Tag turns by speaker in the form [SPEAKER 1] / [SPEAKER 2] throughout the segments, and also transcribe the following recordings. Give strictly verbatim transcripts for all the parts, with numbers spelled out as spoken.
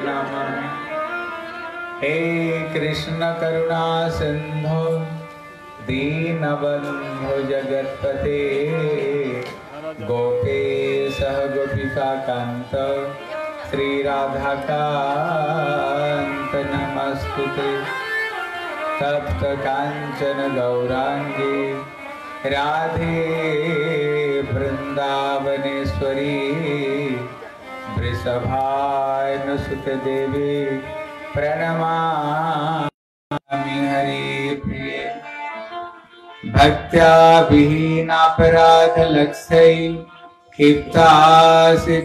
[SPEAKER 1] नमः। हे कृष्ण करुणा सिंधु दीनबंधु जगत्पते गोपेश गोपिका कांत श्री राधा कांत नमस्तुते। तप्त कांचन गौरांगी राधे वृंदावनेश्वरी वृषभानुसुते देवी प्रणमामि हरि प्रिये। भक्त्या विहीनापराध लक्ष्यै क्षिप्तासि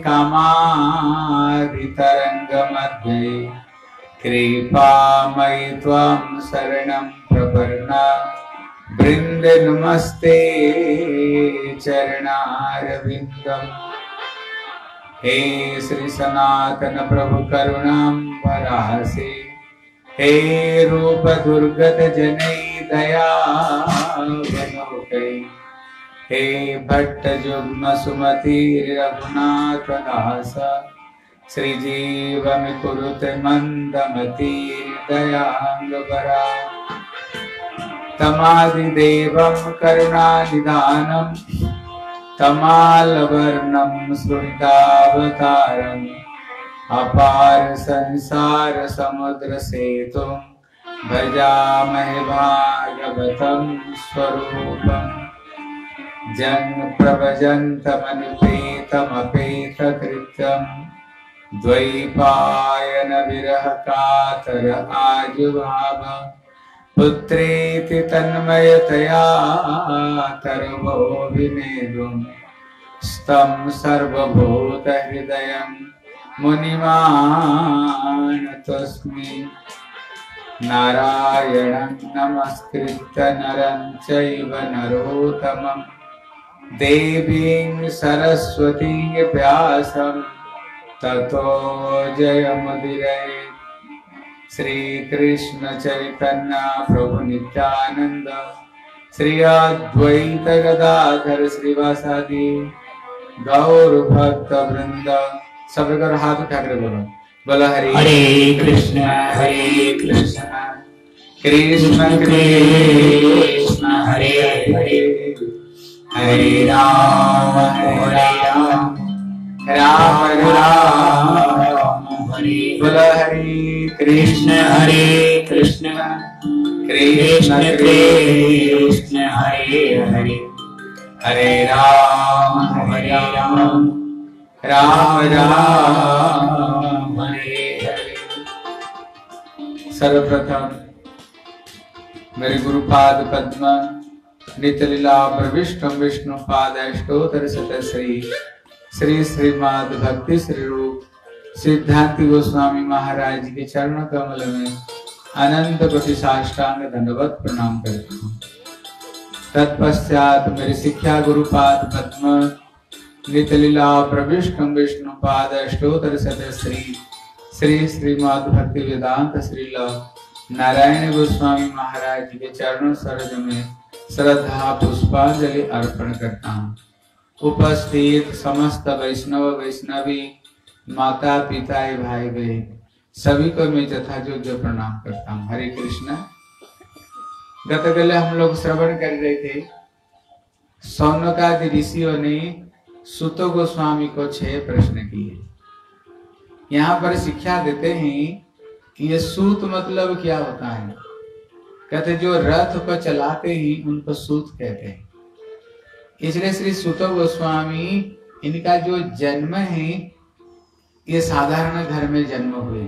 [SPEAKER 1] कामादितरङ्गमध्ये कृपामयि त्वां शरणं प्रपन्ना वृन्दे नमस्ते चरणारविन्दम्। हे श्री सनातन प्रभु करुणाम्बरासि हे रूप दुर्गत जनै दयावनोकै हे भट्ट जुग्म सुमति रघुनाथ दास श्रीजीवमि कुरुते मंदमति दयांगबरा। तमादिदेवं करुणानिधानं तमालवर्णं स्फुरितावतारम् अपार संसार समुद्र सेतुं भजामहे भागवतं स्वरूपम्। जन्म प्रभजन्तमनुपेतमपेतकृत्यं द्वैपायन विरह कातर आजुभाव पुत्रेति तन्मयतया तरवो विनेदुं स्तं सर्वभूतहृदयं मुनिमानतोऽस्मि। नारायणं नमस्कृत्य नरं चैव नरोत्तमं देवीं सरस्वतीं व्यासं ततो जयमुदीरये। श्री कृष्ण चैतन्य प्रभु नित्यानंद श्री अद्वैत गदाधर श्रीवासादि गौर भक्त वृंद। सब कर हाथ उठा कर बोलो बोलो हरे
[SPEAKER 2] हरे कृष्ण हरे कृष्ण
[SPEAKER 1] कृष्ण कृष्ण
[SPEAKER 2] हरे हरे हरे राम हरे राम
[SPEAKER 1] राम राम
[SPEAKER 2] हरे
[SPEAKER 1] बोलो हरे
[SPEAKER 2] कृष्ण हरे कृष्ण
[SPEAKER 1] कृष्ण
[SPEAKER 2] कृष्ण हरे हरे
[SPEAKER 1] हरे राम
[SPEAKER 2] हरे राम
[SPEAKER 1] राम राम
[SPEAKER 2] हरे हरे।
[SPEAKER 1] सर्वप्रथम मेरे गुरुपाद पद्म नितलीला प्रविष्ट विष्णु पादष्टोत्तर शतश्री श्री श्रीमद् भक्ति श्री रूप सिद्धांति गोस्वामी महाराज के चरण कमल में अनंत कोटि साष्टांग दंडवत प्रणाम करता हूँ। तत्पश्चात मेरी शिक्षा गुरुपाद पद्म नितलीला प्रविष्ट विष्णु पादष्टोत्तर शतश्री श्री श्रीमद् भक्ति वेदांत श्रील नारायण गोस्वामी महाराज के चरणों सरोज में श्रद्धा पुष्पांजलि अर्पण करता हूँ। उपस्थित समस्त वैष्णव वैष्णवी माता पिता भाई बहन सभी को मैं यथायोग्य प्रणाम करता हूँ। हरे कृष्ण। गत कल हम लोग श्रवण कर रहे थे सौनकादि ऋषियों ने सूत गोस्वामी को छह प्रश्न किए। यहाँ पर शिक्षा देते हैं कि ये सूत मतलब क्या होता है। कहते जो रथ को चलाते हैं उनको सूत कहते हैं। इसलिए श्री सूत गोस्वामी इनका जो जन्म है ये साधारण घर में जन्म हुए,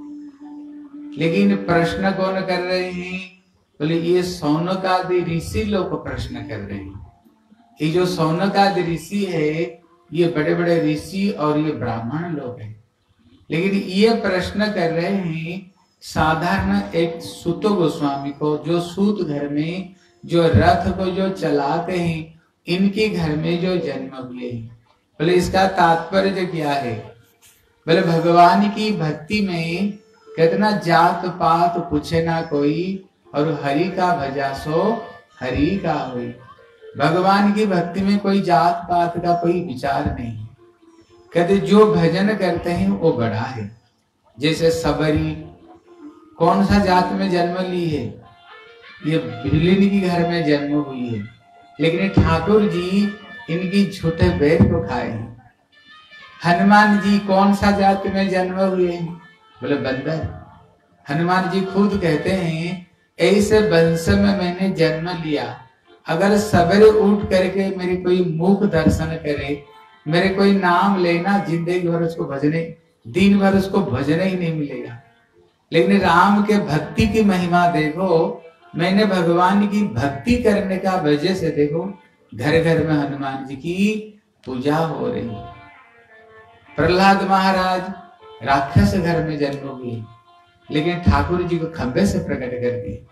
[SPEAKER 1] लेकिन प्रश्न कौन कर रहे हैं? बोले ये सौनकादि ऋषि लोग प्रश्न कर रहे हैं। ये जो सौनकादि ऋषि है ये बड़े बड़े ऋषि और ये ब्राह्मण लोग हैं, लेकिन ये प्रश्न कर रहे हैं साधारण एक सूत गोस्वामी को, जो सूत घर में जो रथ को जो चलाते हैं इनके घर में जो जन्म हुए हैं। बोले इसका तात्पर्य क्या है? बोले भगवान की भक्ति में कितना जात पात पूछे ना कोई, और हरि का भजा सो हरि का होई। भगवान की भक्ति में कोई जात पात का कोई विचार नहीं। कहते जो भजन करते हैं वो बड़ा है, जैसे सबरी कौन सा जात में जन्म ली है, ये भिलिन की घर में जन्म हुई है, लेकिन ठाकुर जी इनकी झूठे बैर को खाए हैं। हनुमान जी कौन सा जात में जन्म हुए हैं, बोले बंदर। हनुमान जी खुद कहते हैं ऐसे वंश में मैंने जन्म लिया, अगर सवेरे उठ करके मेरे कोई मुख दर्शन करे, मेरे कोई नाम लेना, जिंदगी भर उसको भजने, दिन भर उसको भजने ही नहीं मिलेगा। लेकिन राम के भक्ति की महिमा देखो, मैंने भगवान की भक्ति करने का वजह से देखो घर घर में हनुमान जी की पूजा हो रही है। प्रहलाद महाराज राक्षस घर में जन्म हुए, लेकिन ठाकुर जी को खंबे से प्रकट कर दिए।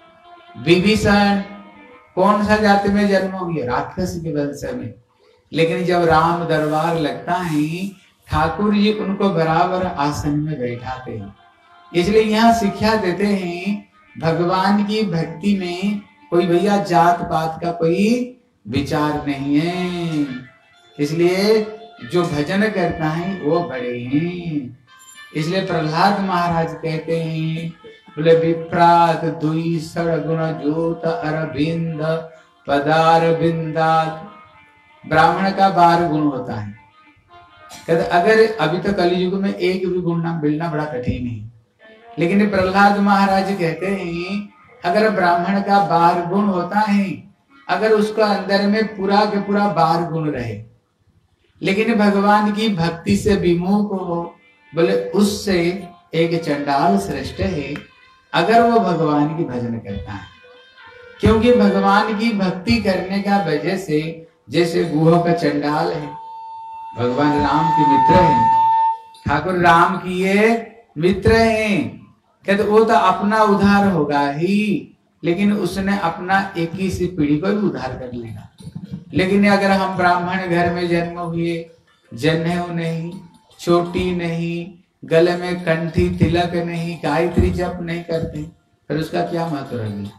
[SPEAKER 1] विभीषण कौन सा जाति में जन्म हुए, राक्षस के वंश में, लेकिन जब राम दरबार लगता है ठाकुर जी उनको बराबर आसन में बैठाते हैं। इसलिए यहाँ शिक्षा देते हैं भगवान की भक्ति में कोई भैया जात पात का कोई विचार नहीं है। इसलिए जो भजन करता है वो बड़े हैं। इसलिए प्रहलाद महाराज कहते हैं, बोले विप्रात दुई सड़गुण जोत अरविंद पदार बिंदात। ब्राह्मण का बारह गुण होता है। कहते अगर अभी तो कलयुग में एक भी गुण नाम मिलना बड़ा कठिन है, लेकिन प्रहलाद महाराज कहते हैं अगर ब्राह्मण का बारह गुण होता है, अगर उसका अंदर में पूरा के पूरा बारह गुण रहे, लेकिन भगवान की भक्ति से विमुख हो, बोले उससे एक चंडाल श्रेष्ठ है अगर वो भगवान की भजन करता है। क्योंकि भगवान की भक्ति करने का वजह से, जैसे गुह का चंडाल है, भगवान राम के मित्र हैं, ठाकुर राम की ये मित्र हैं, कहते वो तो अपना उद्धार होगा ही, लेकिन उसने अपना एक ही सी पीढ़ी को भी उद्धार कर लेगा। लेकिन अगर हम ब्राह्मण घर में जन्म हुए, जनेऊ नहीं, चोटी नहीं, गले में कंठी तिलक नहीं, गायत्री जप नहीं करते, फिर उसका क्या महत्व रह गया,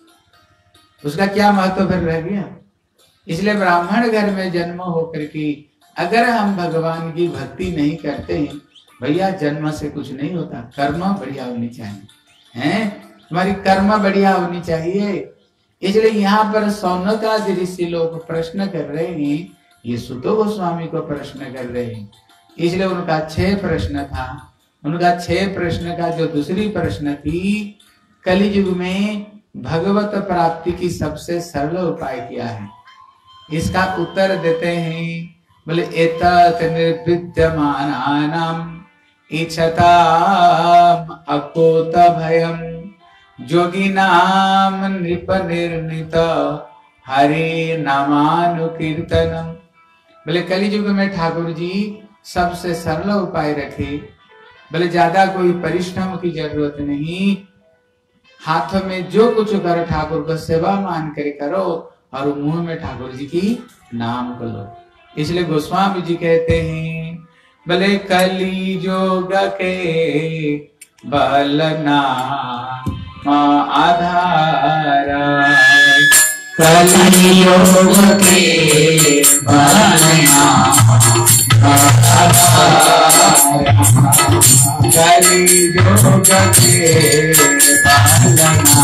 [SPEAKER 1] उसका क्या महत्व फिर रह गया। इसलिए ब्राह्मण घर में जन्म होकर के अगर हम भगवान की भक्ति नहीं करते हैं, भैया जन्म से कुछ नहीं होता। कर्म बढ़िया होनी चाहिए, हैं तुम्हारी कर्म बढ़िया होनी चाहिए। इसलिए यहाँ पर सौनकादि ऋषि लोग प्रश्न कर रहे हैं, ये सुतो गोस्वामी को प्रश्न कर रहे हैं। इसलिए उनका छह प्रश्न था। उनका छह प्रश्न का जो दूसरी प्रश्न थी, कलियुग में भगवत प्राप्ति की सबसे सरल उपाय क्या है, इसका उत्तर देते हैं, बोले एतत् निर्विद्यमानानाम इच्छताम अकोत भयम जोगिनाम नृप निर्णित हरि नामानुकीर्तनम। बोले कलियुग में ठाकुर जी सबसे सरल उपाय रखे, बोले ज्यादा कोई परिश्रम की जरूरत नहीं, हाथों में जो कुछ करो ठाकुर को सेवा मान कर करो और मुंह में ठाकुर जी की नाम को लो। इसलिए गोस्वामी जी कहते हैं, बोले कली जोग के बलना आधारा,
[SPEAKER 2] कली योग के बलना
[SPEAKER 1] कली जोग के बलना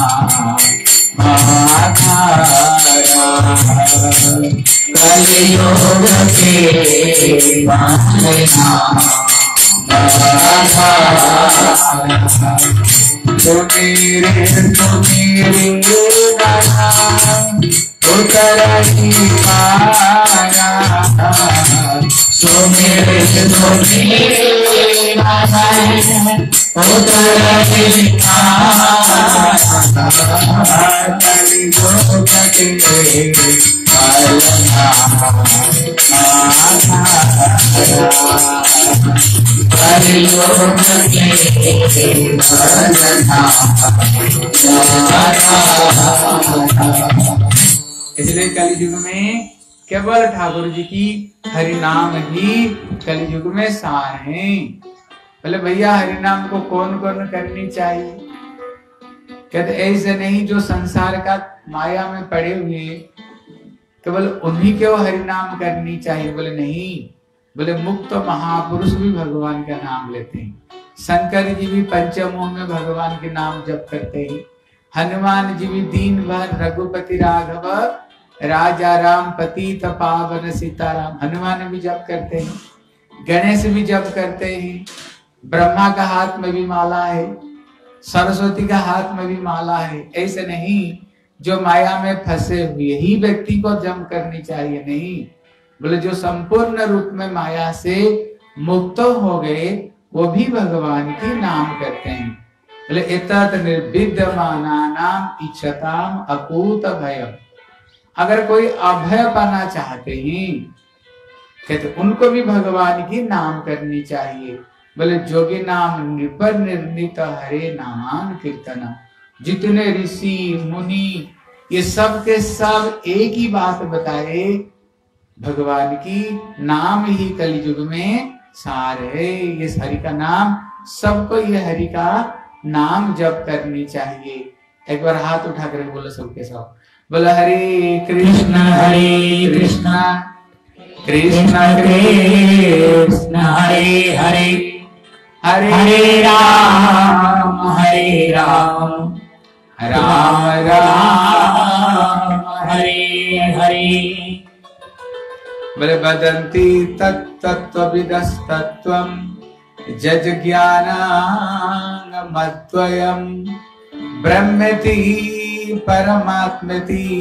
[SPEAKER 2] कलियोग के
[SPEAKER 1] सुमेरे सुमेरे उतरही पाया,
[SPEAKER 2] सुमेरे सुमेरे उतरही
[SPEAKER 1] कलियोग के इसलिए कलियुग में केवल ठाकुर जी की हरि नाम ही कलियुग में सार है। बोले भैया हरि नाम को कौन कौन करनी चाहिए, कहते ऐसे नहीं जो संसार का माया में पड़े हुए केवल उन्हीं को हरि नाम करनी चाहिए। बोले नहीं, बोले मुक्त महापुरुष भी भगवान का नाम लेते हैं। शंकर जी भी पंचमों में भगवान के नाम जप करते हैं। हनुमान जी भी दिन भर रघुपति राघव राजा राम पतित पावन सीताराम हनुमान भी जप करते हैं। गणेश भी जप करते हैं। ब्रह्मा का हाथ में भी माला है, सरस्वती का हाथ में भी माला है। ऐसे नहीं जो माया में फंसे हुए ही व्यक्ति को जप करनी चाहिए, नहीं। बोले जो संपूर्ण रूप में माया से मुक्त हो गए वो भी भगवान की नाम करते हैं। बोले एतत् निर्विद्यमानानाम इच्छताम अकूत भयम। अगर कोई अभय पाना चाहते हैं कहते उनको भी भगवान की नाम करनी चाहिए। बोले जोगी नाम निपर निर्णित हरे नामान कीर्तन। जितने ऋषि मुनि ये सब के सब एक ही बात बताए, भगवान की नाम ही कलयुग में सार है। ये हरि का नाम सबको, ये हरि का नाम जप करनी चाहिए। एक बार हाथ उठा कर बोलो सबके सब, बोलो हरे कृष्ण हरे कृष्ण कृष्ण कृष्ण हरे हरे हरे राम हरे राम राम राम हरे हरे। बोले वदन्ति तत्तत्त्वविदस्तत्त्वं जज ज्ञानानमद्वयं ब्रह्मेति परमात्मेति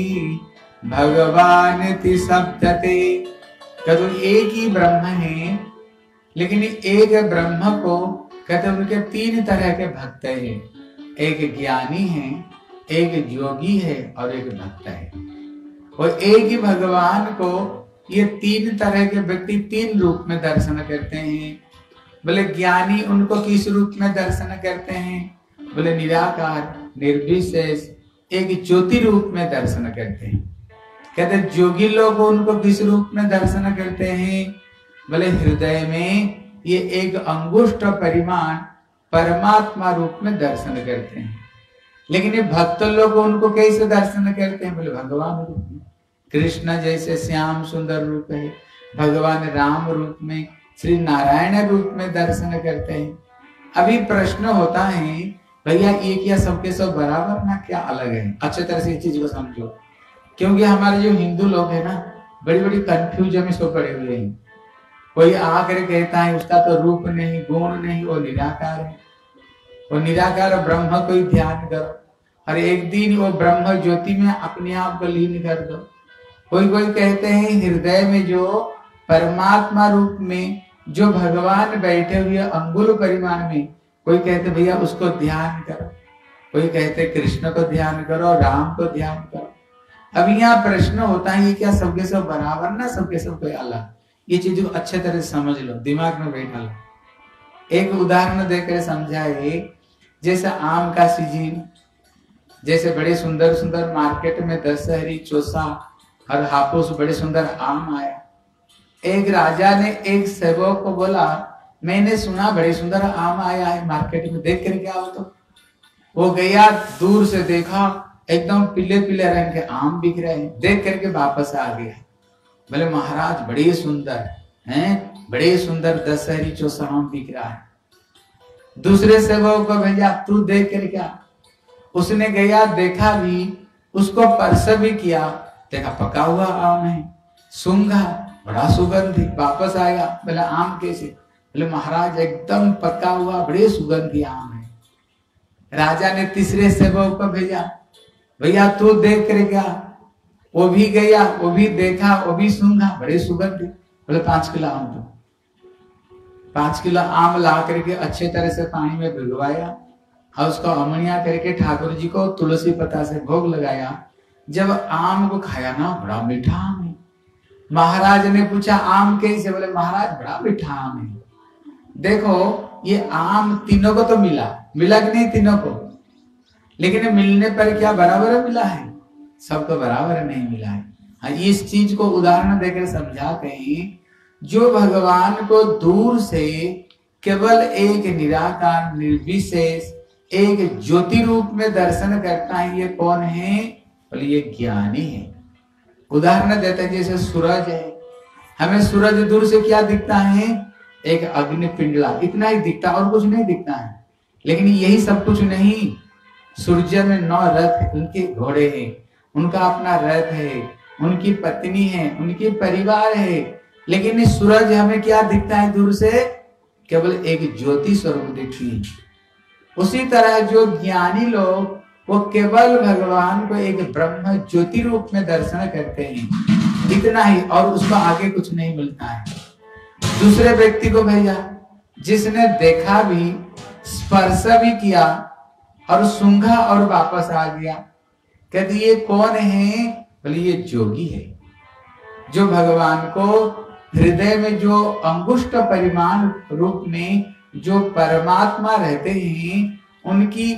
[SPEAKER 1] भगवानिति शब्दते। कहते एक ही ब्रह्म है, लेकिन एक ब्रह्म को कहते उनके तीन तरह के भक्त हैं। एक ज्ञानी है, एक योगी है और एक भक्त है। और एक ही भगवान को ये तीन तरह के व्यक्ति तीन रूप में दर्शन करते हैं। बोले ज्ञानी उनको किस रूप में दर्शन करते हैं? बोले निराकार निर्विशेष एक ज्योति रूप में दर्शन करते हैं। कहते जोगी लोग उनको किस रूप में दर्शन करते हैं? बोले हृदय में ये एक अंगुष्ठ परिमाण परमात्मा रूप में दर्शन करते हैं। लेकिन ये भक्त लोग उनको कैसे दर्शन करते हैं? बोले भगवान रूप में। कृष्ण जैसे श्याम सुंदर रूप है, भगवान राम रूप में, श्री नारायण रूप में दर्शन करते हैं। अभी प्रश्न होता है भैया ये क्या सबके सब बराबर ना क्या अलग है? अच्छे तरह से इस चीज को समझो, क्योंकि हमारे जो हिंदू लोग है ना बड़ी बड़ी कंफ्यूजन में सो पड़े हुए हैं। कोई आकर कहता है उसका तो रूप नहीं गुण नहीं, वो निराकार है, वो निराकार ब्रह्म को ही ध्यान करो और एक दिन वो ब्रह्म ज्योति में अपने आप को लीन कर दो। कोई कोई कहते हैं हृदय में जो परमात्मा रूप में जो भगवान बैठे हुए अंगुल परिमाण में, कोई कहते भैया उसको ध्यान करो, कोई कहते कृष्ण को ध्यान करो, राम को ध्यान करो। अब यहाँ प्रश्न होता है ये क्या सबके सब बराबर ना सबके सब कोई अलग? ये चीज को अच्छे तरह से समझ लो, दिमाग में बैठा लो। एक उदाहरण देकर समझाए, जैसे आम का सीजन, जैसे बड़े सुंदर सुंदर मार्केट में दशहरी चौसा और हापुस बड़े सुंदर आम आया। एक राजा ने एक सेवक को बोला मैंने सुना बड़े सुंदर आम आया है मार्केट में, देख कर क्या हो? तो वो गया, दूर से देखा एकदम पीले पीले रंग के आम बिक रहे हैं, देख करके वापस आ गया। बोले महाराज बड़े सुंदर हैं, बड़े सुंदर दशहरी चौसा आम बिक रहा है। दूसरे सेवक को भेजा, तू देख कर क्या? उसने गया, देखा भी, उसको परस भी किया, देखा पका हुआ आम है, सूंघा बड़ा सुगंधी, वापस आया, बोला आम कैसे? बोले महाराज एकदम पका हुआ बड़े सुगंधी आम है। राजा ने तीसरे सेवक को भेजा, भैया तू देख कर क्या? वो भी गया, वो भी देखा, वो भी सूंघा बड़े सुगंधी, बोले पांच किलो आम दो। पांच किलो आम ला करके अच्छे तरह से पानी में भिगवाया और उसको अमनिया करके ठाकुर जी को तुलसी पत्ता से भोग लगाया। जब आम को खाया ना बड़ा मीठा आम है। महाराज ने पूछा आम कैसे? बोले महाराज बड़ा मीठा आम है। देखो ये आम तीनों को तो मिला, मिला कि नहीं तीनों को? लेकिन मिलने पर क्या बराबर मिला है? सबको बराबर नहीं मिला है। हाँ, इस चीज को उदाहरण देकर समझाते हैं। जो भगवान को दूर से केवल एक निराकार निर्विशेष एक ज्योति रूप में दर्शन करता है, ये कौन है? बोले ये ज्ञानी है। उदाहरण देते हैं जैसे सूरज है, हमें सूरज दूर से क्या दिखता है? एक अग्नि पिंडला, इतना ही दिखता, और कुछ नहीं दिखता है। लेकिन यही सब कुछ नहीं, सूर्य में नौ रथ, उनके घोड़े हैं, उनका अपना रथ है, उनकी पत्नी है, उनकी परिवार है। लेकिन सूरज हमें क्या दिखता है दूर से? केवल एक ज्योति स्वरूप दिखती है। उसी तरह जो ज्ञानी लोग वो केवल भगवान को एक ब्रह्म ज्योति रूप में दर्शन करते हैं, इतना ही, और उसको आगे कुछ नहीं मिलता है। दूसरे व्यक्ति को भेजा जिसने देखा भी, स्पर्श भी किया और सूंघा और वापस आ गया। कहते ये कौन है? बोले ये जोगी है, जो भगवान को हृदय में जो अंगुष्ठ परिमाण रूप में जो परमात्मा रहते हैं, उनकी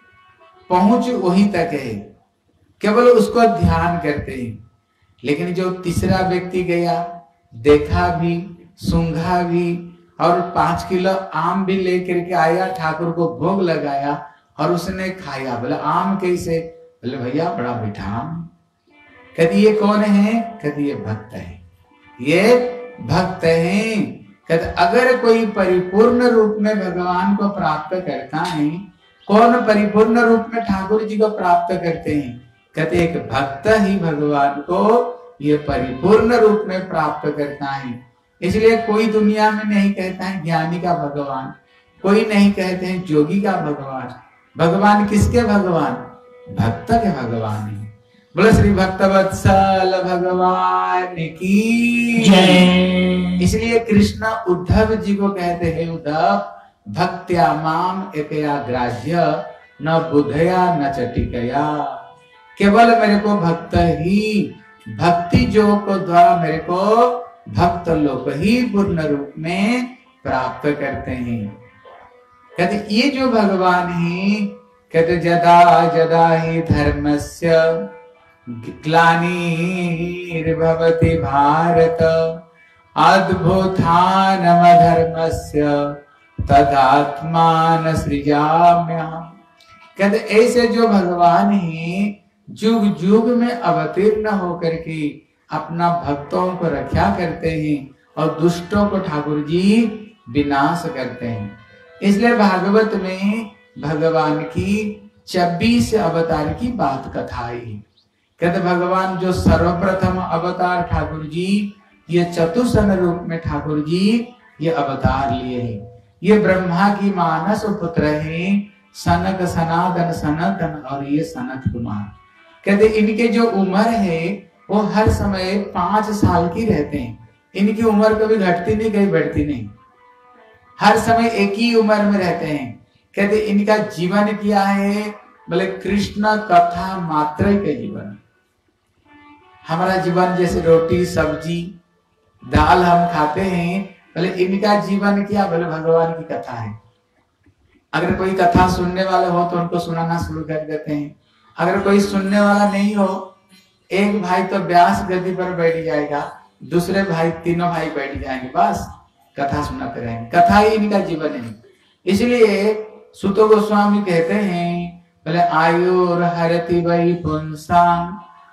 [SPEAKER 1] पहुंच वहीं तक है, केवल उसको ध्यान करते हैं। लेकिन जो तीसरा व्यक्ति गया, देखा भी, सूंघा भी और पांच किलो आम भी लेकर के आया, ठाकुर को भोग लगाया और उसने खाया। बोले आम कैसे? बोले भैया बड़ा मीठा आम। कहती ये कौन है? कहती ये भक्त है, ये भक्त हैं। कहते अगर कोई परिपूर्ण रूप में भगवान को प्राप्त करता है, कौन परिपूर्ण रूप में ठाकुर जी को प्राप्त करते हैं? कहते एक भक्त ही भगवान को ये परिपूर्ण रूप में प्राप्त करता है। इसलिए कोई दुनिया में नहीं कहता है ज्ञानी का भगवान, कोई नहीं कहते हैं जोगी का भगवान। भगवान किसके भगवान? भक्त के भगवान है। बोले श्री भक्तवत्सल भगवान की जय। इसलिए कृष्ण उद्धव जी को कहते हैं, उद्धव भक्त्या माम एकया ग्राह्य न बुधया न चटिकया। केवल मेरे को भक्त ही, भक्ति जो को द्वारा मेरे को भक्त लोग ही पूर्ण रूप में प्राप्त करते हैं। कहते ये जो भगवान ही, कहते जदा जदा ही धर्मस्य ग्लानिर्भवति भारत अद्भुतानम धर्मस्य तदात्मान सृजाम्यहम्। कहते ऐसे जो भगवान ही जुग जुग में अवतीर्ण होकर के अपना भक्तों को रक्षा करते हैं और दुष्टों को ठाकुर जी विनाश करते हैं। इसलिए भागवत में भगवान की छब्बीस अवतार की बात कथा है। कहते भगवान जो सर्वप्रथम अवतार ठाकुर जी, ये चतुसन रूप में ठाकुर जी ये अवतार लिए हैं। ये ब्रह्मा की मानस पुत्र हैं, सनक सनातन सनातन और ये सनत कुमार। कहते इनके जो उम्र है वो हर समय पांच साल की रहते हैं। इनकी उम्र कभी घटती नहीं, कभी बढ़ती नहीं, हर समय एक ही उम्र में रहते हैं। कहते इनका जीवन क्या है? बोले कृष्ण कथा मात्र के जीवन। हमारा जीवन जैसे रोटी सब्जी दाल हम खाते हैं, बोले इनका जीवन क्या? बोले भगवान की कथा है। अगर कोई कथा सुनने वाले हो तो उनको सुनाना शुरू कर देते हैं। अगर कोई सुनने वाला नहीं हो, एक भाई तो व्यास गद्दी पर बैठ जाएगा, दूसरे भाई, तीनों भाई बैठ जाएंगे, बस कथा सुनाते रहेंगे। कथा ही इनका जीवन है। इसलिए सुतो गोस्वामी कहते हैं, बोले आयुर हरति वै पुंसां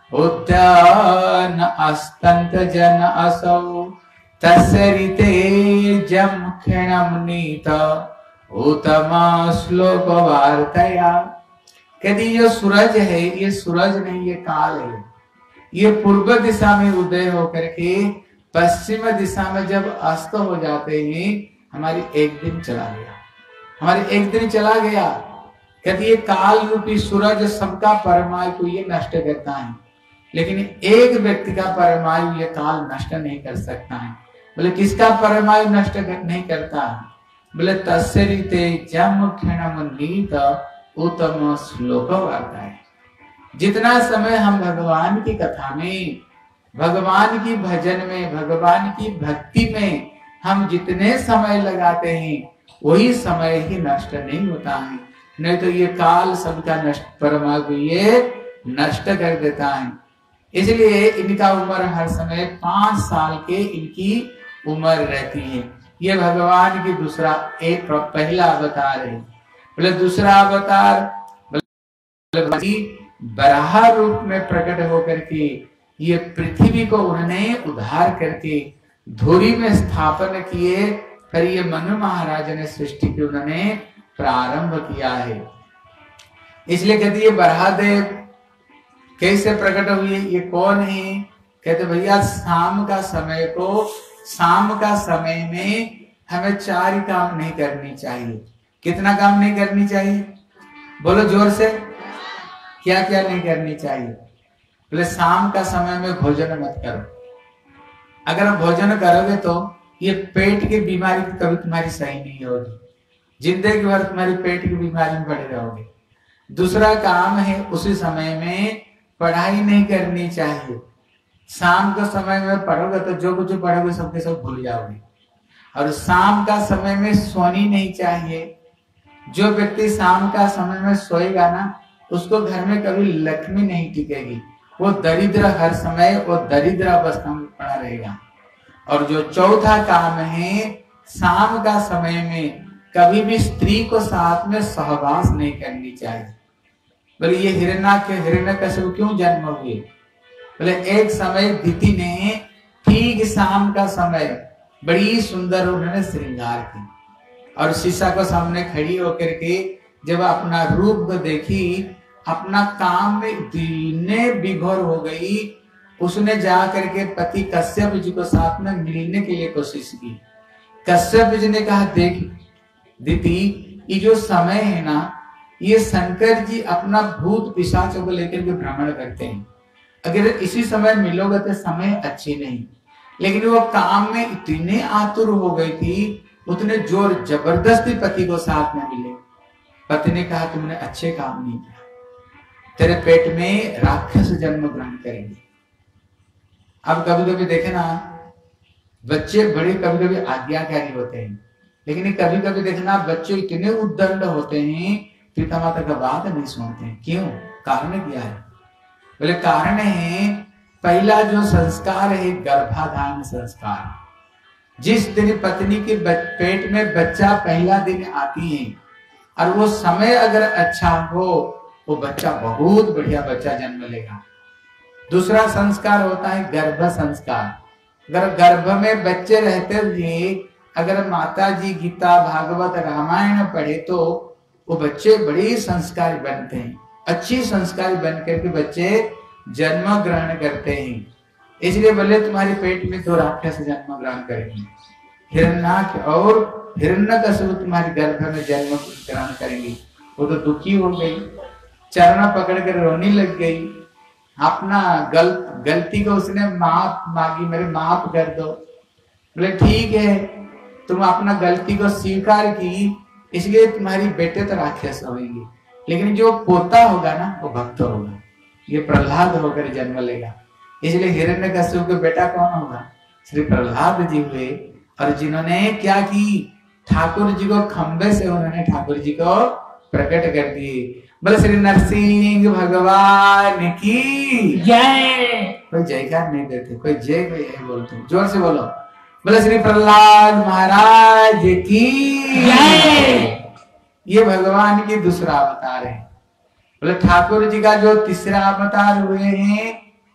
[SPEAKER 1] उद्यान अस्तंत जन असौ तस्सरिते जम क्षणम नीत उत्तम श्लोक वार्तया। कहती ये सूरज है, ये सूरज नहीं, ये काल है। ये पूर्व दिशा में उदय होकर के पश्चिम दिशा में जब अस्त हो जाते हैं, हमारी एक दिन चला गया, हमारी एक दिन चला गया। कहती ये काल रूपी सूरज सबका परमायु को ये नष्ट करता है, लेकिन एक व्यक्ति का परमायु ये काल नष्ट नहीं कर सकता है। बोले किसका परमायु नष्ट नहीं करता? बोले तस्सरिते जम क्षणम नीत उत्तम श्लोक वार्ता है। जितना समय हम भगवान की कथा में, भगवान की भजन में, भगवान की भक्ति में हम जितने समय लगाते हैं, वही समय ही नष्ट नहीं होता है। नहीं तो ये काल सबका नष्ट परमायु ये नष्ट कर देता है। इसलिए इनका उम्र हर समय पांच साल के इनकी उम्र रहती है। ये भगवान की दूसरा एक पहला अवतार है। बोले दूसरा अवतार बराह रूप में प्रकट होकर के ये पृथ्वी को उन्होंने उद्धार करके धूरी में स्थापन किए, फिर ये मनु महाराज ने सृष्टि की उन्होंने प्रारंभ किया है। इसलिए कहते ये बराहदेव कैसे प्रकट हुए, ये कौन है? कहते भैया शाम का समय को, शाम का समय में हमें चार काम नहीं करनी चाहिए। कितना काम नहीं करनी चाहिए? बोलो जोर से, क्या क्या नहीं करनी चाहिए? बोले शाम का समय में भोजन मत करो। अगर आप भोजन करोगे तो ये पेट की बीमारी कभी तुम्हारी सही नहीं होगी, जिंदगी भर तुम्हारी पेट की बीमारी में पड़े रहोगे। दूसरा काम है उसी समय में पढ़ाई नहीं करनी चाहिए। शाम के समय में पढ़ोगे तो जो कुछ पढ़ोगे सबके सब भूल जाओगे। और शाम का समय में सोनी नहीं चाहिए। जो व्यक्ति शाम का समय में सोएगा ना, उसको घर में कभी लक्ष्मी नहीं टिकेगी, वो दरिद्र हर समय वो दरिद्र अवस्था में पड़ा रहेगा। और जो चौथा काम है, शाम का समय में कभी भी स्त्री को साथ में सहवास नहीं करनी चाहिए। बोले ये हिरण्यक हिरण्यकश्यप क्यों जन्म हुए? बोले एक समय दिति ने ठीक शाम का समय बड़ी सुंदर उन्होंने श्रृंगार की और शीशा को सामने खड़ी होकर के जब अपना रूप को देखी, अपना काम में दीने विभोर हो गई। उसने जा करके पति कश्यप जी को साथ में मिलने के लिए कोशिश की। कश्यप जी ने कहा देख दीदी, ये जो समय है ना, ये शंकर जी अपना भूत पिशाचों को लेकर के भ्रमण करते हैं। अगर इसी समय मिलोगे तो समय अच्छी नहीं। लेकिन वो काम में इतने आतुर हो गई थी, उतने जोर जबरदस्ती पति को साथ में मिले। पति ने कहा तुमने अच्छे काम नहीं किया, तेरे पेट में राक्षस जन्म ग्रहण करेंगे। अब कभी कभी देखे ना, बच्चे बड़े कभी कभी आज्ञाकारी होते हैं, लेकिन कभी कभी देखना बच्चे इतने उद्दंड होते हैं, पिता माता का बात नहीं सुनते हैं। क्यों? कारण क्या है? बोले कारण है पहला जो संस्कार है गर्भाधान संस्कार। जिस दिन पत्नी के पेट में बच्चा पहला दिन आती है और वो समय अगर अच्छा हो, वो बच्चा बहुत बढ़िया बच्चा जन्म लेगा। दूसरा संस्कार होता है गर्भ संस्कार। अगर गर्भ में बच्चे रहते हुए अगर माता जी गीता भागवत रामायण पढ़े तो वो बच्चे बड़े संस्कारी बनते हैं, अच्छी संस्कारी बन करके बच्चे जन्म ग्रहण करते हैं। इसलिए बोले तुम्हारे पेट में दो राक्षस जन्म ग्रहण करेंगे, हिरण्यक और हिरण्यकश्यप तुम्हारे गर्भ में जन्म ग्रहण करेंगे। वो तो दुखी हो गई, चरण पकड़ कर रोने लग गई। अपना गल, गलती को उसने माफ मांगी, मेरे माफ कर दो। बोले ठीक है, तुम अपना गलती को स्वीकार की, इसलिए तुम्हारी बेटे तो राक्षस होंगे, लेकिन जो पोता होगा ना वो भक्त होगा, ये प्रहलाद होकर जन्म लेगा। इसलिए हिरण्यकश्यप का बेटा कौन होगा? श्री प्रहलाद जी हुए। और जिन्होंने क्या की, ठाकुर जी को खंबे से उन्होंने ठाकुर जी को प्रकट कर दिए। बोले श्री नरसिंह भगवान की जय। कोई जयकार नहीं देते, कोई जय कोई है बोलते, जोर से बोलो। बोले श्री प्रहलाद महाराज की जय। ये भगवान की दूसरा अवतार है। बोले ठाकुर जी का जो तीसरा अवतार हुए हैं,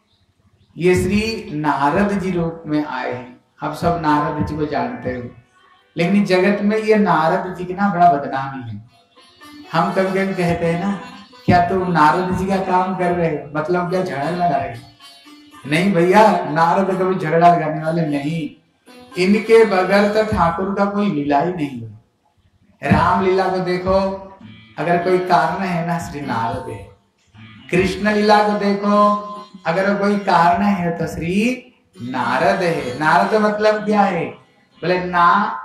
[SPEAKER 1] ये श्री नारद जी रूप में आए हैं। आप सब नारद जी को जानते हो, लेकिन जगत में ये नारद जी की ना बड़ा बदनामी है। हम कभी कभी कहते हैं ना, क्या तुम नारद जी का काम कर रहे हो, मतलब क्या झगड़ा लगा रहे हो? नहीं भैया, नारद कभी झगड़ा लगाने वाले नहीं। इनके बगैर तो ठाकुर का कोई लीला ही नहीं है। राम लीला को देखो, अगर कोई कारण है ना, श्री नारद है। कृष्ण लीला को देखो, अगर कोई कारण है तो श्री नारद है। नारद मतलब क्या है? बोले ना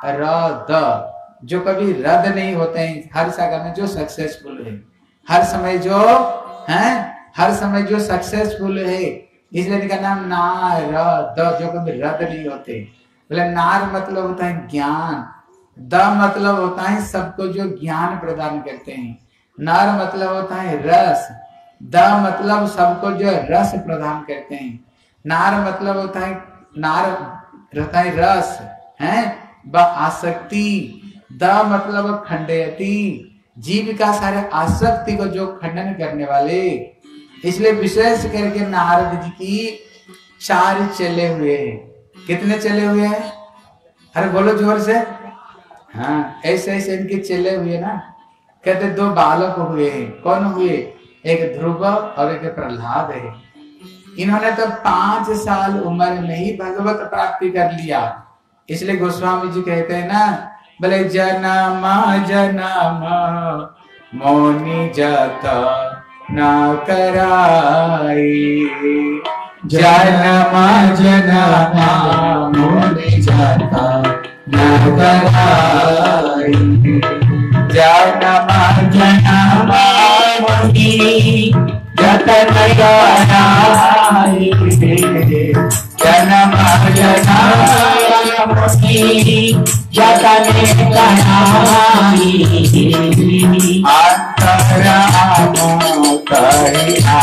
[SPEAKER 1] रद, जो कभी रद्द नहीं होते हैं, हर जगह में जो सक्सेसफुल है, हर समय जो है, हर समय जो सक्सेसफुल है, इसलिए इनका नाम नारद, जो कभी रद्द नहीं होते। बोले नार मतलब होता है ज्ञान, द मतलब होता है सबको जो ज्ञान प्रदान करते हैं, नर मतलब होता है रस, द मतलब सबको जो रस प्रदान करते हैं, नार मतलब होता है नार रहता है रस है ब आसक्ति, द मतलब खंडयति, जीव का सारे आसक्ति को जो खंडन करने वाले। इसलिए विशेष करके नारद जी की चार चले हुए हैं। कितने चले हुए हैं? अरे बोलो जोर से। हाँ, ऐसे ऐसे इनके चेले हुए ना। कहते दो बालक हुए हैं। कौन हुए? एक ध्रुव और एक प्रहलाद है। इन्होंने तो पांच साल उम्र में ही भगवत प्राप्ति कर लिया। इसलिए गोस्वामी जी कहते हैं ना, बोले जन्म जन्म मोनि जत न कराई,
[SPEAKER 2] जन्म जन्म मोनि जत न कराई,
[SPEAKER 1] जन्म
[SPEAKER 2] जन्म मोनि जत न कराई,
[SPEAKER 1] जन्म
[SPEAKER 2] जन्म मोनि जत न कराई,
[SPEAKER 1] अंतराम करिया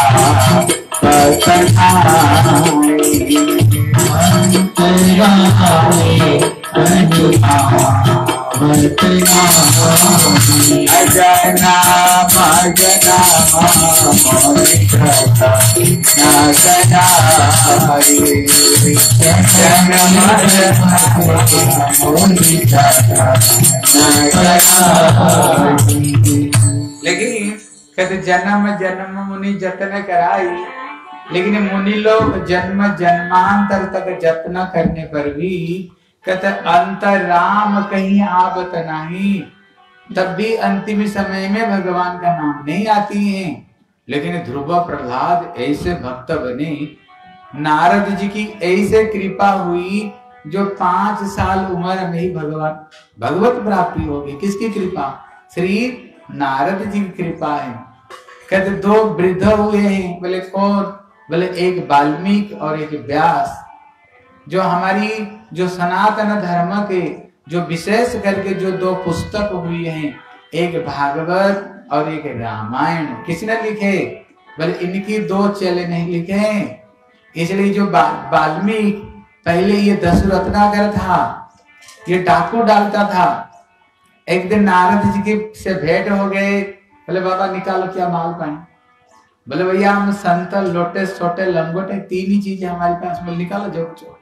[SPEAKER 1] लेकिन कहते जन्म जन्म मुनि जतन कराई, लेकिन मुनि लोग जन्म जन्मांतर तक जत्न करने पर भी कहते अंतराम कहीं आवत नहीं, तब भी अंतिम समय में भगवान का नाम नहीं आती है। लेकिन ध्रुव प्रहलाद ऐसे भक्त बने, नारद जी की ऐसे कृपा हुई, जो पांच साल उम्र में ही भगवान भगवत प्राप्ति होगी। किसकी कृपा? श्री नारद जी की कृपा है। कहते दो वृद्ध हुए हैं। बोले कौन? बोले एक वाल्मीकि और एक व्यास। जो हमारी जो सनातन धर्म के जो विशेष करके जो दो पुस्तक हुई हैं, एक भागवत और एक रामायण, किसने लिखे? बोले इनकी दो चेले नहीं लिखे हैं। इसलिए जो वाल्मीकि पहले ये दस रत्नाकर था, ये डाकू डालता था। एक दिन नारद जी के से भेंट हो गए। बोले बाबा निकालो क्या माल पाए। बोले भैया हम संत लोटे सोटे लंगोटे तीन ही चीजें हमारे पास में, निकालो जो कुछ।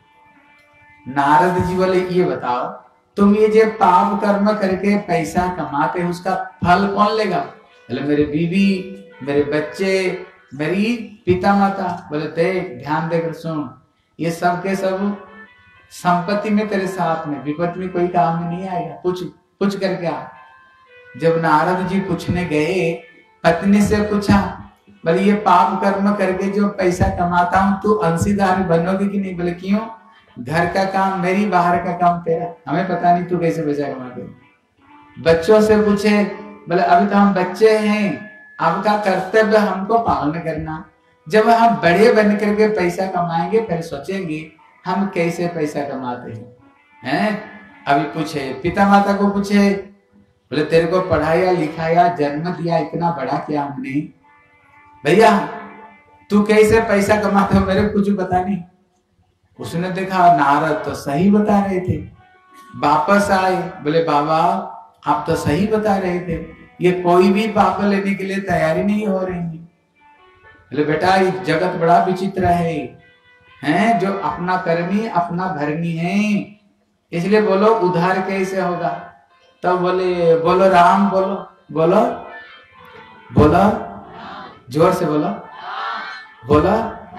[SPEAKER 1] नारद जी बोले ये बताओ, तुम ये जो पाप कर्म करके पैसा कमाते हो उसका फल कौन लेगा? बोले मेरे बीवी, मेरे बच्चे, मेरी पिता माता। बोले देख ध्यान देकर सुन, ये सब के सब संपत्ति में तेरे साथ में, विपत्ति में कोई काम में नहीं आएगा। पूछ पूछ करके आ। जब नारद जी पूछने गए, पत्नी से पूछा, बोले ये पाप कर्म करके जो पैसा कमाता हूं, तू अंशीदार बनोगी कि नहीं? बोले क्यों? घर का काम मेरी, बाहर का काम तेरा, हमें पता नहीं तू कैसे पैसा कमाते। बच्चों से पूछे, बोले अभी तो हम बच्चे हैं, आपका कर्तव्य हमको पालन करना। जब हम बड़े बन करके पैसा कमाएंगे फिर सोचेंगे हम कैसे पैसा कमाते हैं। हैं? अभी पूछे पिता माता को, पूछे बोले तेरे को पढ़ाया लिखाया जन्म दिया, इतना बड़ा किया हमने, भैया तू कैसे पैसा कमाते हो? मेरे कुछ पता नहीं। उसने देखा नारद तो सही बता रहे थे। वापस आए, बोले बाबा आप तो सही बता रहे थे, ये कोई भी पाप लेने के लिए तैयारी नहीं हो रही है। बोले बेटा ये जगत बड़ा विचित्र है, हैं? जो अपना करनी अपना भरनी है, इसलिए बोलो उधार कैसे होगा? तब तो बोले बोलो राम, बोलो बोलो बोलो जोर से बोलो बोलो।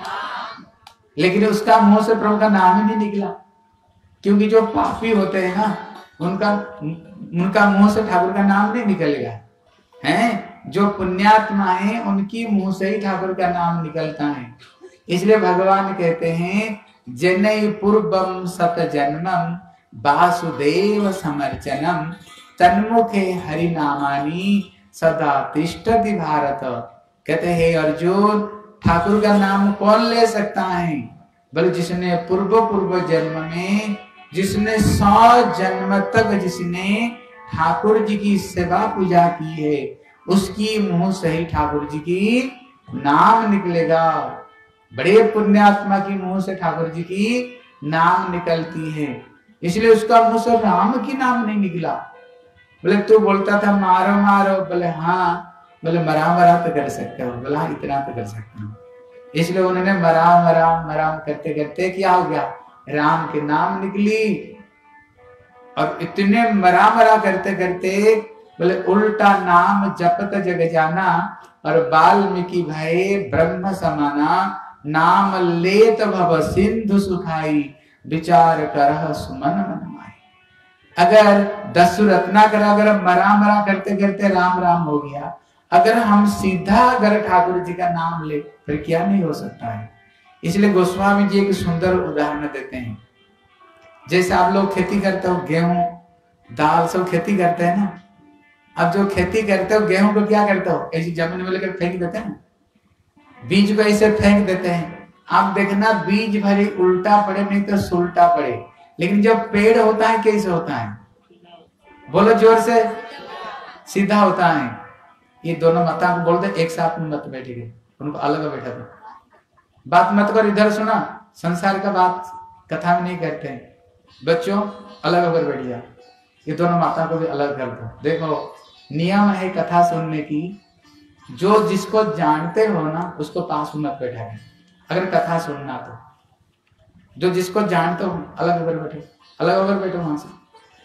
[SPEAKER 1] लेकिन उसका मुंह से प्रभु का नाम ही नहीं निकला, क्योंकि जो पापी होते हैं ना उनका उनका मुंह से ठाकुर का नाम नहीं निकलेगा, हैं? जो पुण्यात्मा है उनकी मुंह से ही ठाकुर का नाम निकलता है। इसलिए भगवान कहते हैं जनई पूर्वम सत जन्मम वासुदेव समर्चनम तन्मुखे हरि नामानी सदा तिष्ठति भारत। कहते हैं अर्जुन ठाकुर का नाम कौन ले सकता है? बोले जिसने पूर्व पूर्व जन्म में, जिसने सौ जन्म तक जिसने ठाकुर जी की सेवा पूजा की है, उसकी मुंह से ही ठाकुर जी की नाम निकलेगा। बड़े पुण्यात्मा की मुंह से ठाकुर जी की नाम निकलती है, इसलिए उसका मुंह से राम की नाम नहीं निकला। बोले तू बोलता था मारो मारो, बोले हाँ, बोले मरा मरा तो कर सकते हो, बोला इतना तो कर सकता हूँ। इसलिए उन्होंने मराम मराम मराम करते करते क्या हो गया, राम के नाम निकली। और इतने मरा मरा करते करते बोले उल्टा नाम जपत जग जाना, और वाल्मीकि भय ब्रह्म समाना, नाम लेत भव सिंधु सुखाई, विचार करह सुमन मन माई। अगर दस्यु रत्नाकर अगर मरा मरा करते करते राम राम हो गया, अगर हम सीधा अगर ठाकुर जी का नाम ले फिर क्या नहीं हो सकता है। इसलिए गोस्वामी जी एक सुंदर उदाहरण देते हैं। जैसे आप लोग खेती करते हो, गेहूं दाल सब खेती करते हैं ना, अब जो खेती करते हो गेहूं को क्या करते हो, ऐसी जमीन में लेकर फेंक देते हैं, बीज को ऐसे फेंक देते हैं। आप देखना बीज भले उल्टा पड़े नहीं तो सुलटा पड़े, लेकिन जब पेड़ होता है कैसे होता है, बोलो जोर से, सीधा होता है। ये दोनों माता को बोल दे एक साथ में मत बैठिए, उनको अलग बैठा दो, बात मत कर, इधर सुना, संसार का बात कथा में नहीं करते हैं। बच्चों अलग होकर बैठ जा, ये दोनों माता को भी अलग कर दो। देखो नियम है कथा सुनने की, जो जिसको जानते हो ना उसको पास में मत बैठाए, अगर कथा सुनना तो जो जिसको जानते हो अलग होकर बैठे, अलग होकर बैठो वहां से।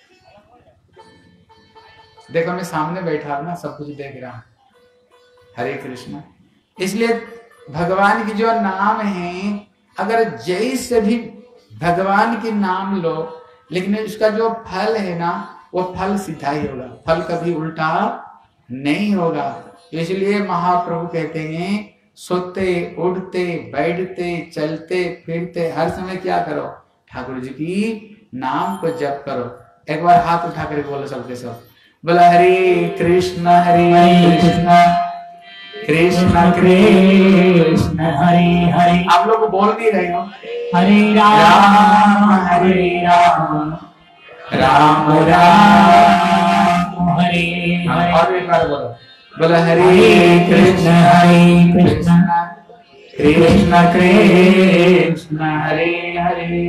[SPEAKER 1] देखो मैं सामने बैठा हूं ना, सब कुछ देख रहा हूं। हरे कृष्ण। इसलिए भगवान की जो नाम है, अगर जैसे भी भगवान के नाम लो, लेकिन उसका जो फल है ना वो फल सीधा ही होगा, फल कभी उल्टा नहीं होगा। इसलिए महाप्रभु कहते हैं सोते उठते बैठते चलते फिरते हर समय क्या करो, ठाकुर जी की नाम को जप करो। एक बार हाथ उठा कर बोलो सबके सब, बोला हरे कृष्ण हरे कृष्ण कृष्ण कृष्ण हरे हरे। आप लोग बोल नहीं रहे हो,
[SPEAKER 2] हरे राम हरे राम राम राम हरे हरे।
[SPEAKER 1] और एक बार बोलो, बोला हरे कृष्ण हरे कृष्ण कृष्ण कृष्ण हरे हरे,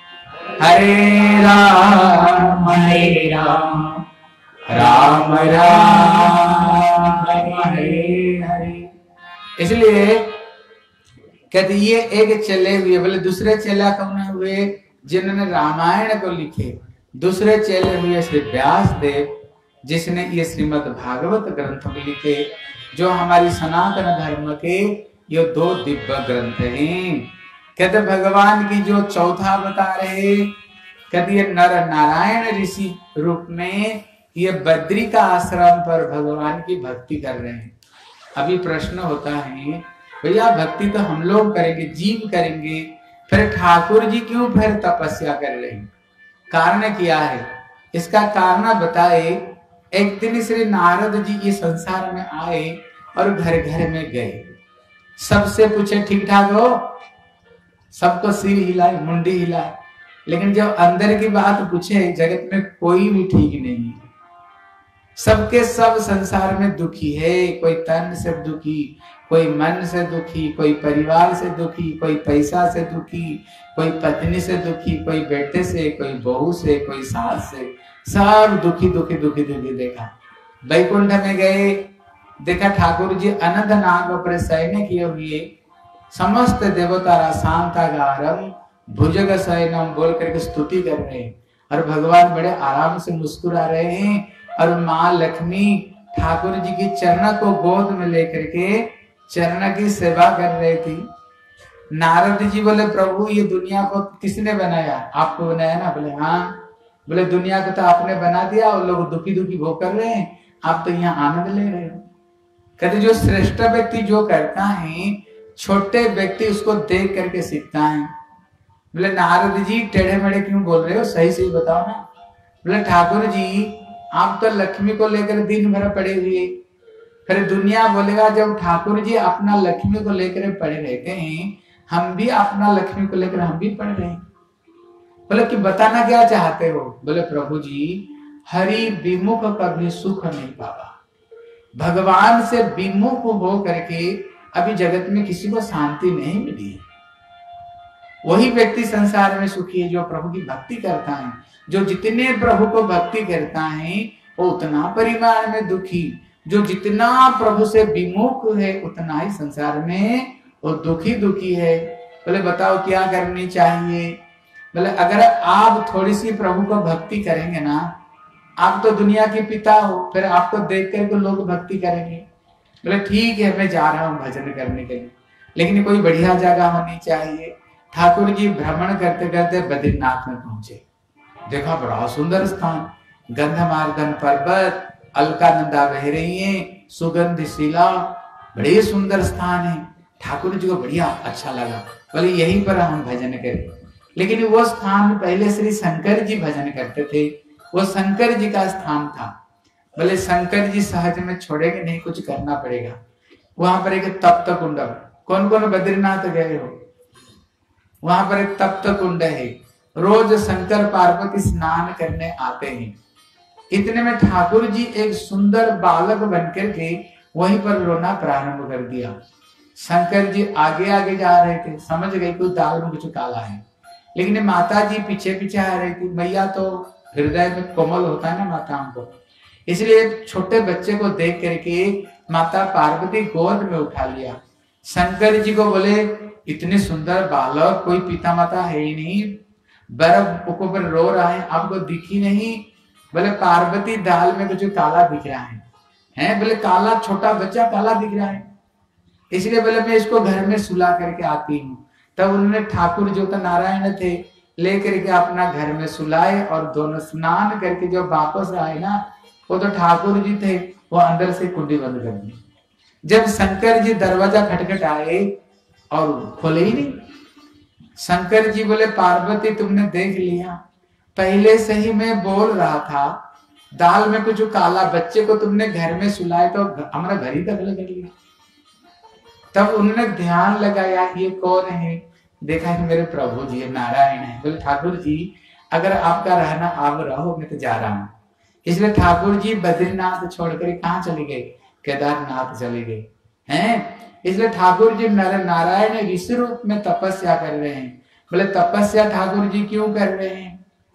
[SPEAKER 1] हरे राम हरे राम राम राम हरे हरे। इसलिए कहते ये एक चले हुए, बोले दूसरे चेला कौन हुए, जिन्होंने रामायण को लिखे। दूसरे चेले हुए श्री व्यास देव, जिसने ये श्रीमद् भागवत ग्रंथ को लिखे, जो हमारी सनातन धर्म के ये दो दिव्य ग्रंथ हैं। कहते भगवान की जो चौथा बता रहे, कहते ये नर नारायण ऋषि रूप में ये बद्री का आश्रम पर भगवान की भक्ति कर रहे हैं। अभी प्रश्न होता है भैया भक्ति तो हम लोग करेंगे, जीव करेंगे, फिर ठाकुर जी क्यों फिर तपस्या कर रहे हैं, कारण क्या है? इसका कारण बताए। एक दिन श्री नारद जी ये संसार में आए और घर घर में गए, सबसे पूछे ठीक ठाक हो, सबको सिर हिलाए मुंडी हिलाए, लेकिन जब अंदर की बात पूछे जगत में कोई भी ठीक नहीं है। सबके सब संसार में दुखी है, कोई तन से दुखी, कोई मन से दुखी, कोई परिवार से दुखी, कोई पैसा से दुखी, कोई पत्नी से दुखी, कोई बेटे से, कोई बहू से, कोई सास से, सब दुखी दुखी दुखी दुखी। देखा वैकुंठ में गए, देखा ठाकुर जी अनंत नाग पर शयन किए हुए, समस्त देवता शांतागारम भुजग शयनम बोल करके स्तुति कर रहे हैं, और भगवान बड़े आराम से मुस्कुरा रहे हैं। और माँ लक्ष्मी ठाकुर जी की चरण को गोद में लेकर के चरण की सेवा कर रही थी। नारद जी बोले प्रभु ये दुनिया को किसने बनाया? आपको बनाया ना? बोले हाँ। बोले दुनिया को तो आपने बना दिया और लोग दुखी दुखी भोग कर रहे हैं, आप तो यहाँ आनंद ले रहे हो। कहते जो श्रेष्ठ व्यक्ति जो करता है, छोटे व्यक्ति उसको देख करके सीखता है। बोले नारद जी टेढ़े मेढ़े क्यों बोल रहे हो, सही सही बताओ ना। बोले ठाकुर जी आप तो लक्ष्मी को लेकर दिन भर पड़े हुए, फिर दुनिया बोलेगा जब ठाकुर जी अपना लक्ष्मी को लेकर पड़े रहते हैं, हम भी अपना लक्ष्मी को लेकर हम भी पढ़ रहे हैं। बोले कि बताना क्या चाहते हो? बोले प्रभु जी हरि विमुख कभी सुख नहीं पावा, भगवान से विमुख हो करके अभी जगत में किसी को शांति नहीं मिली। वही व्यक्ति संसार में सुखी है जो प्रभु की भक्ति करता है। जो जितने प्रभु को भक्ति करता है वो उतना परिमाण में दुखी, जो जितना प्रभु से विमुख है उतना ही संसार में वो दुखी दुखी है। बोले बताओ क्या करनी चाहिए? बोले अगर आप थोड़ी सी प्रभु को भक्ति करेंगे ना, आप तो दुनिया के पिता हो, फिर आपको देख करके लोग भक्ति करेंगे। बोले ठीक है, मैं जा रहा हूँ भजन करने के लिए, लेकिन कोई बढ़िया जगह होनी चाहिए। ठाकुर जी भ्रमण करते करते बद्रीनाथ में पहुंचे। देखा बड़ा सुंदर स्थान, गंधमार्दन पर्वत, अलकानंदा बह रही है, सुगंध शिला, बड़े सुंदर स्थान है। ठाकुर जी को बढ़िया अच्छा लगा, बोले यहीं पर हम भजन करें। लेकिन वो स्थान पहले श्री शंकर जी भजन करते थे, वो शंकर जी का स्थान था। बोले शंकर जी सहज में छोड़ेंगे नहीं, कुछ करना पड़ेगा। वहां पर एक तप्त कुंड, कौन कौन बद्रीनाथ गए हो, वहां पर एक तप्त कुंड है, रोज शंकर पार्वती स्नान करने आते हैं। इतने में ठाकुर जी एक सुंदर बालक बनकर के वहीं पर रोना प्रारंभ कर दिया। शंकर जी आगे आगे जा रहे थे, समझ गए कोई दाल में कुछ काला है, लेकिन माता जी पीछे पीछे आ रही थी। मैया तो हृदय में कोमल होता है ना माताओं को, इसलिए छोटे बच्चे को देख करके माता पार्वती गोद में उठा लिया। शंकर जी को बोले इतने सुंदर बालक, कोई पिता माता है ही नहीं, बर्फ ऊपर रो रहा है, आपको दिखी नहीं। बोले पार्वती दाल में कुछ काला दिख रहा है, हैं? बोले काला, छोटा बच्चा काला दिख रहा है, इसलिए बोले मैं इसको घर में सुला करके आती हूँ। तब उन्होंने ठाकुर जो तो नारायण थे लेकर के अपना घर में सुलाए, और दोनों स्नान करके जो वापस आए ना, वो तो ठाकुर जी थे, वो अंदर से कुंडी बंद कर दी। जब शंकर जी दरवाजा खटखट आए और खोले ही नहीं। शंकर जी बोले पार्वती तुमने देख लिया, पहले से ही मैं बोल रहा था दाल में कुछ काला, बच्चे को तुमने घर में सुलाए तो हमारा घर ही दखल कर लिया। तब उन्होंने ध्यान लगाया ये कौन है, देखा कि मेरे प्रभु जी नारायण है। बोले ठाकुर जी अगर आपका रहना आप रहो, मैं तो जा रहा हूँ। इसलिए ठाकुर जी बद्रीनाथ छोड़कर कहाँ चले गए, केदारनाथ चले गए हैं। इसलिए ठाकुर जी नर नारायण ऋषि रूप में तपस्या कर रहे हैं। बोले तपस्या ठाकुर जी क्यों कर रहे हैं,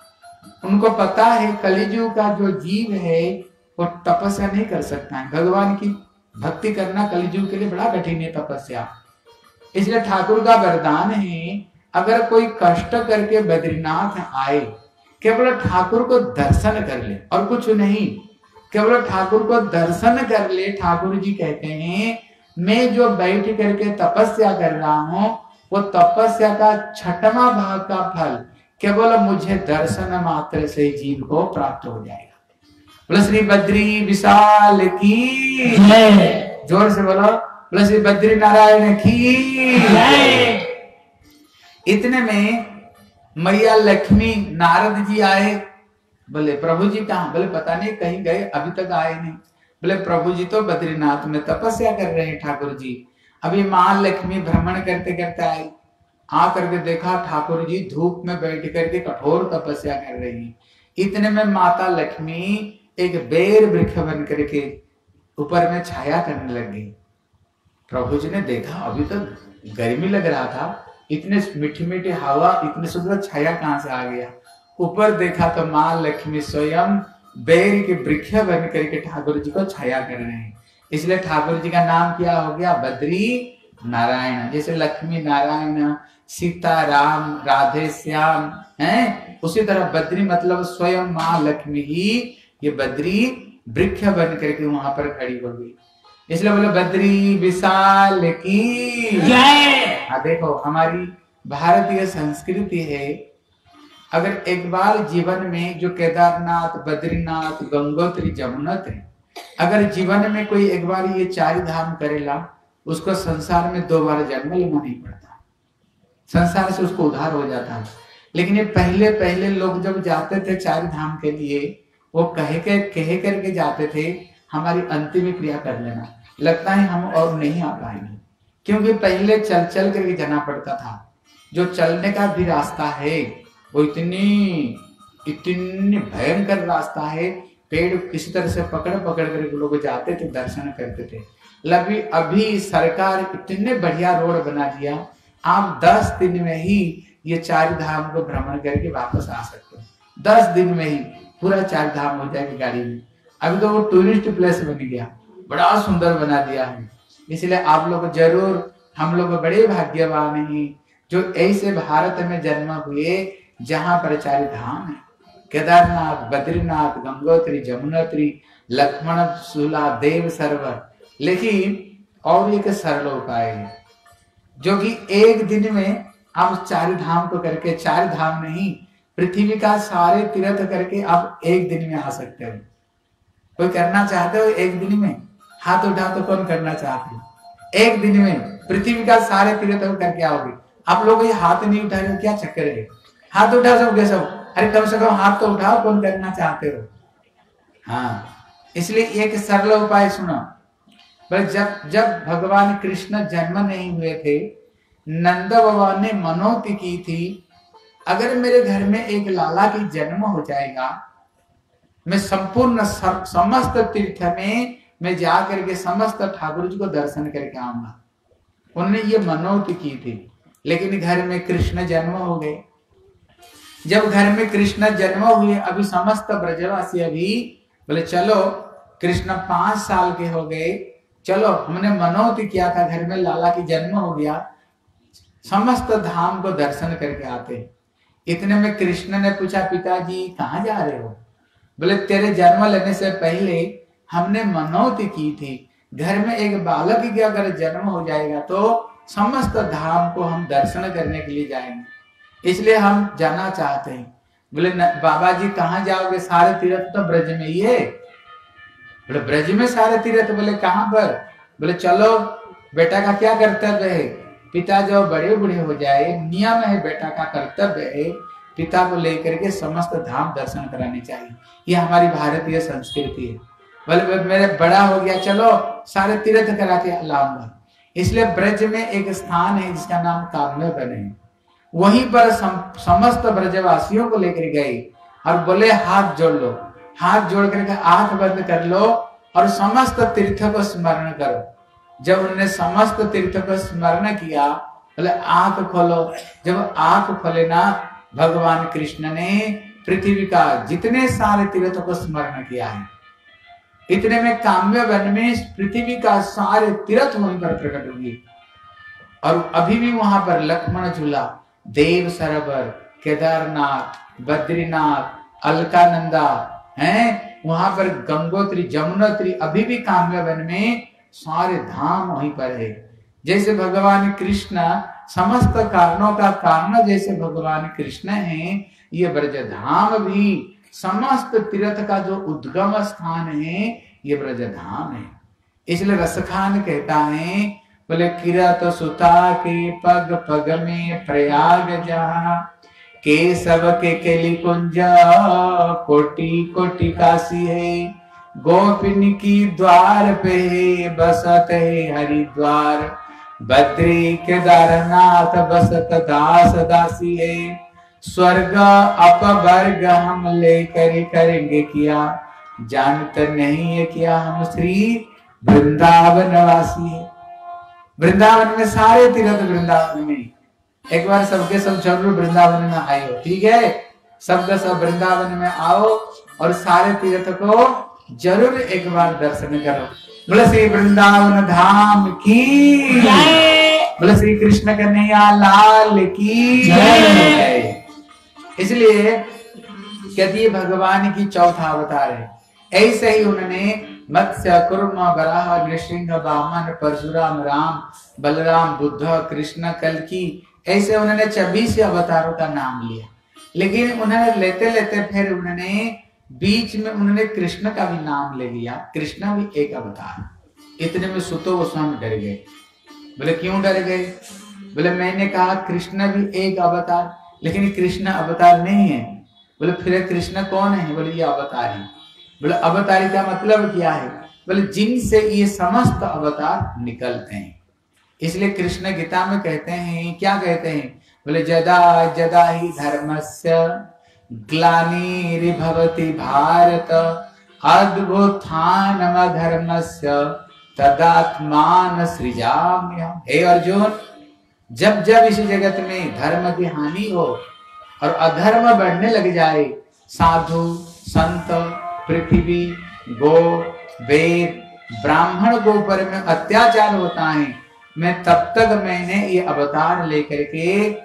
[SPEAKER 1] उनको पता है कलिजुग का जो जीव है वो तपस्या नहीं कर सकता है, भगवान की भक्ति करना कलिजुग के लिए बड़ा कठिन है तपस्या। इसलिए ठाकुर का वरदान है अगर कोई कष्ट करके बद्रीनाथ आए, केवल ठाकुर को दर्शन कर ले और कुछ नहीं, केवल ठाकुर को दर्शन कर ले। ठाकुर जी कहते हैं मैं जो बैठ करके तपस्या कर रहा हूं वो तपस्या का छठवां भाग का फल केवल मुझे दर्शन मात्र से जीव को प्राप्त हो जाएगा। बोलो श्री बद्री विशाल की जय, जोर से बोलो बोलो श्री बद्री नारायण की जय। इतने में मैया लक्ष्मी नारद जी आए। बोले प्रभु जी कहाँ, बोले पता नहीं कहीं गए, अभी तक आए नहीं। बोले प्रभु जी तो बद्रीनाथ में तपस्या कर रहे हैं ठाकुर जी। अभी माँ लक्ष्मी भ्रमण करते करते आई, आ करके देखा ठाकुर जी धूप में बैठ करके कठोर तपस्या कर रही हैं। इतने में माता लक्ष्मी एक बेर वृक्ष बन करके ऊपर में छाया करने लग गई। प्रभु जी ने देखा अभी तक गर्मी लग रहा था, इतने मीठी मीठी हवा, इतने सुंदर छाया कहाँ से आ गया। ऊपर देखा तो माँ लक्ष्मी स्वयं बेर के वृक्ष बन करके ठाकुर जी को छाया कर रहे हैं। इसलिए ठाकुर जी का नाम क्या हो गया, बद्री नारायण। जैसे लक्ष्मी नारायण, सीता राम, राधे श्याम हैं, उसी तरह बद्री मतलब स्वयं माँ लक्ष्मी ही ये बद्री वृक्ष बन करके वहां पर खड़ी हो गई। इसलिए बोले बद्री विशाल की जय। हाँ देखो हमारी भारतीय संस्कृति है, अगर एक बार जीवन में जो केदारनाथ, बद्रीनाथ, गंगोत्री, जमुनोत्री, अगर जीवन में कोई एक बार ये चार धाम करेला, उसको संसार में दो बार जन्म लेना नहीं पड़ता, संसार से उसको उद्धार हो जाता है। लेकिन ये पहले पहले लोग जब जाते थे चार धाम के लिए, वो कहे के कहे करके जाते थे हमारी अंतिम क्रिया कर लेना, लगता है हम और नहीं आ पाएंगे, क्योंकि पहले चल चल करके जाना पड़ता था। जो चलने का भी रास्ता है वो इतनी इतनी भयंकर रास्ता है, पेड़ किसी तरह से पकड़ पकड़ कर लोग जाते थे, दर्शन करते थे। लभी अभी सरकार इतने बढ़िया रोड बना दिया, आप दस दिन में ही ये चार धाम को भ्रमण करके वापस आ सकते हो। दस दिन में ही पूरा चार धाम हो जाएगी गाड़ी में। अभी तो वो टूरिस्ट प्लेस बन गया, बड़ा सुंदर बना दिया है। इसलिए आप लोग जरूर, हम लोग बड़े भाग्यवान हैं जो ऐसे भारत में जन्म हुए, जहां पर चार धाम है, केदारनाथ, बद्रीनाथ, गंगोत्री, जमुनोत्री, लक्ष्मण झूला, देव सरोवर। लेकिन और एक सरल उपाय है जो कि एक दिन में आप चार धाम को करके, चार धाम नहीं पृथ्वी का सारे तीर्थ करके आप एक दिन में आ सकते हो। कोई करना चाहते हो एक दिन में? हाथ उठाओ तो कौन करना चाहते हो? एक दिन में पृथ्वी का सारे तीर्थ करके आओगे। आप लोग ये हाथ नहीं उठा रहे हो, क्या चक्कर है? हाथ उठा सबके सब। अरे कम से कम हाथ तो उठाओ, कौन करना चाहते हो? हाँ, इसलिए एक सरल उपाय सुनो। पर जब जब भगवान कृष्ण जन्म नहीं हुए थे, नंद बाबा ने मनोती की थी, अगर मेरे घर में एक लाला की जन्म हो जाएगा, मैं संपूर्ण समस्त तीर्थ में मैं जाकर के समस्त ठाकुर जी को दर्शन करके आऊंगा। उन्होंने ये मनोती की थी। लेकिन घर में कृष्ण जन्म हो गए। जब घर में कृष्ण जन्म हुए, अभी समस्त ब्रजवासी अभी बोले चलो कृष्ण पांच साल के हो गए, चलो हमने मनोती किया था, घर में लाला की जन्म हो गया, समस्त धाम को दर्शन करके आते। इतने में कृष्ण ने पूछा, पिताजी कहाँ जा रहे हो? बोले तेरे जन्म लेने से पहले हमने मनोती की थी, घर में एक बालक की अगर जन्म हो जाएगा तो समस्त धाम को हम दर्शन करने के लिए जाएंगे, इसलिए हम जाना चाहते हैं। बोले बाबा जी कहाँ जाओगे? सारे तीर्थ तो ब्रज में ही है। बोले ब्रज में सारे तीर्थ? बोले कहाँ पर? बोले चलो, बेटा का क्या कर्तव्य है? पिता जो बड़े बूढ़े हो जाए, नियम है, बेटा का कर्तव्य है पिता को लेकर के समस्त धाम दर्शन कराने चाहिए। ये हमारी भारतीय संस्कृति है। बोले मेरे बड़ा हो गया, चलो सारे तीर्थ करा के लाऊंगा। इसलिए ब्रज में एक स्थान है जिसका नाम काम्य वन है। वहीं पर सम, समस्त ब्रजवासियों को लेकर गए और बोले हाथ जोड़ लो। हाथ जोड़ करके आंख बंद कर लो और समस्त तीर्थ को स्मरण करो। जब उन्होंने समस्त तीर्थ को स्मरण किया, बोले आंख खोलो। जब आंख खोले ना, भगवान कृष्ण ने पृथ्वी का जितने सारे तीर्थों को स्मरण किया है। इतने में काम्य वन में पृथ्वी का सारे तीर्थ वहीं पर प्रकट हुए। और अभी भी वहां पर लक्ष्मण झूला, देव सरोवर, केदारनाथ, बद्रीनाथ, अलकानंदा हैं, वहां पर गंगोत्री, जमुनोत्री, अभी भी काम्य वन में सारे धाम वहीं पर है। जैसे भगवान कृष्ण समस्त कारणों का कारण जैसे भगवान कृष्ण हैं, ये ब्रज धाम भी समस्त तीर्थ का जो उद्गम स्थान है, ये ब्रज धाम है। इसलिए रसखान कहता है, बोले किरत सुता के पग पग में प्रयाग जहा, केशव के केली कुंज कोटि कोटि काशी है, गोपिन की द्वार पे बसत है हरिद्वार, बद्री केदारनाथ बसत दास दासी है, स्वर्ग अपवर्ग हम लेकर करेंगे किया, जानते नहीं है क्या हम श्री वृंदावन वासी है। वृंदावन में सारे तीर्थ वृंदावन में, एक बार सबके सब जरूर वृंदावन में आए हो, ठीक है? सबके सब वृंदावन में आओ और सारे तीर्थ को जरूर एक बार दर्शन करो। बोले श्री वृंदावन धाम की जय, बोले श्री कृष्ण कन्हैया लाल की जय। इसलिए कहती है भगवान की चौथा अवतार है। ऐसे ही उन्होंने मत्स्य, कुर्म, वराह, नृसिंह, वामन, परशुराम, राम, बलराम, बुद्ध, कृष्ण, कल्कि, ऐसे उन्होंने छब्बीस अवतारों का नाम लिया। लेकिन उन्होंने लेते लेते फिर उन्होंने बीच में उन्होंने कृष्ण का भी नाम ले लिया। कृष्ण भी एक अवतार। इतने में सुतो गोस्वामी डर गए। बोले क्यों डर गए? बोले मैंने कहा कृष्ण भी एक अवतार, लेकिन कृष्ण अवतार नहीं है। बोले फिर कृष्ण कौन है? बोले ये अवतार है। बोले अवतारी का मतलब क्या है? बोले जिनसे ये समस्त अवतार निकलते हैं। इसलिए कृष्ण गीता में कहते हैं, क्या कहते हैं? बोले जदा जदा ही धर्मस्य ग्लानिर्भवति भारत अद्भुतानम धर्मस्य तदात्मान सृजाम्यहम्। हे अर्जुन, जब जब इस जगत में धर्म की हानि हो और अधर्म बढ़ने लग जाए, साधु संत, पृथ्वी, गो, वेद, ब्राह्मण के ऊपर में अत्याचार होता है, मैं तब तक मैंने ये अवतार लेकर के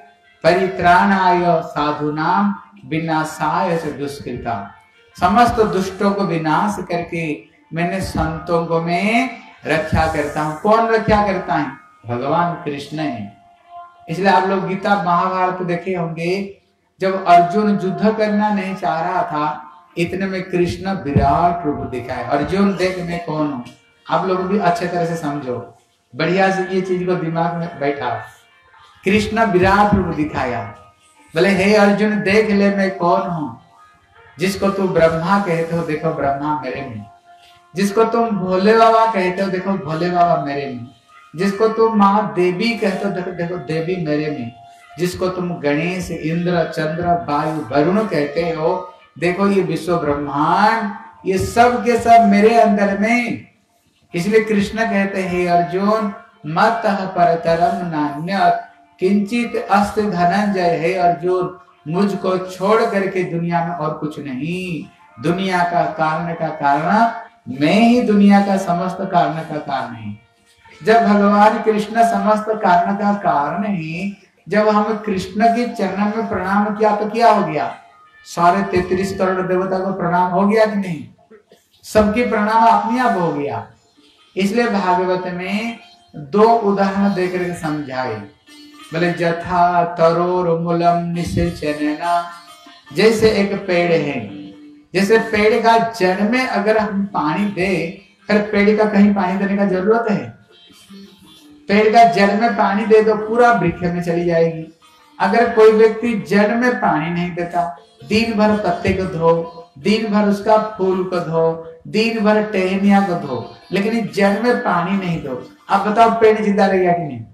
[SPEAKER 1] परित्राणाय साधुनाम विनाशाय च दुष्कृता। समस्त दुष्टों को विनाश करके मैंने संतों को मैं रक्षा करता हूं। कौन रक्षा करता है? भगवान कृष्ण है। इसलिए आप लोग गीता महाभारत देखे होंगे, जब अर्जुन युद्ध करना नहीं चाह रहा था, इतने में कृष्ण विराट रूप दिखाए। अर्जुन देख मैं कौन हूं। आप लोग भी अच्छे तरह से समझो, बढ़िया से ये चीज को दिमाग में बैठा। कृष्ण विराट रूप दिखाया, बोले हे अर्जुन देख ले मैं कौन हूं। जिसको तू ब्रह्मा कहते हो देखो ब्रह्मा मेरे में, जिसको तुम भोले बाबा कहते हो देखो भोले बाबा मेरे में, जिसको तुम माँ देवी कहते हो देखो देखो देवी मेरे में, जिसको तुम गणेश इंद्र चंद्र वायु वरुण कहते हो देखो ये विश्व ब्रह्मांड, ये सब के सब मेरे अंदर में। इसलिए कृष्ण कहते हैं अर्जुन मत्तः परतरम नान्यत् किंचित अस्ति धनंजय। हे अर्जुन मुझको छोड़ करके दुनिया में और कुछ नहीं। दुनिया का कारण का कारण मैं ही, दुनिया का समस्त कारण का कारण है। जब भगवान कृष्ण समस्त कारण का कारण है, जब हम कृष्ण के चरण में प्रणाम किया तो क्या हो गया? सारे तैतीस करोड़ देवता को प्रणाम हो गया कि नहीं? सबकी प्रणाम अपने आप हो गया। इसलिए भागवत में दो उदाहरण देकर के समझाए, बोले जथा तरोर मूलम निषेचनेना। जैसे एक पेड़ है, जैसे पेड़ का जड़ में अगर हम पानी दे, फिर पेड़ का कहीं पानी देने का जरूरत है? पेड़ का जड़ में पानी दे तो पूरा वृक्ष में चली जाएगी। अगर कोई व्यक्ति जड़ में पानी नहीं देता, दिन भर पत्ते को धो, दिन भर उसका फूल को धो, दिन भर टहनिया को धो, लेकिन जड़ में पानी नहीं दो, अब बताओ पेड़ जिंदा रहेगा कि नहीं?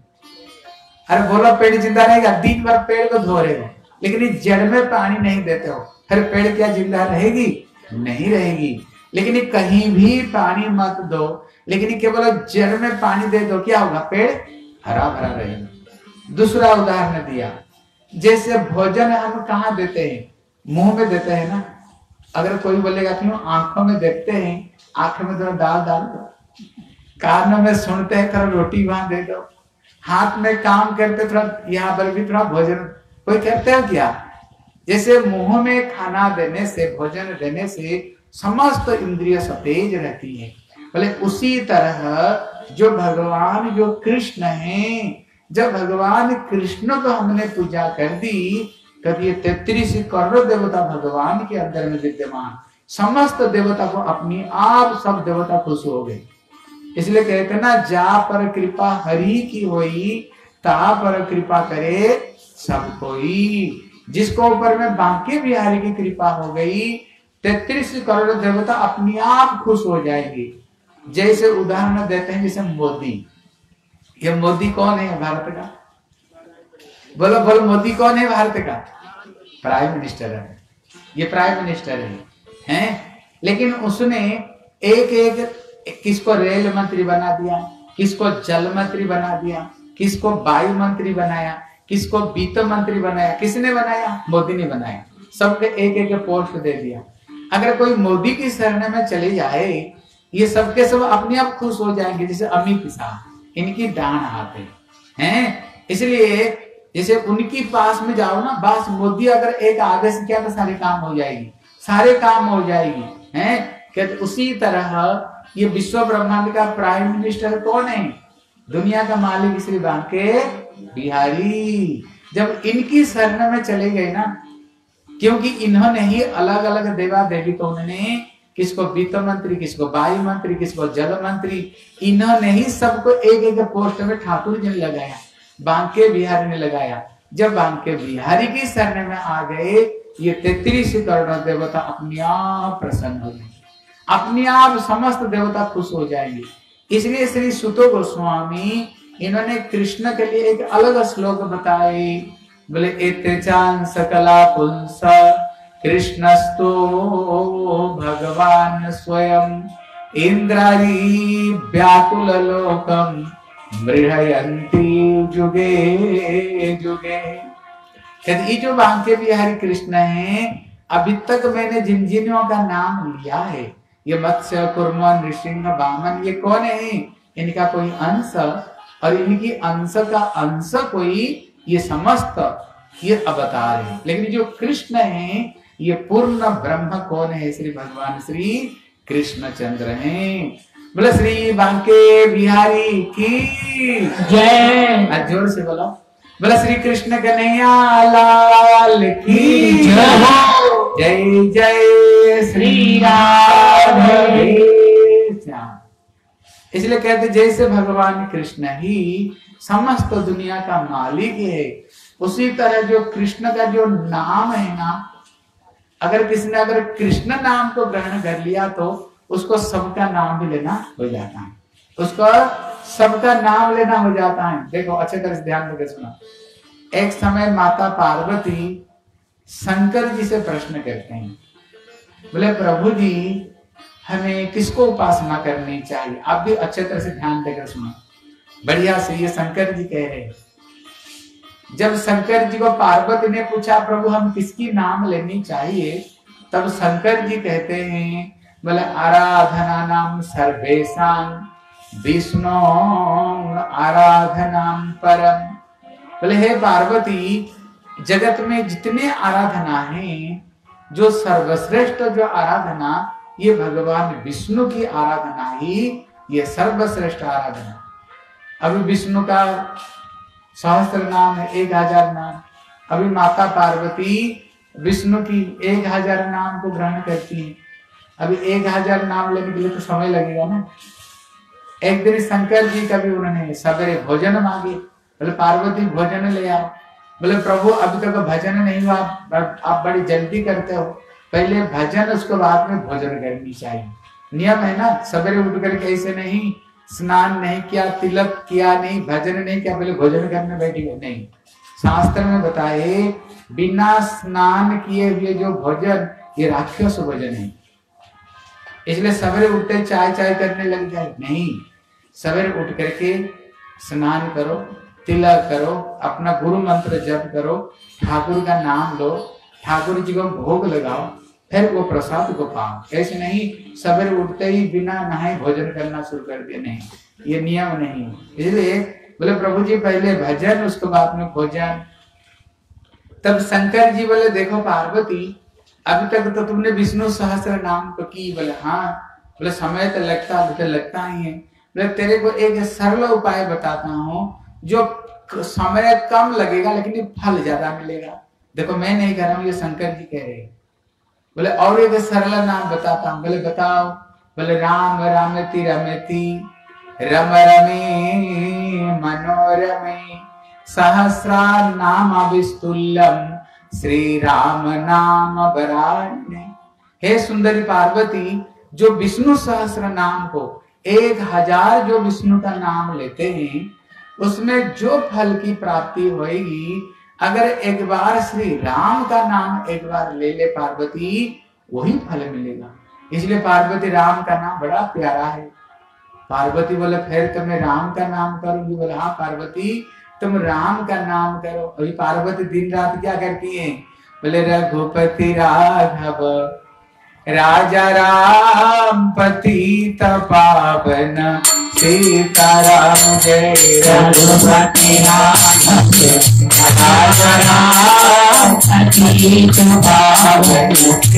[SPEAKER 1] अरे बोलो पेड़ जिंदा रहेगा? दिन भर पेड़ को धो रहे हो लेकिन जड़ में पानी नहीं देते हो, फिर पेड़ क्या जिंदा रहेगी? नहीं रहेगी। लेकिन कहीं भी पानी मत दो, लेकिन केवल जड़ में पानी दे दो, क्या होगा? पेड़ हरा भरा रहेगा। दूसरा उदाहरण दिया, जैसे भोजन हम कहाँ देते हैं? मुंह में देते हैं ना। अगर कोई बोलेगा क्यों आंखों में देखते हैं, आंखों में थोड़ा दाल डाल दो, कानों में सुनते हैं थोड़ा रोटी वहां दे दो, हाथ में काम करते थोड़ा यहाँ पर भी थोड़ा भोजन, कोई कहते हो क्या? जैसे मुंह में खाना देने से, भोजन देने से समस्त इंद्रिय सतेज रहती है, बोले उसी तरह जो भगवान जो कृष्ण हैं, जब भगवान कृष्ण को हमने पूजा कर दी, कभी ये तैतीस करोड़ देवता भगवान के अंदर में विद्यमान, समस्त देवता को अपनी आप सब देवता खुश हो गए। इसलिए कहते ना, जा पर कृपा हरि की होई, ता पर कृपा करे सब कोई। जिसको ऊपर में बांके बिहारी की कृपा हो गई, तैतीस करोड़ देवता अपने आप खुश हो जाएंगे। जैसे उदाहरण देते हैं, जैसे मोदी। ये मोदी कौन है भारत का? बोलो बोलो, मोदी कौन है भारत का? प्राइम मिनिस्टर है। ये प्राइम मिनिस्टर है, हैं? लेकिन उसने एक एक किसको रेल मंत्री बना दिया, किसको जल मंत्री बना दिया, किसको वायु मंत्री बनाया, किसको वित्त मंत्री बनाया। किसने बनाया? मोदी ने बनाया। सबके एक एक पोस्ट दे दिया। अगर कोई मोदी की शरण में चले जाए, ये सबके सब अपने आप खुश हो जाएंगे। जैसे अमित शाह, इनकी डांड आते हैं, इसलिए जैसे उनकी पास में जाओ ना, बस मोदी अगर एक आदेश किया तो सारे काम हो जाएगी, सारे काम हो जाएगी, हैं? कहते उसी तरह ये विश्व ब्रह्मांड का प्राइम मिनिस्टर कौन है? दुनिया का मालिक श्री बांके बिहारी। जब इनकी शरण में चले गए ना, क्योंकि इन्होंने ही अलग अलग देवा देवी को, उन्होंने किसको वित्त मंत्री, किसको वायु मंत्री, किसको जल मंत्री, इन्होंने ही सबको एक एक पोस्ट में ठाकुर जी ने लगाया, बांके बिहारी ने लगाया। जब बांके बिहारी की शरण में आ गए, ये तैतीस करोड़ देवता अपने आप प्रसन्न हो गए, अपने आप समस्त देवता खुश हो जाएंगे। इसलिए श्री सुतो गोस्वामी इन्होंने कृष्ण के लिए एक अलग श्लोक बताए, बोले एतेचान सकला पुंस कृष्णस्तो भगवान स्वयं इंद्रारी व्याकुल लोकम मृहयंती जुगे जुगे। ये जो बांके बिहारी कृष्ण है, अभी तक मैंने जिन जिनों का नाम लिया है, ये मत्स्य कुर्मन नृसिंह वामन, ये कौन है? इनका कोई अंश, और इनकी अंश का अंश कोई, ये समस्त ये अवतार है। लेकिन जो कृष्ण है ये पूर्ण ब्रह्म कौन है? श्री भगवान श्री कृष्णचंद्र हैं। बोले श्री बांके बिहारी की
[SPEAKER 2] जय।
[SPEAKER 1] जोर से बोलो। बोले श्री कृष्ण कन्हैया लाल की
[SPEAKER 2] जय।
[SPEAKER 1] जय जय श्री राधे श्याम। इसलिए कहते जैसे भगवान कृष्ण ही समस्त दुनिया का मालिक है, उसी तरह जो कृष्ण का जो नाम है ना, अगर किसी ने अगर कृष्ण नाम को ग्रहण कर लिया तो उसको सबका नाम भी लेना हो जाता है, उसको सबका नाम लेना हो जाता है। देखो अच्छे तरह से ध्यान देकर सुना। एक समय माता पार्वती शंकर जी से प्रश्न करते हैं, बोले प्रभु जी हमें किसको उपासना करनी चाहिए? आप भी अच्छे तरह से ध्यान देकर सुनो, बढ़िया से। ये शंकर जी कह रहे हैं, जब शंकर जी को पार्वती ने पूछा प्रभु हम किसकी नाम लेनी चाहिए, तब शंकर जी कहते हैं बोले आराधना नाम सर्वेशां विष्णु आराधना परम। बोले हे पार्वती जगत में जितने आराधना हैं, जो सर्वश्रेष्ठ जो आराधना ये भगवान विष्णु की आराधना ही ये सर्वश्रेष्ठ आराधना। अभी विष्णु का सहस्त्र नाम है, एक हजार नाम। अभी माता पार्वती विष्णु की एक हजार नाम को ग्रहण करती है। अभी एक हजार नाम लेने के लिए तो समय लगेगा ना। एक दिन शंकर जी का भी उन्होंने सवेरे भोजन मांगे, बोले पार्वती भोजन ले आओ। बोले प्रभु अभी तक भजन नहीं हुआ, आप बड़ी जल्दी करते हो, पहले भजन उसके बाद में भोजन करनी चाहिए। नियम है ना, सवेरे उठ कर कैसे नहीं, स्नान नहीं किया, तिलक किया नहीं, भजन नहीं किया, पहले भोजन करने बैठी गए नहीं। शास्त्र में बताए बिना स्नान किए हुए जो भोजन ये राक्षस भोजन है। इसलिए सवेरे उठते चाय चाय करने लग जाए नहीं, सवेरे उठ करके स्नान करो, तिलक करो, अपना गुरु मंत्र जप करो, ठाकुर का नाम लो, ठाकुर जी को भोग लगाओ, फिर वो प्रसाद को पाओ। ऐसे नहीं सवेरे उठते ही बिना नहाए भोजन करना शुरू कर दिया, नहीं, ये नियम नहीं। इसलिए बोले प्रभु जी पहले भजन उसके बाद में भोजन। तब शंकर जी बोले देखो पार्वती अभी तक तो तुमने विष्णु सहस्त्र नाम तो की। बोले हाँ। बोले समय तो लगता तो लगता ही है। बोले तेरे को एक सरल उपाय बताता हूँ जो समय कम लगेगा लेकिन फल ज्यादा मिलेगा। देखो मैं नहीं कह रहा हूँ, ये शंकर जी कह रहे हैं। बोले और एक सरल नाम बताता हूँ। बोले बताओ। बोले राम रामति रमति रम रमे मनोरमे सहस्रा नाम विस्तुल्यम श्री राम नाम वराण्य। हे सुंदरी पार्वती जो विष्णु सहस्र नाम को एक हजार जो विष्णु का नाम लेते हैं उसमें जो फल की प्राप्ति होगी, अगर एक बार श्री राम का नाम एक बार ले ले पार्वती वही फल मिलेगा। इसलिए पार्वती राम का नाम बड़ा प्यारा है। पार्वती बोले फिर तो मैं राम का नाम करूंगी। बोले हाँ पार्वती तुम राम का नाम करो। अभी पार्वती दिन रात क्या करती है? बोले रघुपति राघव राजा राम पतित पावन सीताराम जय रघुपति राघव राजा राम पतित पावन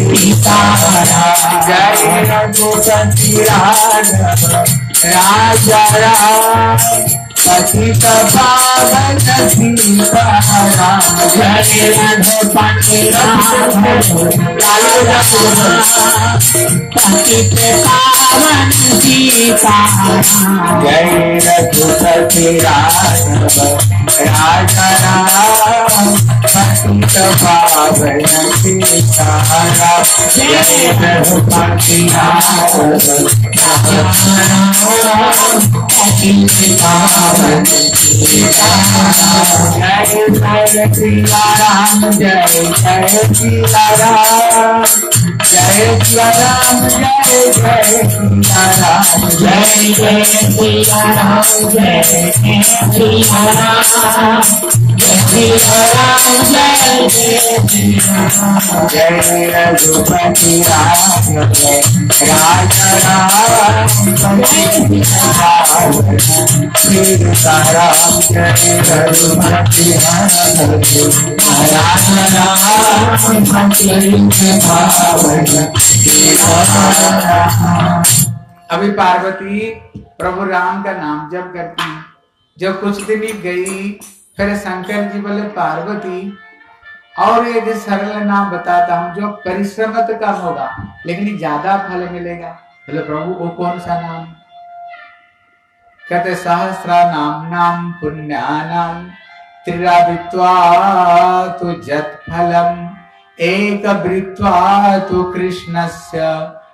[SPEAKER 1] सीताराम जय रघुपति राघव राजा राम पतित पावन सीताराम जय रघुपति राघव राजा पतित पावन सीताराम जय रघुपति राघव राजा राम पतित पावन सीताराम जय रघुपति राघव राजा राम पतित पावन सीताराम जय जय सिया राम जय जय सिया राम जय सिया राम जय जय सिया राम जय जय सिया राम जय जय सिया राम जय सिया राम जय जय सिया राम जय रघुपति राघव राजा राम पतित पावन
[SPEAKER 2] सीताराम जय रघुपति राम राम।
[SPEAKER 1] अभी पार्वती प्रभु राम का नाम जप करती है। जब कुछ दिन ही गई, फिर शंकर जी बोले पार्वती और एक सरल नाम बताता हूँ जो परिश्रम तो कम होगा लेकिन ज्यादा फल मिलेगा। बोले प्रभु वो कौन सा नाम? कहते सहस्रा नाम नाम पुण्यानाम त्रिरावित्वा तु जत फलम एक वृत्वा तु कृष्णस्य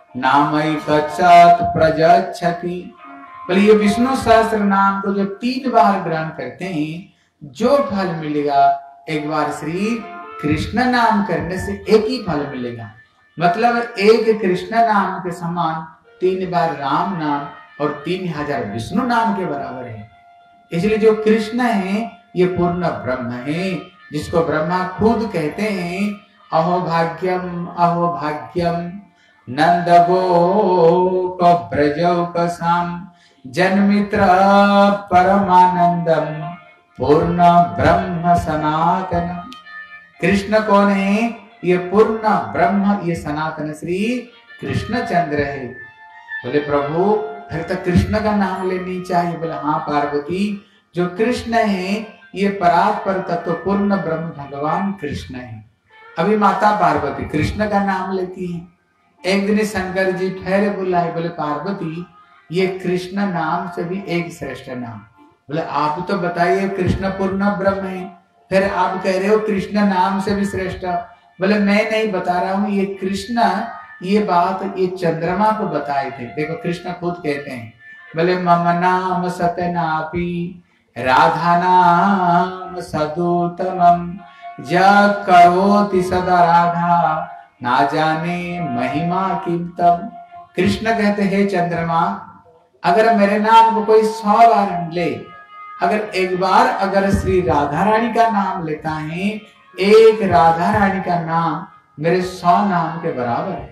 [SPEAKER 1] नामैकच्चात् प्रजच्छति। बोले ये विष्णु सहस्त्र नाम को जो तीन बार ग्रहण करते हैं जो फल मिलेगा, एक बार श्री कृष्ण नाम करने से एक ही फल मिलेगा। मतलब एक कृष्ण नाम के समान तीन बार राम नाम और तीन हजार विष्णु नाम के बराबर है। इसलिए जो कृष्ण है ये पूर्ण ब्रह्म है, जिसको ब्रह्मा खुद कहते हैं अहो भाग्यम अहो भाग्यम नंद गोप ब्रजौकसाम जन्मित्र परमानंदम पूर्ण ब्रह्म सनातनम। कृष्ण कौन है? ये पूर्ण ब्रह्म, ये सनातन श्री कृष्णचंद्र है। बोले प्रभु फिर तो कृष्ण का नाम लेनी चाहिए। बोले हाँ पार्वती, जो कृष्ण है ये परात्पर तत्व पूर्ण ब्रह्म भगवान कृष्ण है। अभी माता पार्वती कृष्ण का नाम लेती है। एक दिन शंकर जी ठहरे बुलाए, बोले पार्वती ये कृष्ण नाम से भी एक श्रेष्ठ नाम। बोले आप तो बताइए कृष्ण पूर्ण ब्रह्म है, फिर आप कह रहे हो कृष्ण नाम से भी श्रेष्ठ। बोले मैं नहीं बता रहा हूँ, ये कृष्ण ये बात ये चंद्रमा को बताए थे। देखो कृष्ण खुद कहते हैं, बोले मम नाम सतनापि राधा नाम सदुतमम जग करोति सदा राधा ना जाने महिमा किंतम। कृष्ण कहते हैं चंद्रमा अगर मेरे नाम को कोई सौ बार ले, अगर एक बार अगर श्री राधा रानी का नाम लेता है, एक राधा रानी का नाम मेरे सौ नाम के बराबर है।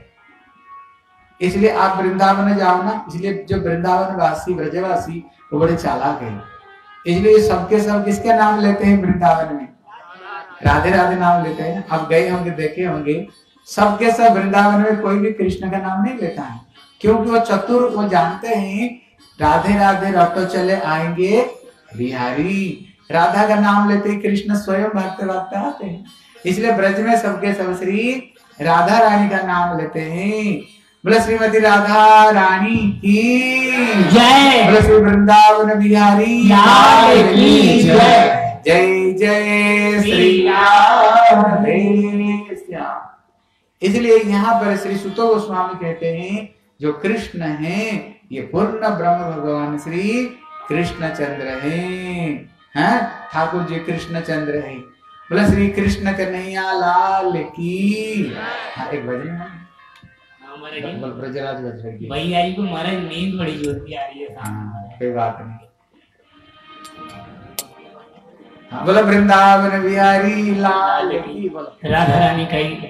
[SPEAKER 1] इसलिए आप वृंदावन जाओ ना, इसलिए जो वृंदावन वासी ब्रजवासी वो बड़े चालाक है। इसलिए सबके सब किसके नाम लेते हैं वृंदावन में? राधे राधे नाम लेते हैं। आप गए होंगे देखे होंगे, सबके सब वृंदावन में कोई भी कृष्ण का नाम नहीं लेता है, क्योंकि वो चतुर, वो जानते हैं राधे राधे रटो चले आएंगे बिहारी। राधा का नाम लेते ही कृष्ण स्वयं भागते भागते आते हैं। इसलिए ब्रज में सबके सब श्री राधा रानी का नाम लेते हैं। बोले श्रीमती राधा रानी की
[SPEAKER 2] जय।
[SPEAKER 1] बोले श्री वृंदावन बिहारी
[SPEAKER 2] लाल की जय।
[SPEAKER 1] जय जय श्री राधे श्याम। इसलिए यहाँ पर श्री सुत गोस्वामी कहते हैं जो कृष्ण है ये पूर्ण ब्रह्म भगवान श्री कृष्णचंद्र है। हैं ठाकुर जी कृष्णचंद्र है। बोला श्री कृष्ण कन्हैया लाल की। हाँ एक भजन है ब्रजराज बज रही है
[SPEAKER 2] भैया जी को महाराज नींद बड़ी जोर की आ रही है।
[SPEAKER 1] हाँ कोई बात नहीं। हाँ बोला वृंदावन बिहारी लाल की। बोला
[SPEAKER 2] राधा रानी कही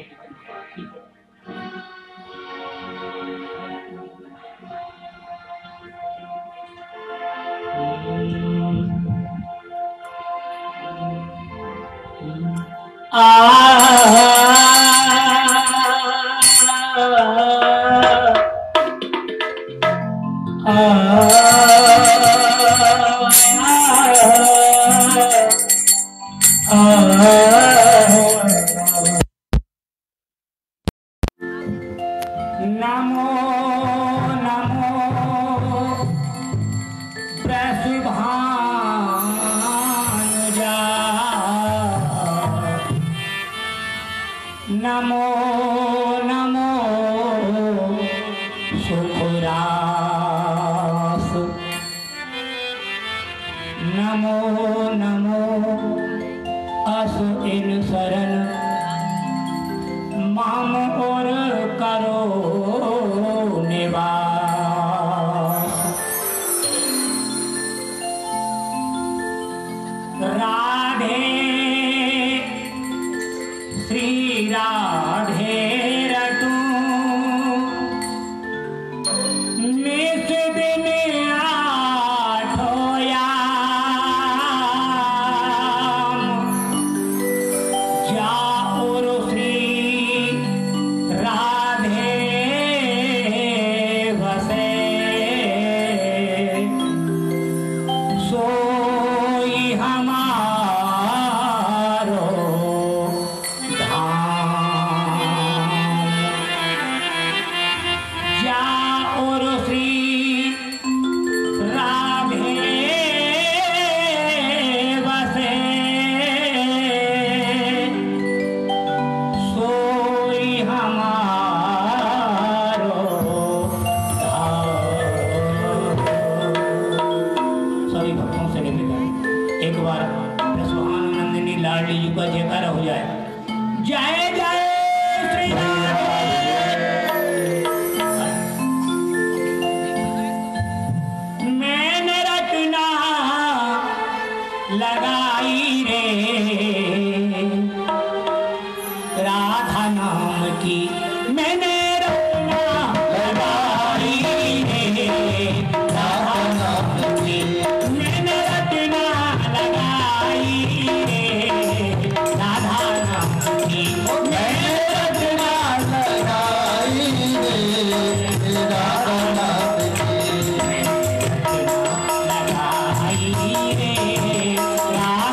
[SPEAKER 2] नमो नमो प्रसुभानुजा नमो नमो सुखरास नमो नमो असु इन शरण माम और करो निवास राधे श्री राधे रटू नित दिन आठो या सभी भक्तों से निवेदन एक बार सुहानुनंदिनी लाडली जी का जयकारा हो जाए। जय जय श्री राधे। मैंने रटना लगाई रे राधा नाम की, मैंने रटना लगाई रे राधा नाम की, मैंने रटना लगाई रे राधा नाम की, मैंने रटना लगाई रे राधा नाम की, लगाई रे राधा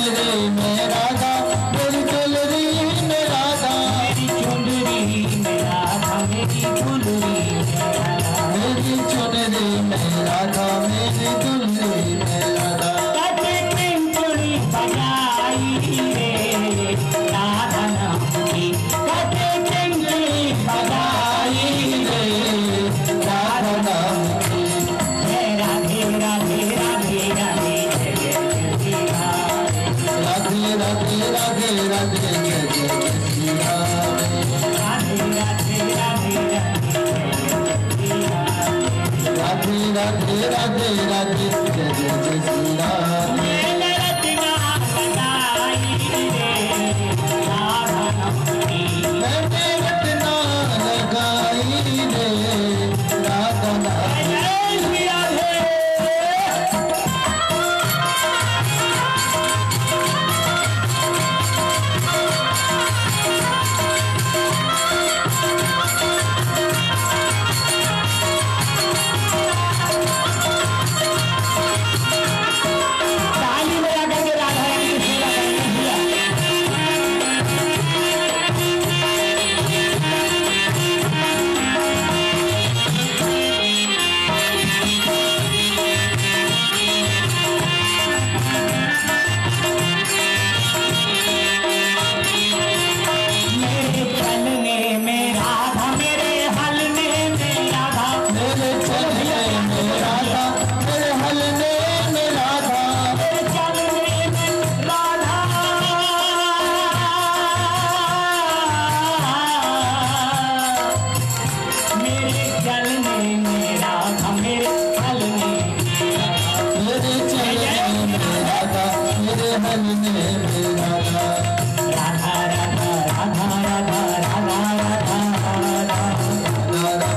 [SPEAKER 3] चुनरी में राधा, मेरी चुनरी में राधा,
[SPEAKER 2] मेरी चुनरी में राधा, मेरी चुनरी में राधा,
[SPEAKER 3] मेरी चुनरी में राधा, मेरी चुनरी में राधा।
[SPEAKER 2] कटे किंकुड़ी बजाई रे राधा नाम की, कटे किंकुड़ी बजाई
[SPEAKER 3] रे राधा नाम की।
[SPEAKER 2] जय राधे राधे राधे राधे जय जय श्री राधे,
[SPEAKER 3] राधे राधे राधे राधे जय जय श्री राधे,
[SPEAKER 2] राधे राधे राधे राधे जय जय श्री राधे,
[SPEAKER 3] राधे राधे राधे राधे जय जय श्री राधे।
[SPEAKER 2] मैंने रचना लगाई रे राधा नाम की,
[SPEAKER 3] मैंने रटना लगाई रे राधा नाम की।
[SPEAKER 2] जय श्री राधे। ताली बजा करके राधा रानी की सेवा करते हुए मेरे चलने में राधा, मेरे हलने में राधा,
[SPEAKER 3] मेरे चलने में राधा, मेरे हलने में राधा,
[SPEAKER 2] मेरे चलने में राधा, मेरे चलने में राधा, मेरे हलने में राधा,
[SPEAKER 3] मेरे चलने में राधा, मेरे हलने में राधा।
[SPEAKER 2] राधा राधा राधा राधा राधा राधा राधा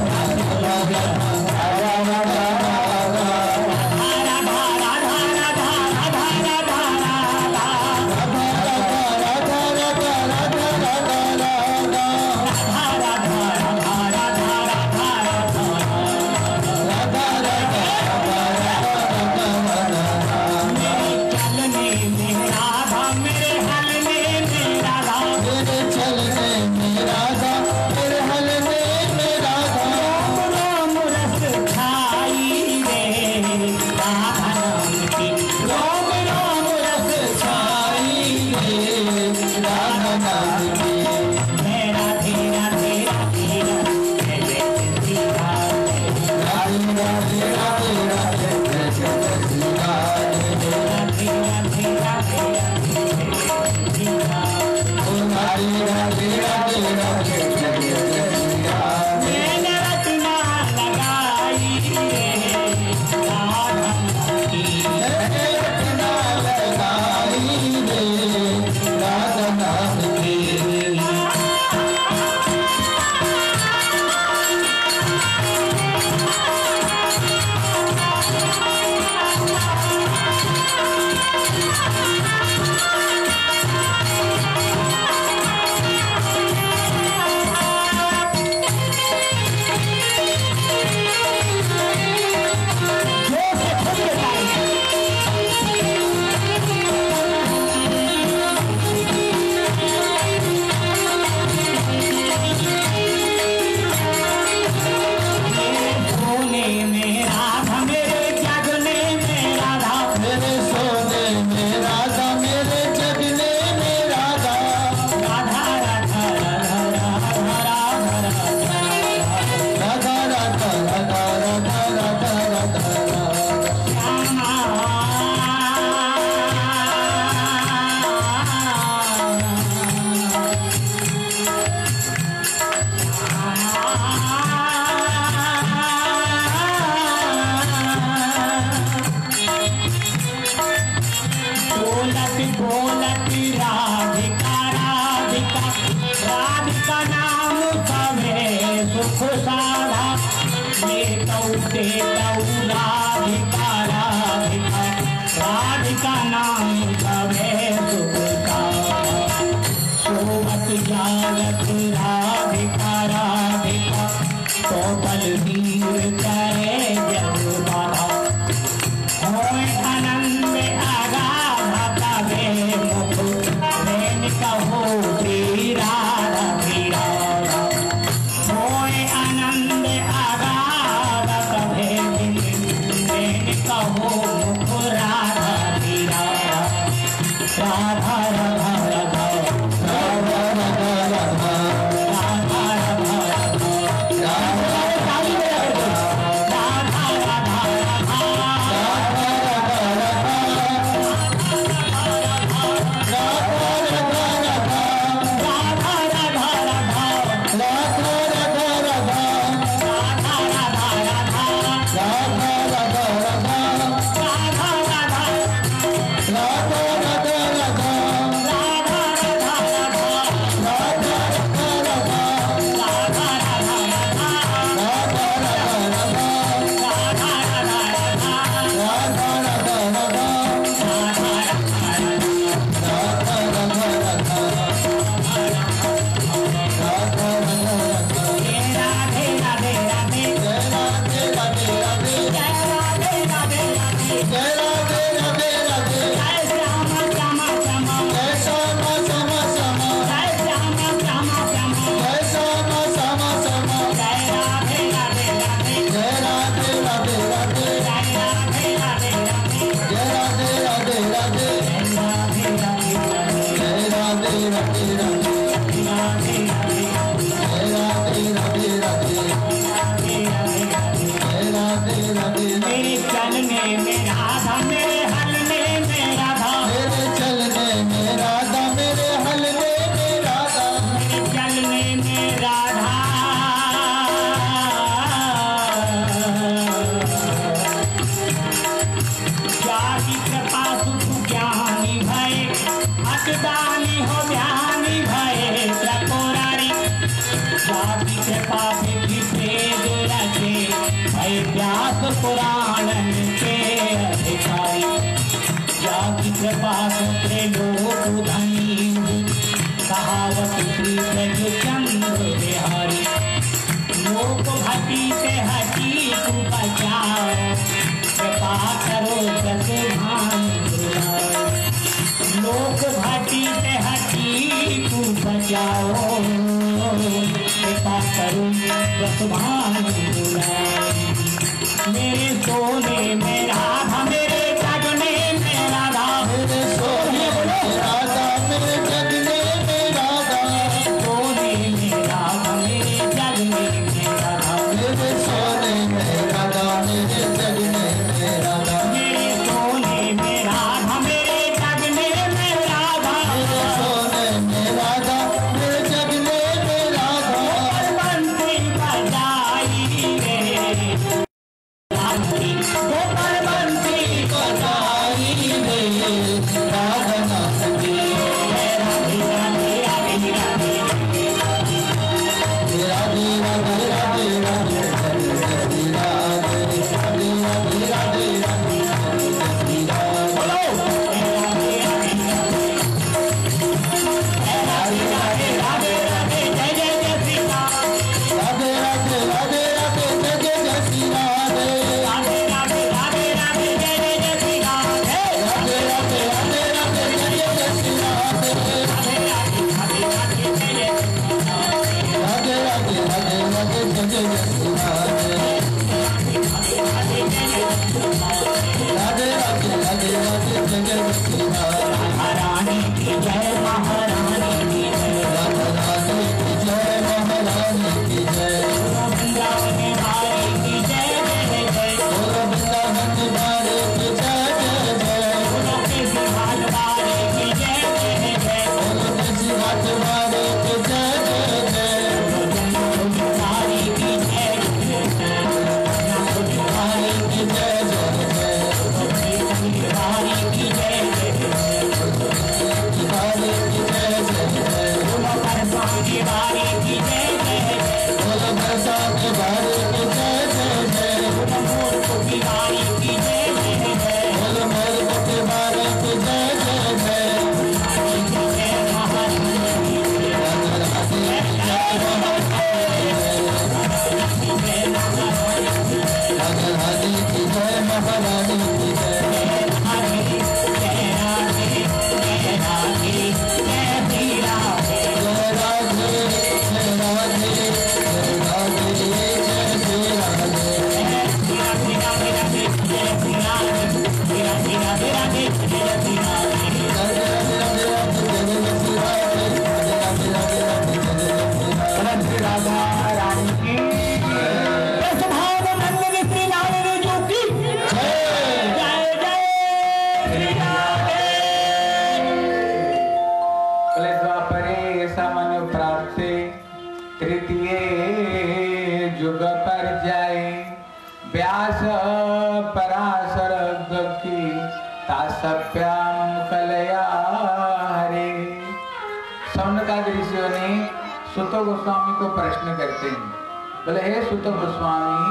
[SPEAKER 2] राधिका नाम तवे सुखता सोमत जागत राधिका राधिका तो बलबीर करे जग बाधा होय आनंद आगा तवे राधा राधा राधा
[SPEAKER 3] राधा राधा राधा
[SPEAKER 2] राधा राधा राधा
[SPEAKER 3] राधा
[SPEAKER 2] ताली बजा के बोलो, राधा राधा राधा मेरे चलने में राधा मेरे हलने में राधा
[SPEAKER 3] मेरे चलने में राधा मेरे हलने में राधा
[SPEAKER 2] मेरे चलने में राधा जाति कृपा सुख ज्ञानी भय अटदानी हो ध्यानी भय त्रिपुरारी जाति कृपा विधि भेद रचे भय व्यास पुराण के अधिकारी जाति कृपा सूत्रे लोक धनी कहावत श्री ब्रज चंद्र बिहारी लोक भटी से हटी तू बचाओ कृपा करो दस भान लोक भटी से हटी तू बचाओ कृपा करो दस भान मेरे सोने में राधा मेरे जगने में राधा
[SPEAKER 3] मेरे सोने में राधा मेरे जगने में राधा
[SPEAKER 2] सोने में राधा मेरे जगने में राधा
[SPEAKER 3] मेरे सोने में राधा मेरे जगने में राधा
[SPEAKER 2] मेरे सोने में राधा मेरे जगने में राधा
[SPEAKER 3] मेरे सोने में राधा मेरे जगने में राधा
[SPEAKER 2] बंसी बजाई रे राधी गोपाल बंसी
[SPEAKER 3] बजाई रे राधा नाथ की
[SPEAKER 2] राधे राधे राधे राधे
[SPEAKER 3] राधे राधे राधे राधे राधे राधे राधे राधे राधे
[SPEAKER 2] बोलो राधे राधे राधे राधे राधे राधे जय जय जय श्री राम
[SPEAKER 3] राधे राधे राधे राधे जय जय जय श्री राधे
[SPEAKER 2] राधे राधे राधे राधे जय जय जय श्री राम
[SPEAKER 3] राधे राधे राधे राधे जय जय जय श्री राधे
[SPEAKER 2] राधे राधे राधे राधे जय जय
[SPEAKER 3] राधे राधे राधे राधे जय जय जय श्री राधे राधे राधे राधे राधे जय जय जय श्री राधे
[SPEAKER 2] महारानी की जय महारानी की जय
[SPEAKER 3] राधा राधे की जय महारानी की जय
[SPEAKER 2] वृंदावन वाली की जय जय जय
[SPEAKER 3] बोलो वृंदावन वाले की जय जय जय
[SPEAKER 2] बोलो केसी घाट वाले की जय जय जय
[SPEAKER 3] बोलो देसी घाट वाले की जय जय जय
[SPEAKER 2] वाली की जय जय
[SPEAKER 3] वाले की जय जय जय
[SPEAKER 2] वाली की जय जय
[SPEAKER 3] वाले
[SPEAKER 1] सप्याम कलया हरे। शौनकादि ऋषियों ने सुत गोस्वामी को प्रश्न करते हैं, बोले हे सुत गोस्वामी,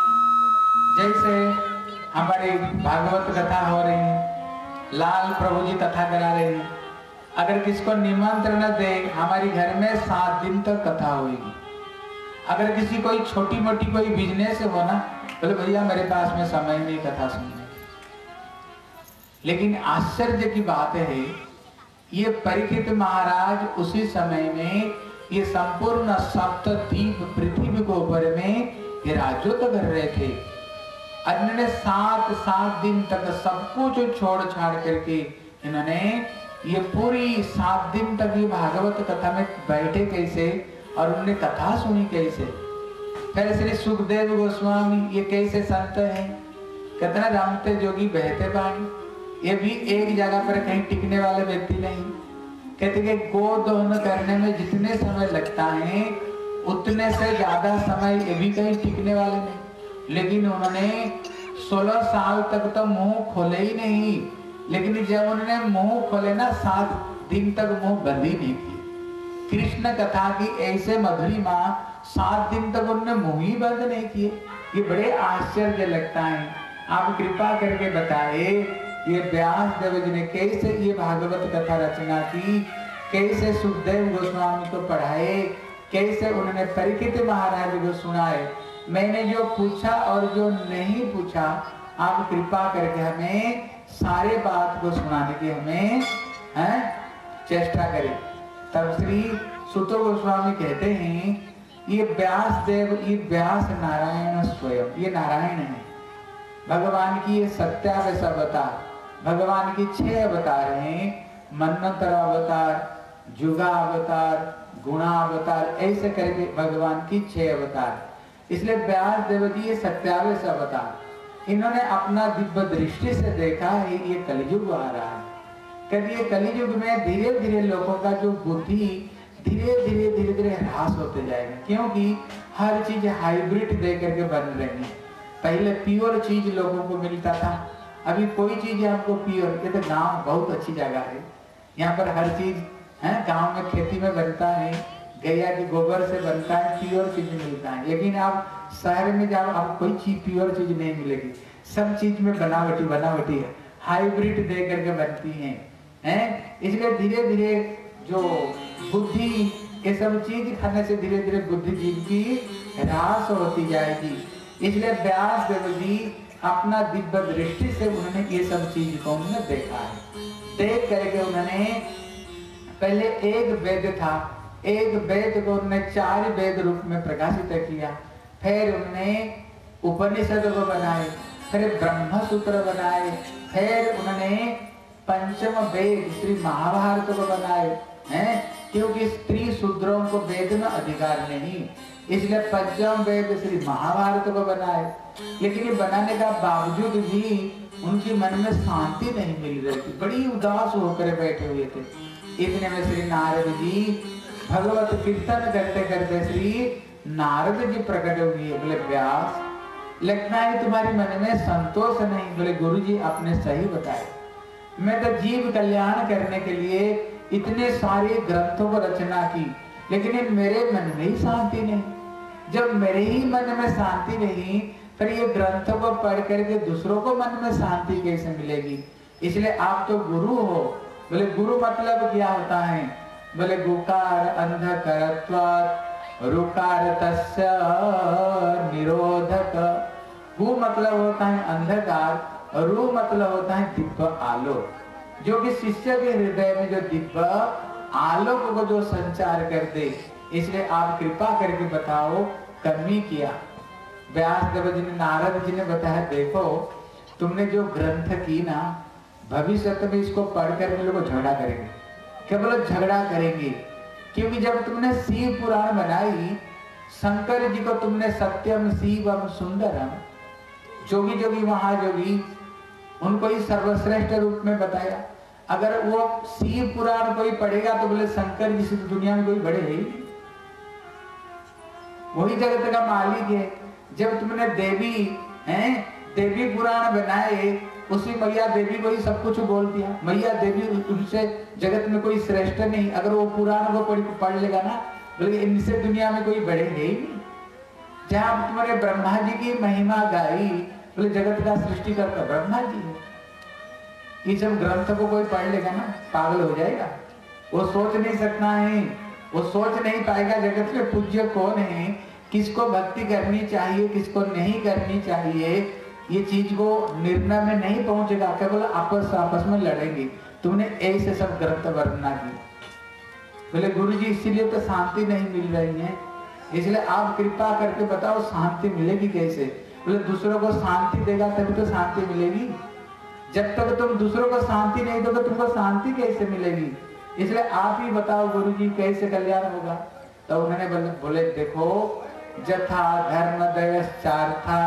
[SPEAKER 1] जैसे हमारी भागवत कथा हो रही है, लाल प्रभु जी कथा करा रहे हैं, अगर किसको निमंत्रण दे हमारी घर में सात दिन तक कथा होगी। अगर किसी कोई छोटी मोटी कोई बिजनेस हो ना, बोले भैया मेरे पास में समय नहीं कथा सुनने। लेकिन आश्चर्य की बात है, ये परीक्षित महाराज उसी समय में ये संपूर्ण सप्तद्वीप पृथ्वी के ऊपर में ये राजत्व कर रहे थे। अन्य सात सात दिन तक सब कुछ छोड़ छाड़ करके इन्होंने ये पूरी सात दिन तक ये भागवत कथा में बैठे कैसे और उन्होंने कथा सुनी कैसे। फिर श्री सुखदेव गोस्वामी ये कैसे संत हैं, कितना रमते जोगी बहते पानी, ये भी एक जगह पर कहीं टिकने वाले व्यक्ति नहीं। कहते कि गोदोहन करने में जितने समय लगता है उतने से ज्यादा समय ये भी कहीं टिकने वाले नहीं। लेकिन उन्होंने सोलह साल तक तो मुंह खोले ही नहीं, लेकिन जब उन्होंने मुंह खोले ना सात दिन तक मुंह बंद ही नहीं किए। कृष्ण कथा की ऐसे मधुरिमा सात दिन तक उन्होंने मुंह ही बंद नहीं किए। ये बड़े आश्चर्य लगता है। आप कृपा करके बताए ये व्यास देव जी ने कैसे ये भागवत कथा रचना की, कैसे सुखदेव गोस्वामी को पढ़ाए, कैसे उन्होंने परीक्षित महाराज को सुनाए। मैंने जो पूछा और जो नहीं पूछा आप कृपा करके हमें सारे बात को सुनाने की हमें हैं चेष्टा करें। तब श्री सुत गोस्वामी कहते हैं ये व्यास देव, ये व्यास नारायण स्वयं, ये नारायण है। भगवान की ये सत्यादश अवतार, भगवान की छह अवतार हैं, मन्वंतर अवतार, जुगा अवतार, गुणा अवतार, ऐसे करके भगवान की छह अवतार। इसलिए व्यास देव जी ये सत्यादश अवतार, इन्होंने अपना दिव्य दृष्टि से देखा है ये कलयुग आ रहा है। कभी ये कलयुग में धीरे धीरे लोगों का जो बुद्धि धीरे धीरे धीरे धीरे ह्रास होते जाएगा, क्योंकि हर चीज हाइब्रिड दे करके बन रही है। पहले प्योर चीज लोगों को मिलता था, अभी कोई चीज हमको प्योर, ये तो गाँव बहुत अच्छी जगह है, यहाँ पर हर चीज है गांव में खेती में बनता है, गैया के गोबर से बनता है, प्योर चीज मिलता है। लेकिन आप शहर में जाओ आप कोई चीज प्योर चीज नहीं मिलेगी, सब चीज में बनावटी बनावटी है, हाइब्रिड दे करके बनती है, हैं? इसलिए धीरे धीरे जो बुद्धि ये सब चीज खाने से धीरे धीरे बुद्धिजीव की ह्रास होती जाएगी। इसलिए व्यास देव जी अपना दिव्य दृष्टि से उन्होंने ये सब चीज को उन्होंने देखा है। देख करके उन्होंने पहले एक वेद था, एक वेद को उन्होंने चार वेद रूप में प्रकाशित किया, फिर उन्होंने उपनिषद को बनाए, फिर ब्रह्म सूत्र बनाए, फिर उन्होंने पंचम वेद श्री महाभारत को बनाए हैं, क्योंकि स्त्री शूद्रों को वेद में अधिकार नहीं, इसलिए पंचम वेद श्री महाभारत को बनाए। लेकिन ये बनाने का बावजूद भी उनके मन में शांति नहीं मिल रही थी, बड़ी उदास होकर बैठे हुए थे। इतने में श्री नारद जी भगवत कीर्तन करते करते श्री नारद जी प्रकट हुए। बोले व्यास, लगता है तुम्हारे मन में संतोष नहीं। बोले गुरु जी आपने सही बताया, मैं तो जीव कल्याण करने के लिए इतने सारे ग्रंथों को रचना की, लेकिन मेरे मन में ही शांति नहीं। जब मेरे ही मन में शांति नहीं, फिर ये ग्रंथों को पढ़ करके दूसरों को मन में शांति कैसे मिलेगी? इसलिए आप तो गुरु हो। बोले गुरु मतलब क्या होता है? बोले गुकार अंधकारत्वात् रुकार तस्य निरोधक। गु मतलब होता है अंधकार, रु मतलब होता है दिव्य आलोक, जो कि शिष्य के हृदय में जो दिव्य आलोक को जो संचार कर दे। इसलिए आप कृपा करके बताओ कमी किया। व्यास देव जी ने नारद जी ने बताया, देखो तुमने जो ग्रंथ की ना, भविष्य में इसको पढ़कर लोग झगड़ा करेंगे। केवल झगड़ा करेंगे, क्योंकि जब तुमने शिव पुराण बनाई, शंकर जी को तुमने सत्यम शिवम सुंदरम, जोगी जोगी महाजोगी, उनको ही सर्वश्रेष्ठ रूप में बताया। अगर वो शिव पुराण कोई पढ़ेगा तो बोले शंकर जी से तो दुनिया में कोई बड़े है, वही जगत का मालिक है। जब तुमने देवी हैं देवी पुराण बनाए उसी मैया देवी को ही सब कुछ बोल दिया। मैया देवी उनसे जगत में कोई श्रेष्ठ नहीं। अगर वो पुराण को पढ़ पढ़ लेगा ना, बल्कि इनसे दुनिया में कोई बड़े है ही नहीं। जहां तुम्हारे ब्रह्मा जी की महिमा गाई, बोले जगत का सृष्टि करता ब्रह्मा जी है। ये सब ग्रंथ को कोई पढ़ लेगा ना, पागल हो जाएगा। वो सोच नहीं सकता है, वो सोच नहीं पाएगा जगत में पूज्य कौन है, किसको भक्ति करनी चाहिए, किसको नहीं करनी चाहिए। ये चीज को निर्णय में नहीं पहुंचेगा, केवल आपस आपस में लड़ेंगे। तुमने ऐसे सब ग्रंथ वर्णना की। बोले गुरु जी इसीलिए तो शांति नहीं मिल रही है, इसलिए आप कृपा करके बताओ शांति मिलेगी कैसे। बोले दूसरों को शांति देगा तभी तो शांति मिलेगी। जब तक तुम दूसरों को शांति नहीं दोगे तुमको शांति कैसे मिलेगी। इसलिए आप ही बताओ गुरु जी कैसे कल्याण होगा। तो उन्होंने बोले, बोले देखो जथा धर्म दयश्चार्था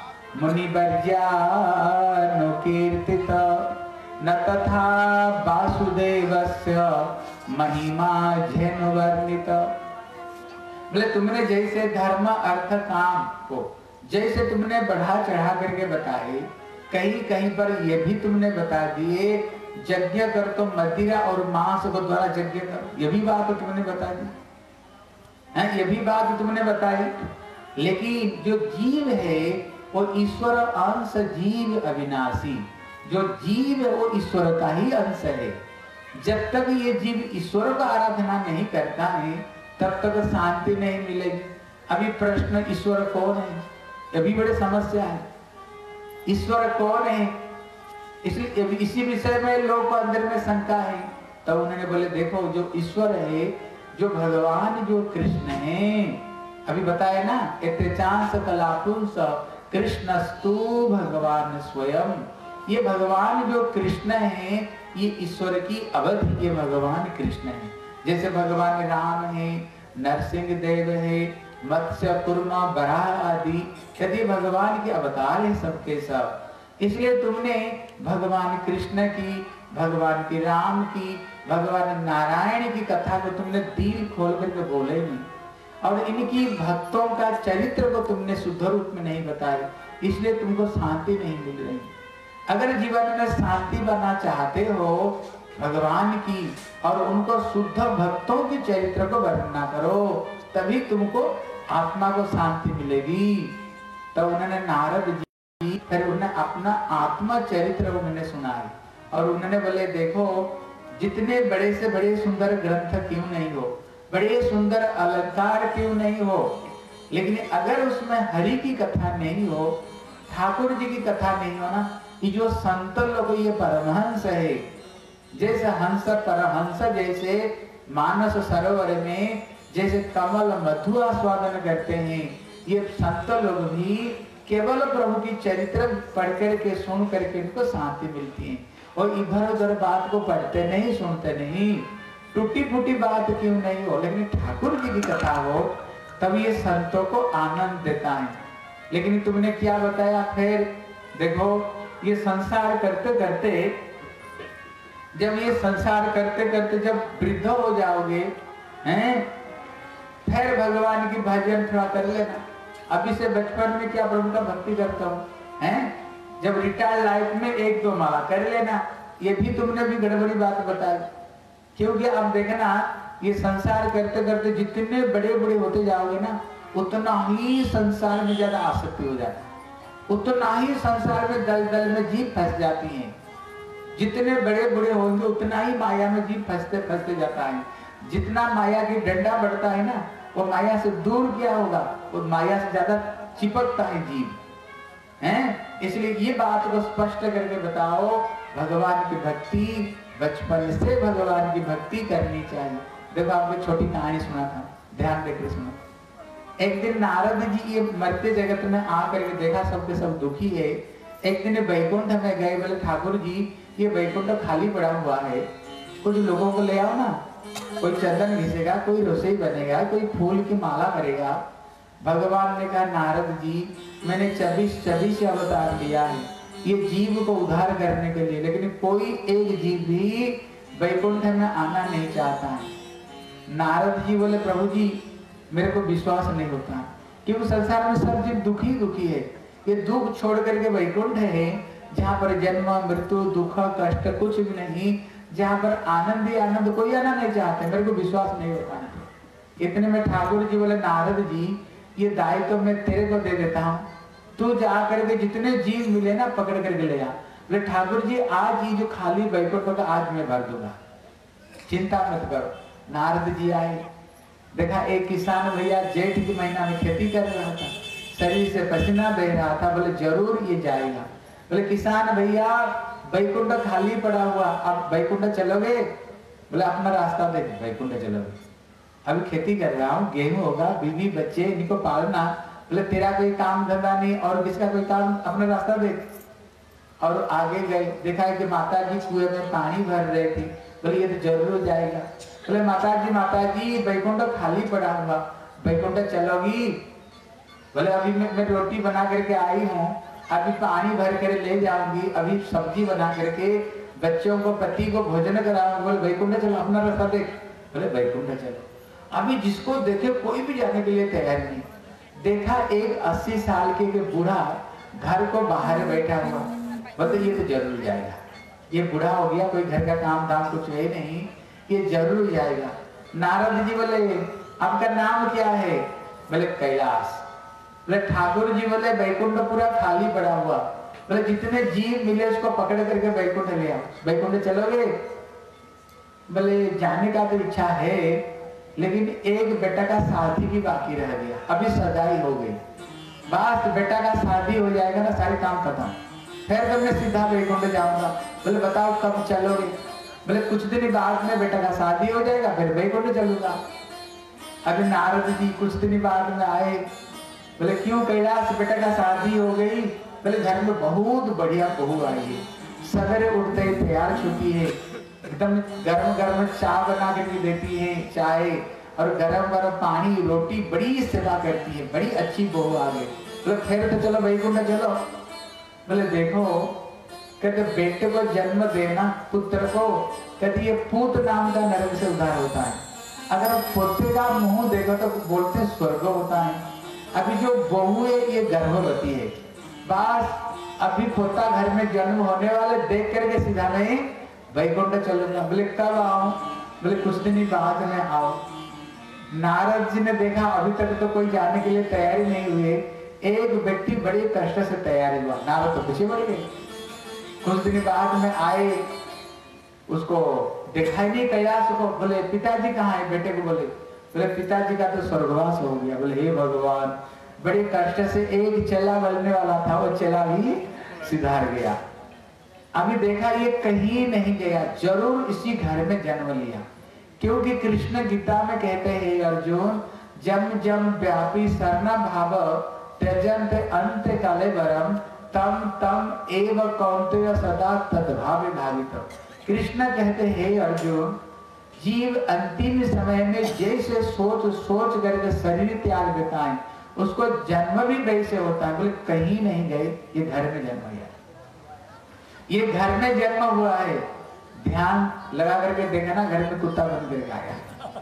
[SPEAKER 1] मुनिवर्यानो कीर्तित न तथा वासुदेवस्य महिमा झेनु वर्णित। बोले तुमने जैसे धर्म अर्थ काम को जैसे तुमने बढ़ा चढ़ा करके बताए, कहीं कहीं पर ये भी तुमने बता दिए यज्ञ कर तो मदिरा और मांस को द्वारा यज्ञ करो, ये भी बात तुमने बता दी है, ये भी बात तुमने बताई। लेकिन जो जीव है वो ईश्वर अंश जीव अविनाशी, जो जीव है वो ईश्वर का ही अंश है। जब तक ये जीव ईश्वर का आराधना नहीं करता है तब तक शांति नहीं मिलेगी। अभी प्रश्न ईश्वर कौन है, ये भी बड़ी समस्या है। ईश्वर कौन है, इसलिए इसी विषय में लोग को अंदर में शंका है। तो उन्होंने बोले देखो जो ईश्वर है, जो भगवान जो कृष्ण है, अभी बताया ना एतेचांस कलापुंस कृष्णस्तु भगवान स्वयं। ये भगवान जो कृष्ण है ये ईश्वर की अवधि, ये भगवान कृष्ण है। जैसे भगवान राम है, नरसिंह देव है, मत्स्य कुर्मा बराह आदि यदि भगवान के अवतार है सबके सब। इसलिए तुमने भगवान कृष्ण की, भगवान की राम की, भगवान नारायण की कथा को तुमने दिल खोल करके बोले नहीं, और इनकी भक्तों का चरित्र को तुमने शुद्ध रूप में नहीं बताया, इसलिए तुमको शांति नहीं मिल रही। अगर जीवन में शांति बनना चाहते हो भगवान की और उनको शुद्ध भक्तों के चरित्र को वर्णना करो, तभी तुमको आत्मा को शांति मिलेगी। तो उन्होंने नारद जी फिर उन्हें अपना आत्मा चरित्र उन्होंने सुनाया और उन्होंने बोले देखो जितने बड़े से बड़े सुंदर ग्रंथ क्यों नहीं हो, बड़े सुंदर अलंकार क्यों नहीं हो, लेकिन अगर उसमें हरि की कथा नहीं हो, ठाकुर जी की कथा नहीं हो ना, ये जो संत लोग ये परमहंस है, जैसे हंस परमहंस जैसे मानस सरोवर में जैसे कमल मधु आस्वादन करते हैं, ये संत लोग भी केवल प्रभु की चरित्र पढ़ करके सुन करके इनको शांति मिलती है। और इधर उधर बात को पढ़ते नहीं, सुनते नहीं, टूटी फूटी बात क्यों नहीं हो, लेकिन ठाकुर जी की कथा हो तब ये संतों को आनंद देता है। लेकिन तुमने क्या बताया फिर देखो, ये संसार करते करते जब ये संसार करते करते जब वृद्ध हो जाओगे हैं, फिर भगवान की भजन थोड़ा कर लेना। अभी से बचपन में क्या प्रभु का भक्ति करता हूँ हैं, जब रिटायर्ड लाइफ में एक दो माला कर लेना, ये भी तुमने भी गड़बड़ी बात बताई। क्योंकि अब देखना ये संसार करते करते जितने बड़े बड़े होते जाओगे ना, उतना ही संसार में ज्यादा आसक्ति हो जाती है, उतना ही संसार में दल दल में जीव फंस जाती है। जितने बड़े बड़े होंगे उतना ही माया में जीव फंसते फंसते जाता है। जितना माया की डंडा बढ़ता है ना, वो माया से दूर क्या होगा, वो माया से ज्यादा चिपकता है जीव हैं। इसलिए ये बात को स्पष्ट करके बताओ, भगवान की भक्ति बचपन से भगवान की भक्ति करनी चाहिए। देखो आपको छोटी कहानी सुना था, ध्यान देकर सुनो। एक दिन नारद जी ये मरते जगत में आकर के देखा सबके सब दुखी है। एक दिन वैकुंठ में गए, बोले ठाकुर जी ये वैकुंठ खाली पड़ा हुआ है, कुछ लोगों को ले आओ ना, कोई चंदन घिसेगा, कोई रसोई बनेगा, कोई फूल की माला करेगा। भगवान ने कहा नारद जी मैंने चौबीस चौबीस अवतार लिया है ये जीव को उद्धार करने के लिए, लेकिन कोई एक जीव भी वैकुंठ में आना नहीं चाहता है। नारद जी बोले प्रभु जी मेरे को विश्वास नहीं होता, क्योंकि संसार में सब जीव दुखी दुखी है, ये दुख छोड़ करके वैकुंठ है जहाँ पर जन्म मृत्यु दुख कष्ट कुछ भी नहीं, जहाँ पर आनंद ही आनंद, कोई आना नहीं चाहते, मेरे को विश्वास नहीं होता है। इतने में ठाकुर जी बोले नारद जी ये दायित्व तो मैं तेरे को दे देता हूँ, तू जा करके जितने जीव मिले ना पकड़ करके ले जा। बोले ठाकुर जी आज ये जो खाली बैकुंठ का आज मैं भर दूंगा, चिंता मत करो। नारद जी आए, देखा एक किसान भैया जेठ के महीना में खेती कर रहा था, शरीर से पसीना बह रहा था, बोले जरूर ये जाएगा। बोले किसान भैया बैकुंठ खाली पड़ा हुआ, अब बैकुंठ चलोगे? बोले अपना रास्ता देख, बैकुंठ चलोगे? अभी खेती कर रहा हूँ, गेहूं होगा, बीवी बच्चे इनको पालना। बोले तेरा कोई काम धंधा नहीं और किसका कोई काम, अपना रास्ता देख। और आगे गए, देखा है कि माता जी कुएं में पानी भर रहे थे। बोले ये तो जरूर जाएगा। बोले माता जी माता जी बैकुंठ खाली पड़ा हुआ, बैकुंठ चलोगी? बोले अभी मैं, मैं रोटी बना करके आई हूँ, अभी पानी भर कर ले जाऊंगी, अभी सब्जी बना करके बच्चों को पति को भोजन कराऊंगी। बोले बैकुंठ चलो, अपना रास्ता देख। बोले बैकुंठ चलो। अभी जिसको देखे कोई भी जाने के लिए तैयार नहीं। देखा एक अस्सी साल के बूढ़ा घर को बाहर बैठा हुआ, बोले ये तो जरूर जाएगा, ये बूढ़ा हो गया, कोई घर का काम धाम कुछ है नहीं, ये जरूर जाएगा। नारद जी बोले आपका नाम क्या है? बोले कैलाश। बोले ठाकुर जी बोले बैकुंठ पूरा खाली पड़ा हुआ, बोले जितने जीव मिले उसको पकड़ करके बैकुंठ ले आओ। बैकुंठ चलोगे? बोले जाने का तो इच्छा है, लेकिन एक बेटा का शादी भी बाकी रह गया, अभी सगाई हो गई, बस बेटा का शादी हो जाएगा ना सारे काम खत्म, फिर तो मैं सीधा बैकुंठ जाऊंगा। बोले बताओ कब चलोगे? बोले कुछ दिन बाद में बेटा का शादी हो जाएगा, फिर बैकुंठ चलूंगा। अभी नारद जी कुछ दिन बाद में आए, बोले क्यों कैलाश बेटा का शादी हो गई? बोले घर में बहुत बढ़िया बहू आई है, सवेरे उठते ही तैयार छुट्टी है, एकदम गर्म गर्म चाय बना के भी देती है, चाय और गरम गरम पानी रोटी, बड़ी सेवा करती है, बड़ी अच्छी बहू आ गई। बोले फिर तो चलो बैकुंठ चलो। बोले देखो, कहते बेटे को जन्म देना पुत्र को, कहते ये पूत नाम का नरक से उद्धार होता है, अगर पोते का मुंह देखो तो बोलते स्वर्ग होता है। अभी जो बहू है ये गर्भवती है, बस अभी पोता घर में जन्म होने वाले, देख करके सीधा नहीं बैकुंठ चलूंगा। बोले कब आओ? बोले कुछ दिन बाद में आओ। नारद जी ने देखा अभी तक तो कोई जाने के लिए तैयारी नहीं हुई, एक व्यक्ति बड़े कष्ट से तैयार हुआ, नारद तो पीछे बढ़ गए। कुछ दिन बाद में आए, उसको दिखाई नहीं कैलाश को। बोले पिताजी कहाँ है? बेटे को बोले बोले पिताजी का तो स्वर्गवास हो गया। बोले हे भगवान, बड़े कष्ट से एक चेला बनने वाला था, वो चेला भी सिधार गया। अभी देखा ये कहीं नहीं गया, जरूर इसी घर में जन्म लिया, क्योंकि कृष्ण गीता में कहते हैं अर्जुन जम जम व्यापी शरण भाव त्यजंत अंत काले वरम तम तम एव कौन्तेय सदा तद्भावे भावित। कृष्ण कहते हैं अर्जुन जीव अंतिम समय में जैसे सोच सोच करके शरीर त्याग देता है, उसको जन्म भी वैसे होता है। बोले कहीं नहीं गए, ये घर में जन्म लिया, ये घर में जन्म हुआ है। ध्यान लगा करके देखा ना, घर में कुत्ता बन करके आया।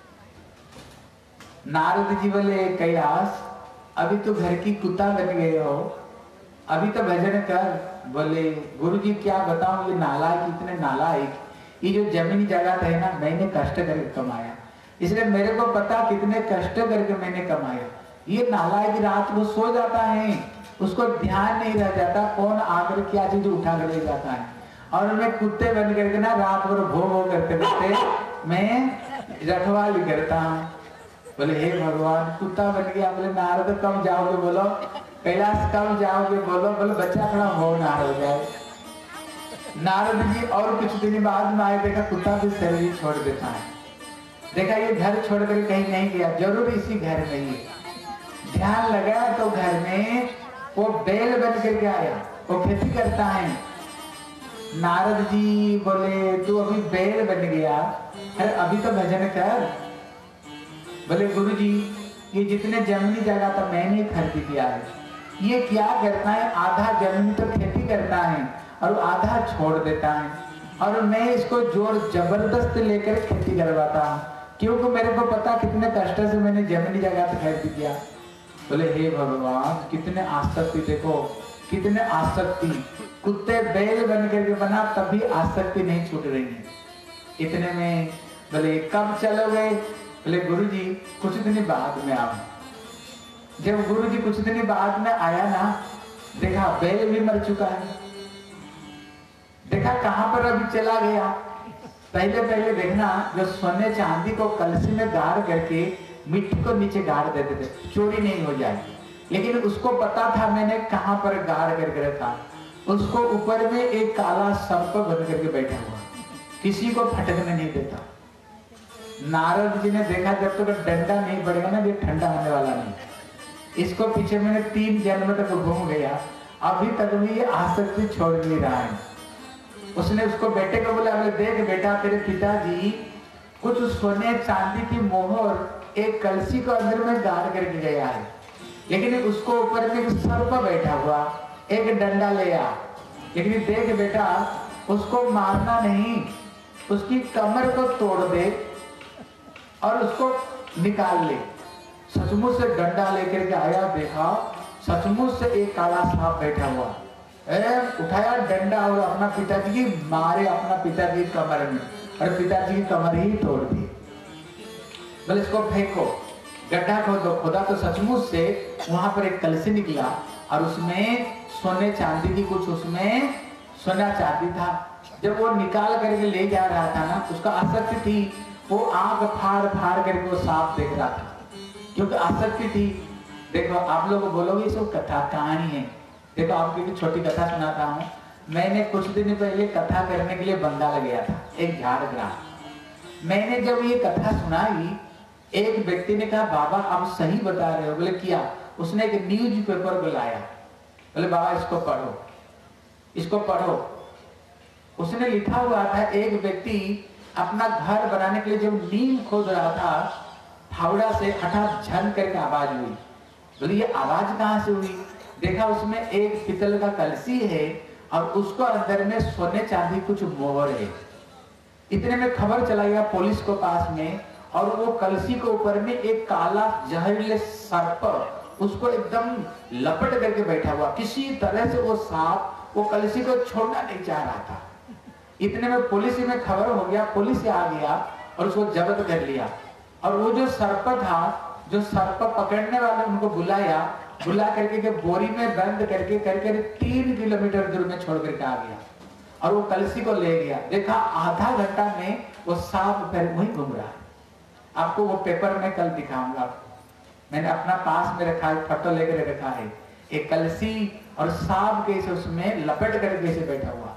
[SPEAKER 1] नारद जी बोले कैलाश अभी तो घर की कुत्ता बन गए हो, अभी तो भजन कर। बोले गुरु जी क्या बताऊं, ये नालायक, इतने नालायक, ये जो जमीनी जगह है ना मैंने कष्ट करके कमाया, इसलिए मेरे को पता कितने कष्ट करके मैंने कमाया। ये नालायक रात को सो जाता है, उसको ध्यान नहीं रह जाता कौन आकर क्या चीज उठा कर ले जाता है, और मैं कुत्ते बन करके ना रात भर भो भो करते करते मैं रखवाली करता हूँ। बोले हे भगवान कुत्ता बन गया। बोले नारद कब जाओगे? बोलो कैलाश कब जाओगे? बोलो। बोले बच्चा थोड़ा होनहार हो जाए। नारद जी और कुछ दिन बाद में आए, देखा कुत्ता भी शरीर छोड़ देता है, देखा ये घर छोड़ कर कहीं नहीं गया, जरूर इसी घर में ही। ध्यान लगा तो घर में वो बैल बन करके आया, वो खेती करता है। नारद जी बोले तू अभी बैल बन गया, अरे अभी तो भजन कर। बोले गुरु जी ये जितने जमीनी जगह था मैंने खरीद किया है, ये क्या करता है आधा जमीन तो खेती करता है और आधा छोड़ देता है, और मैं इसको जोर जबरदस्त लेकर खेती करवाता हूँ, क्योंकि मेरे को पता कितने कष्ट से मैंने जमीनी जगह पे खरीद किया। बोले हे भगवान कितने आसक्ति, देखो कितने आसक्ति। कुत्ते बैल बन करके बना, तब भी आसक्ति नहीं छूट रही है। इतने में बोले कब चलोगे? बोले गुरुजी कुछ दिन बाद में आओ। जब गुरुजी कुछ दिन बाद में आया ना, देखा बैल भी मर चुका है, देखा कहां पर अभी चला गया। पहले पहले देखना, जो सोने चांदी को कलसी में गाड़ करके मिट्टी को नीचे गाड़ देते थे, चोरी नहीं हो जाए, लेकिन उसको पता था मैंने कहां पर गाड़ करके रखा। उसको ऊपर में एक काला सर्प बन करके बैठा हुआ, किसी को फटकने नहीं देता। नारद जी ने देखा जब तक तो डंडा नहीं पड़ेगा ना, ये ठंडा होने वाला नहीं। इसको पीछे मैंने तीन जन्म तक घूम गया, अभी तक भी ये आसक्ति छोड़ नहीं रहा है। उसने उसको बेटे को बोला, देख बेटा तेरे पिताजी कुछ सोने चांदी की मोहर एक कलसी को अंदर में गाड़ करके गया है, लेकिन उसको ऊपर में एक सर्प बैठा हुआ, एक डंडा ले आ, लेकिन देख बेटा उसको मारना नहीं, उसकी कमर को तोड़ दे और उसको निकाल ले। सचमुच से डंडा लेकर के आया, देखा सचमुच से एक काला सांप बैठा हुआ, ए, उठाया डंडा और अपना पिताजी की मारे अपना पिताजी की कमर में, और पिताजी की कमर ही तोड़ दी। बोले इसको फेंको, गड्ढा खोदो। खोदा तो सचमुच से वहां पर एक कलसी निकला और उसमें सोने चांदी की कुछ उसमें सोना चांदी था। जब वो निकाल करके ले जा रहा था ना, उसका आसक्ति थी, वो आंख फाड़ फाड़ करके वो सांप देख रहा था, क्योंकि आसक्ति थी। देखो आप लोग बोलोगे सब कथा कहानी है, देखो आपकी एक छोटी कथा सुनाता हूँ। मैंने कुछ दिन पहले कथा करने के लिए बंगाल गया था, एक झाड़ग्राम। मैंने जब ये कथा सुनाई, एक व्यक्ति ने कहा बाबा आप सही बता रहे हो। बोले क्या? उसने एक न्यूज पेपर बुलाया, बोले बाबा इसको पढ़ो, इसको पढ़ो। उसने लिखा हुआ था, एक व्यक्ति अपना घर बनाने के लिए जब नींव खोद रहा था, फावड़ा से हठात झन करके आवाज हुई। बोले ये आवाज कहां से हुई? देखा उसमें एक पीतल का कलसी है और उसको अंदर में सोने चांदी कुछ मोहर है। इतने में खबर चला गया पुलिस को पास में, और वो कलसी के ऊपर में एक काला जहरीले सर्प उसको एकदम लपट करके बैठा हुआ। किसी तरह से वो सांप वो कलसी को छोड़ना नहीं चाह रहा था। इतने में पुलिस में खबर हो गया, पुलिस आ गया और उसको जब्त कर लिया। और वो जो सर्प था, जो सर्प पकड़ने वाले उनको बुलाया, बुला करके के बोरी में बंद करके करके तीन किलोमीटर दूर में छोड़ करके आ गया और वो कलसी को ले गया। देखा आधा घंटा में वो सांप फिर वहीं घूम रहा है। आपको वो पेपर में कल दिखाऊंगा, मैंने अपना पास में रखा है, फोटो लेकर रखा है। एक कलसी और सांप कैसे उसमें लपेट कर कैसे बैठा हुआ।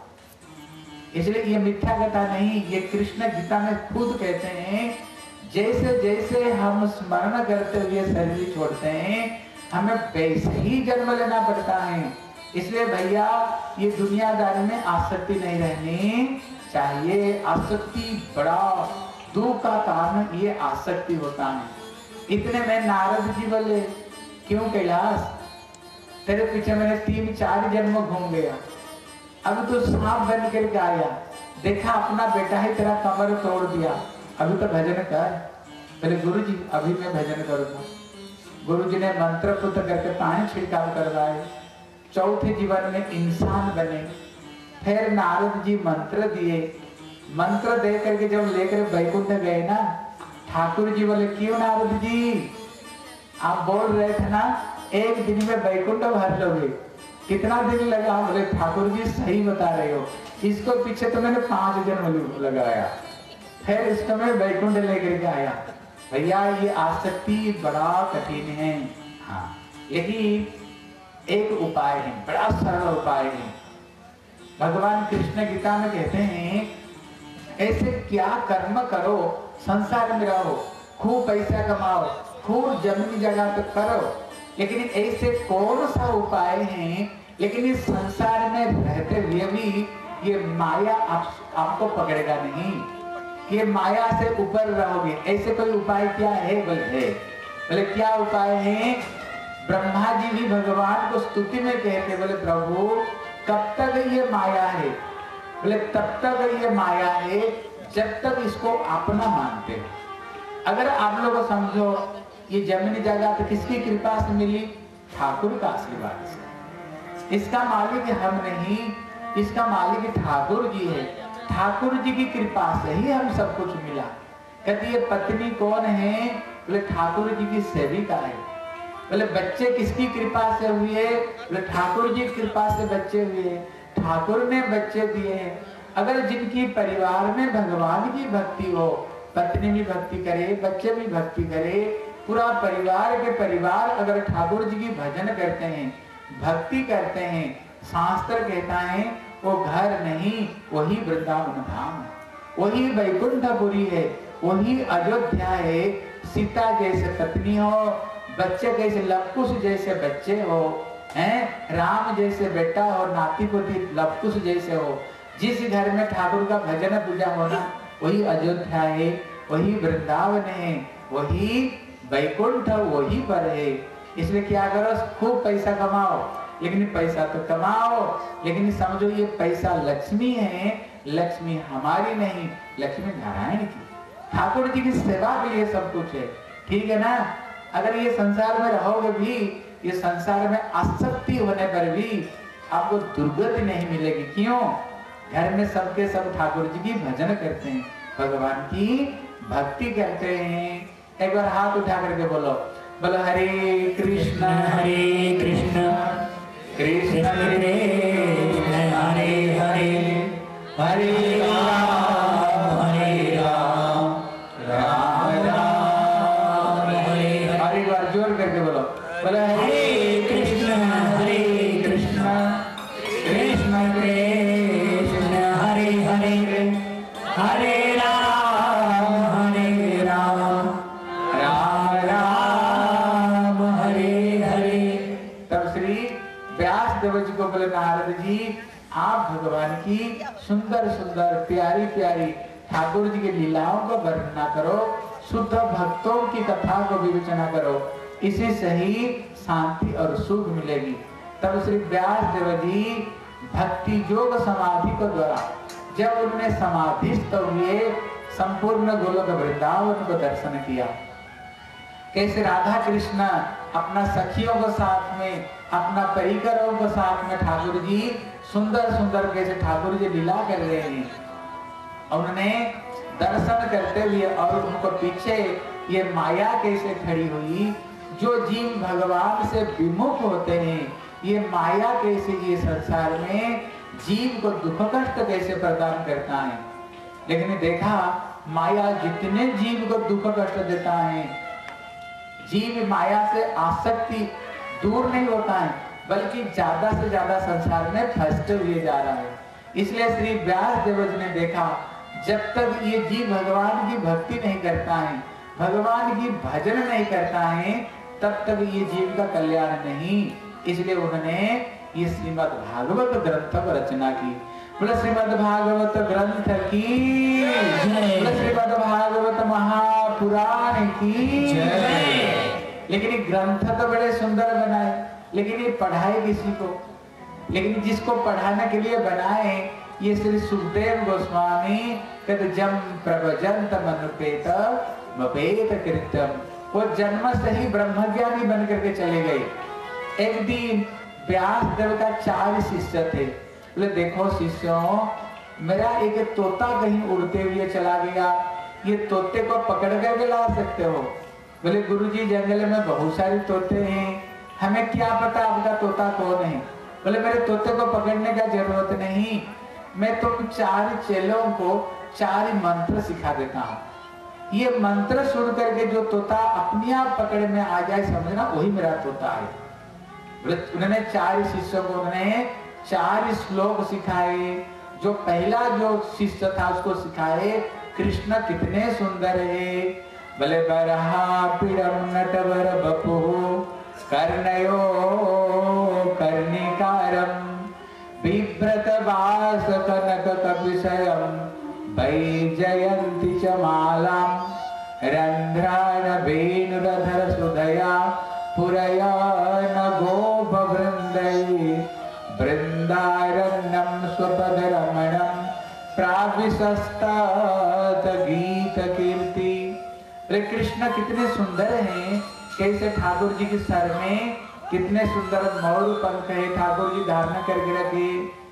[SPEAKER 1] इसलिए ये मिथ्या कथा नहीं, ये कृष्ण गीता में खुद कहते हैं, जैसे जैसे हम स्मरण करते हुए शरीर छोड़ते हैं, हमें वैसे ही जन्म लेना पड़ता है। इसलिए भैया ये दुनियादारी में आसक्ति नहीं रहनी चाहिए। आसक्ति बड़ा दुख का कारण ये आसक्ति होता है। इतने में नारद जी बोले, क्यों कैलाश, तेरे पीछे मैंने तीन चार जन्म घूम गया, अब तो सांप बन करके आया, देखा अपना बेटा ही तेरा कमर तोड़ दिया, अभी तो भजन कर। बोले गुरु जी अभी मैं भजन करूंगा। गुरु जी ने मंत्र पुत्र करके पानी छिड़काव करवाए, चौथे जीवन में इंसान बने। फिर नारद जी मंत्र दिए, मंत्र दे करके जब लेकर वैकुंठ गए ना, ठाकुर जी बोले क्यों नारद जी, आप बोल रहे थे ना एक दिन में वैकुंठ भर लोगे, कितना दिन लगा? बोले ठाकुर जी सही बता रहे हो, इसको पीछे तो मैंने पांच जन्म लगाया, फिर इसको मैं वैकुंठ लेकर के आया। भैया ये आसक्ति बड़ा कठिन है। हाँ, यही एक उपाय है, बड़ा सरल उपाय है। भगवान कृष्ण गीता में कहते हैं, ऐसे क्या कर्म करो संसार में रहो, खूब पैसा कमाओ, खूब जमीन जगह पे करो, लेकिन ऐसे कौन सा उपाय है, लेकिन इस संसार में रहते हुए भी ये माया आप, आपको पकड़ेगा नहीं, ये माया से ऊपर रहोगे। ऐसे कोई उपाय क्या है? बोले बोले क्या उपाय है? ब्रह्मा जी भी भगवान को स्तुति में कहते, बोले प्रभु कब तक ये माया है? बोले तब तक ये माया है जब तक इसको अपना मानते हो। अगर आप लोग समझो ये जमीन जगह तो किसकी कृपा से मिली? ठाकुर का आशीर्वाद से। इसका मालिक हम नहीं, इसका मालिक ठाकुर जी है, ठाकुर जी की कृपा से ही हम सब कुछ मिला। कहती ये पत्नी कौन है? बोले ठाकुर जी की सेविका है। बोले बच्चे किसकी कृपा से हुए? बोले ठाकुर जी की कृपा से बच्चे हुए, ठाकुर ने बच्चे दिए हैं। अगर जिनकी परिवार में भगवान की भक्ति हो, पत्नी भी भक्ति करे, बच्चे भी भक्ति करे, पूरा परिवार के परिवार अगर ठाकुर जी की भजन करते हैं, भक्ति करते हैं, शास्त्र कहता है वो घर नहीं, वही वृंदावन धाम है, वही वैकुंठपुरी है, वही अयोध्या है। सीता जैसे पत्नी हो, बच्चे कैसे लवकुश जैसे बच्चे हो, हैं राम जैसे बेटा हो, नाती पोती लवकुश जैसे हो। जिस घर में ठाकुर का भजन पूजा होना, वही अयोध्या है, वही वृंदावन है, वही वैकुंठ वही पर है। इसलिए क्या करो, खूब पैसा कमाओ, लेकिन पैसा तो कमाओ, लेकिन समझो ये पैसा लक्ष्मी है, लक्ष्मी हमारी नहीं, लक्ष्मी नारायण की। ठाकुर जी की सेवा के लिए सब कुछ है, ठीक है ना। अगर ये संसार में रहोगे भी, ये संसार में आसक्ति होने पर भी आपको दुर्गति नहीं मिलेगी। क्यों? घर में सबके सब ठाकुर जी की भजन करते हैं, भगवान की भक्ति करते हैं। एक बार हाथ उठा करके बोलो, बोलो हरे कृष्ण
[SPEAKER 2] हरे कृष्ण
[SPEAKER 1] कृष्ण
[SPEAKER 2] कृष्ण हरे हरे
[SPEAKER 1] हरे राम
[SPEAKER 2] हरे राम
[SPEAKER 1] राम राम
[SPEAKER 2] हरे हरे।
[SPEAKER 1] और एक बार जोर करके बोलो, बोलो
[SPEAKER 2] हरे कृष्ण हरे कृष्ण कृष्ण कृष्ण हरे हरे हरे राम हरे राम राम राम हरे हरे।
[SPEAKER 1] तब श्री व्यास देव जी को बोले, नारद जी आप भगवान की सुंदर सुंदर प्यारी प्यारी ठाकुर जी की लीलाओं को वर्णना करो, शुद्ध भक्तों की कथा को विवेचना करो, इसी से ही शांति और सुख मिलेगी। तब श्री व्यास देव जी भक्ति योग समाधि को द्वारा जब उन्होंने समाधिस्थ हुए, संपूर्ण गोलोक वृंदावन को दर्शन किया। कैसे राधा कृष्ण अपना सखियों को साथ में, अपना परिकरों को साथ में ठाकुर जी सुंदर सुंदर कैसे ठाकुर जी लीला कर रहे हैं, उन्होंने दर्शन करते हुए, और उनको पीछे ये माया कैसे खड़ी हुई। जो जीव भगवान से विमुख होते हैं, ये माया कैसे ये संसार में जीव को दुख कष्ट कैसे प्रदान करता है। लेकिन देखा माया जितने जीव को दुख कष्ट देता है, जीव माया से आसक्ति दूर नहीं होता है, बल्कि ज्यादा से ज्यादा संसार में फंसते हुए जा रहा है। इसलिए श्री व्यास देव जी ने देखा जब तक ये जीव भगवान की भक्ति नहीं करता है, भगवान की भजन नहीं करता है, तब तक ये जीव का कल्याण नहीं। इसलिए उन्होंने ये श्रीमद् भागवत ग्रंथ को रचना की। बोले श्रीमद् भागवत ग्रंथ की जय, बोले श्रीमद् भागवत महापुराण की जय। लेकिन ये ग्रंथ तो बड़े सुंदर बनाए, लेकिन ये पढ़ाए किसी को? लेकिन जिसको पढ़ाने के लिए बनाए ये श्री सुखदेव गोस्वामी कहते जम प्रभजंत मनुपेत मपेत कृत्यम, वो जन्म से ही ब्रह्मज्ञानी बन करके चले गए। एक दिन व्यास देव का चार शिष्य थे। बोले देखो शिष्यों, मेरा एक तोता कहीं उड़ते हुए चला गया, ये तोते को पकड़ करके ला सकते हो? बोले गुरुजी जंगल में बहुत सारे तोते हैं, हमें क्या पता आपका तोता कौन है। बोले मेरे तोते को पकड़ने का जरूरत नहीं, मैं तुम चार चेलों को चार मंत्र सिखा देता हूँ, ये मंत्र सुन करके जो तोता अपने आप पकड़ में आ जाए, समझना वही मेरा तोता है। उन्होंने चार शिष्यों को उन्होंने चार श्लोक सिखाए। जो पहला जो शिष्य था उसको सिखाए कृष्ण कितने सुंदर है। भले बरहा पीड़म नटवर बपु कर्णयो कर्णिकारम बिभ्रत वास कनक कपिशयम वैजयन्ति च मालाम रंध्रान वेणुरधर सुधया पुरयान गोप वृंदये वृंदारण्यम स्वपद रमणम प्राविशस्तात गीत कीर्ति। अरे कृष्ण कितने सुंदर हैं, कैसे ठाकुर जी के सर में कितने सुंदर मोर पंख है ठाकुर जी धारण करके रखे।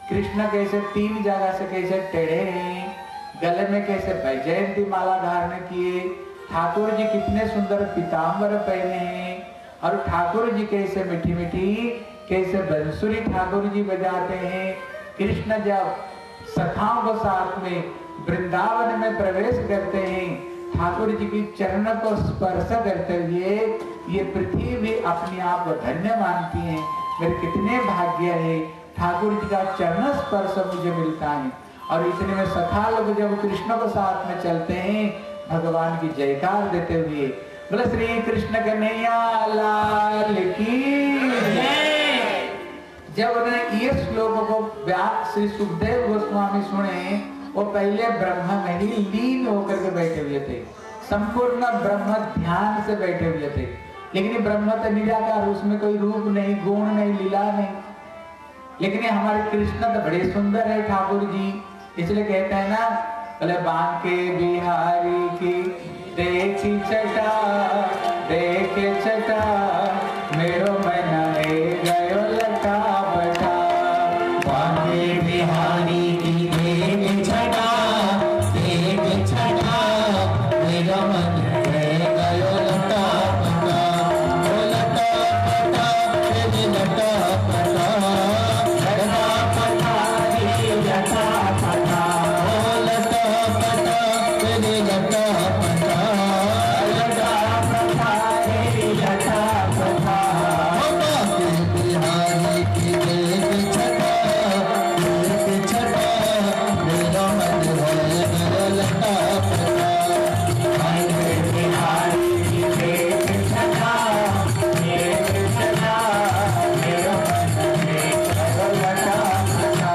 [SPEAKER 1] कृष्ण कैसे तीन जगह से कैसे टेढ़े हैं, गले में कैसे वैजयंती माला धारण किए, ठाकुर जी कितने सुंदर पीताम्बर पहने हैं, और ठाकुर जी कैसे मीठी मीठी कैसे बंसुरी ठाकुर जी बजाते हैं। कृष्ण जब सखाओं को साथ में वृंदावन में प्रवेश करते हैं, ठाकुर जी की चरण को स्पर्श करते हुए ये पृथ्वी भी अपने आप को धन्य मानती है। मेरे कितने भाग्य है, ठाकुर जी का चरण स्पर्श मुझे मिलता है। और इतने में सखा लोग जब कृष्ण को साथ में चलते हैं, भगवान की जयकार देते हुए बोले श्री कृष्ण कन्हैया लाल की जय। जब उन्होंने ये श्लोक को व्यास श्री सुखदेव गोस्वामी सुने, वो पहले ब्रह्म में ही लीन होकर के बैठे हुए थे, संपूर्ण ब्रह्म ध्यान से बैठे हुए थे। लेकिन ब्रह्म तो निराकार, उसमें कोई रूप नहीं, गुण नहीं, लीला नहीं। लेकिन ये हमारे कृष्ण तो बड़े सुंदर है ठाकुर जी, इसलिए कहते हैं ना, बोले बांके बिहारी की देखी छटा, देखे छटा, मेरो मन में गयो लटा बटा।
[SPEAKER 3] बांके बिहारी की देख छटा, देख छटा, मेरा मन में गयो लटा पटा। ओ लटा पटा, तेरे लटा पटा, लटा पटा, तेरे लटा पटा। ओ लटा पटा, तेरे लटा पटा, लटा पटा, तेरे लटा पटा। ओ बांके बिहारी की देख छटा, देख छटा, मेरा मन है गयो लटा पटा। बांके बिहारी की देख छटा, देख छटा, मेरा मन है गयो लटा पटा।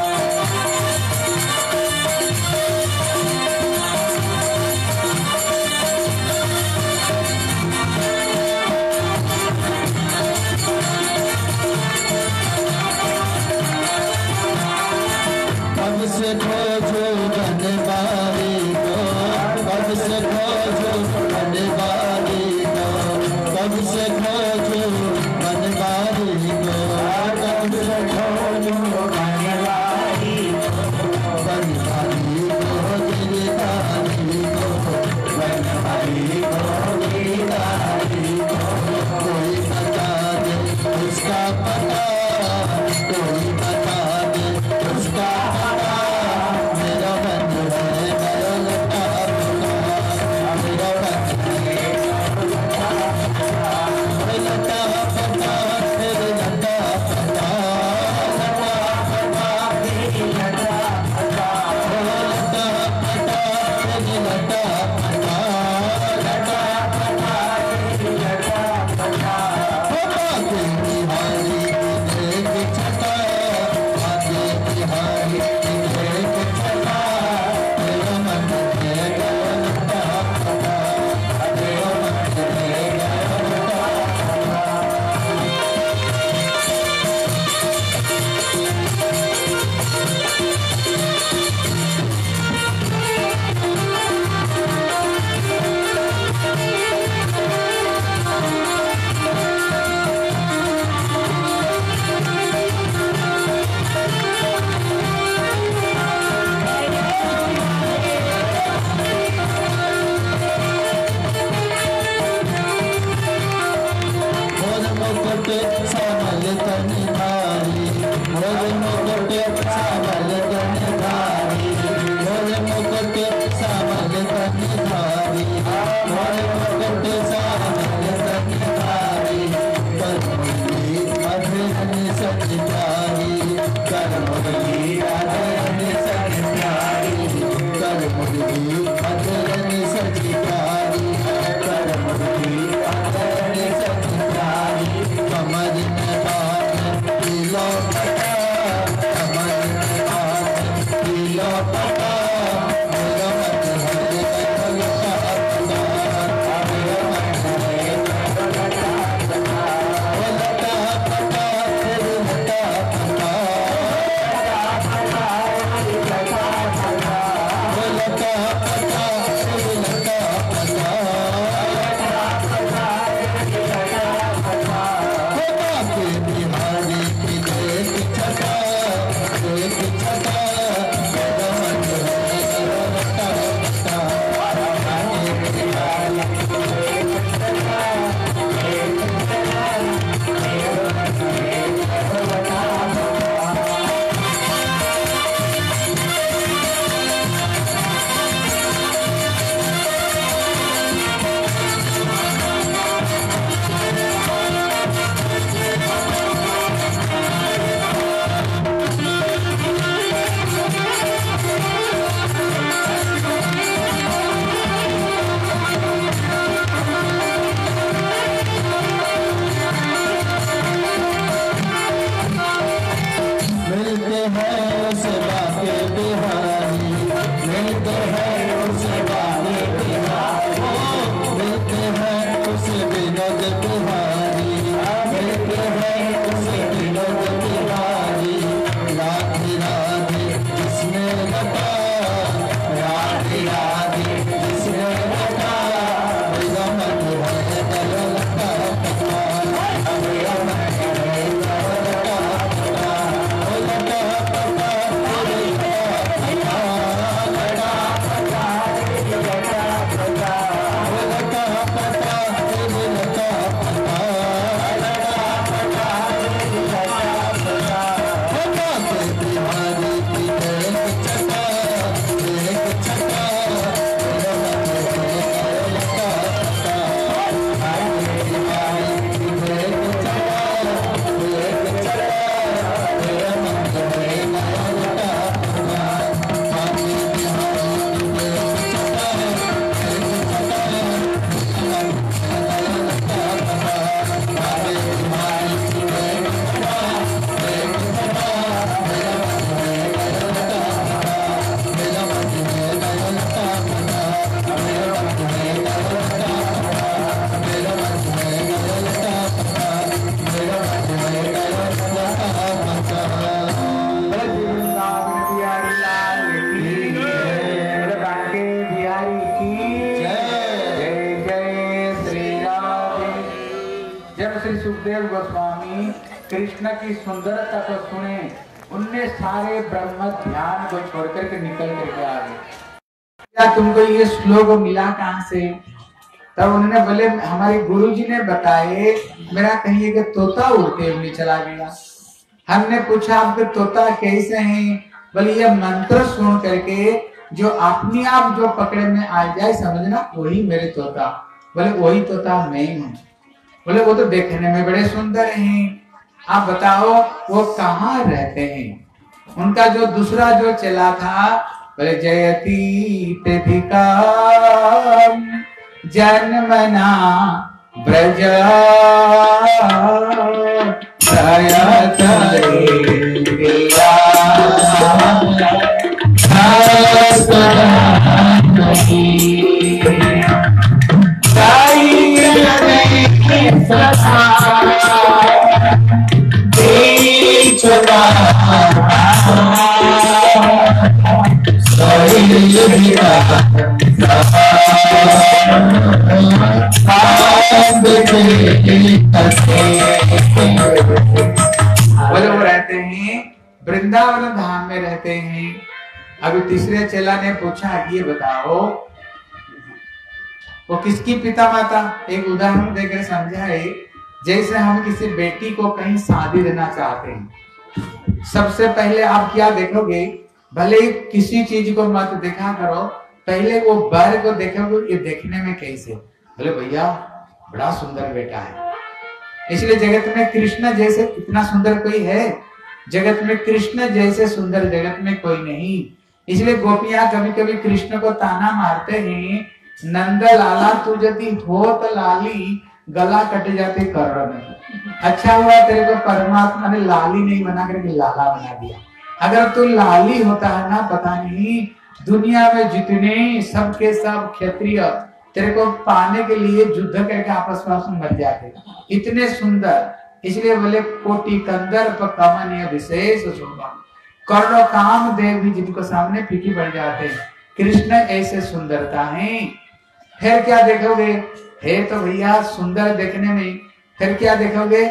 [SPEAKER 3] कब से खोजो बनवारी को, कब से खोजो बनवारी को, कब से खोजो बनवारी को, कब से खोजो बनवारी को, बनवारी को गिरधारी को, बनवारी को गिरधारी को। कोई बता दे उसका पता, कोई बता दे उसका पता, मेरा मन है गयो लटा पटा, मेरा मन है गयो लटा पटा। लटा पटा, तेरे लटा पटा, लटा पटा, तेरे लटा पटा। लटा पटा, तेरे लटा पटा, लटा पटा, तेरे लटा पटा। बांके बिहारी की देख छटा, बांके बिहारी की देख छटा, मेरा मन है गयो लटा पटा, मेरा मन है गयो लटा पटा। मोर मुकुट श्यामल तन धारी, मोर मुकुट श्यामल तन धारी, मोर मुकुट श्यामल तन धारी, मोर मुकुट श्यामल तन धारी। कर मुरली अधरन सच प्यारी, कर मुरली अधरन सच प्यारी, कर मुरली अधरन सच प्यारी, कर मुरली अधरन सच प्यारी। कमर में बात पीलो पटा, कमर में बात पीलो पटा, मेरा मन है गयो लटा
[SPEAKER 1] सुखदेव गोस्वामी कृष्ण की सुंदरता को सुने, उनने सारे ब्रह्म ध्यान को छोड़ करके निकल करके आ गए। क्या तुमको ये श्लोक मिला कहाँ से? तब उन्होंने बोले हमारे गुरुजी ने बताए, मेरा कहिए कि तोता उड़ते हुए चला गया। हमने पूछा आपके तोता कैसे हैं? बोले ये मंत्र सुन करके जो अपने आप जो पकड़े में आ जाए समझना वही मेरे तोता। बोले वही तोता मैं हूँ। बोले वो तो देखने में बड़े सुंदर हैं, आप बताओ वो कहाँ रहते हैं? उनका जो दूसरा जो चला था, बोले जयती तेधिका जन्मना ब्रज बोले वो रहते हैं वृंदावन धाम में रहते हैं। अभी तीसरे चेला ने पूछा ये बताओ वो किसकी पिता माता? एक उदाहरण देकर समझाए, जैसे हम किसी बेटी को कहीं शादी देना चाहते हैं, सबसे पहले आप क्या देखोगे? भले किसी चीज को मत देखा करो, पहले वो बर को देखोगे ये देखने में कैसे। बोले भैया बड़ा सुंदर बेटा है। इसलिए जगत में कृष्ण जैसे इतना सुंदर कोई है? जगत में कृष्ण जैसे सुंदर जगत में कोई नहीं। इसलिए गोपियां कभी कभी कृष्ण को ताना मारते हैं, नंद लाला तू यदि हो तो लाली गला कट जाते कर नहीं। अच्छा हुआ तेरे को परमात्मा ने लाली नहीं बना करके लाला बना दिया। अगर तू लाली होता है ना, पता नहीं दुनिया में जितने सबके सब क्षत्रिय तेरे को पाने के लिए युद्ध करके आपस में मर जाते, इतने सुंदर। इसलिए बोले कोटि कंदर्प कमनीय विशेष शोभा, करोड़ों काम देव भी जिनको सामने फीकी पड़ जाते हैं, कृष्ण ऐसे सुंदरता है। फिर क्या देखोगे? है तो भैया सुंदर देखने में, फिर क्या देखोगे?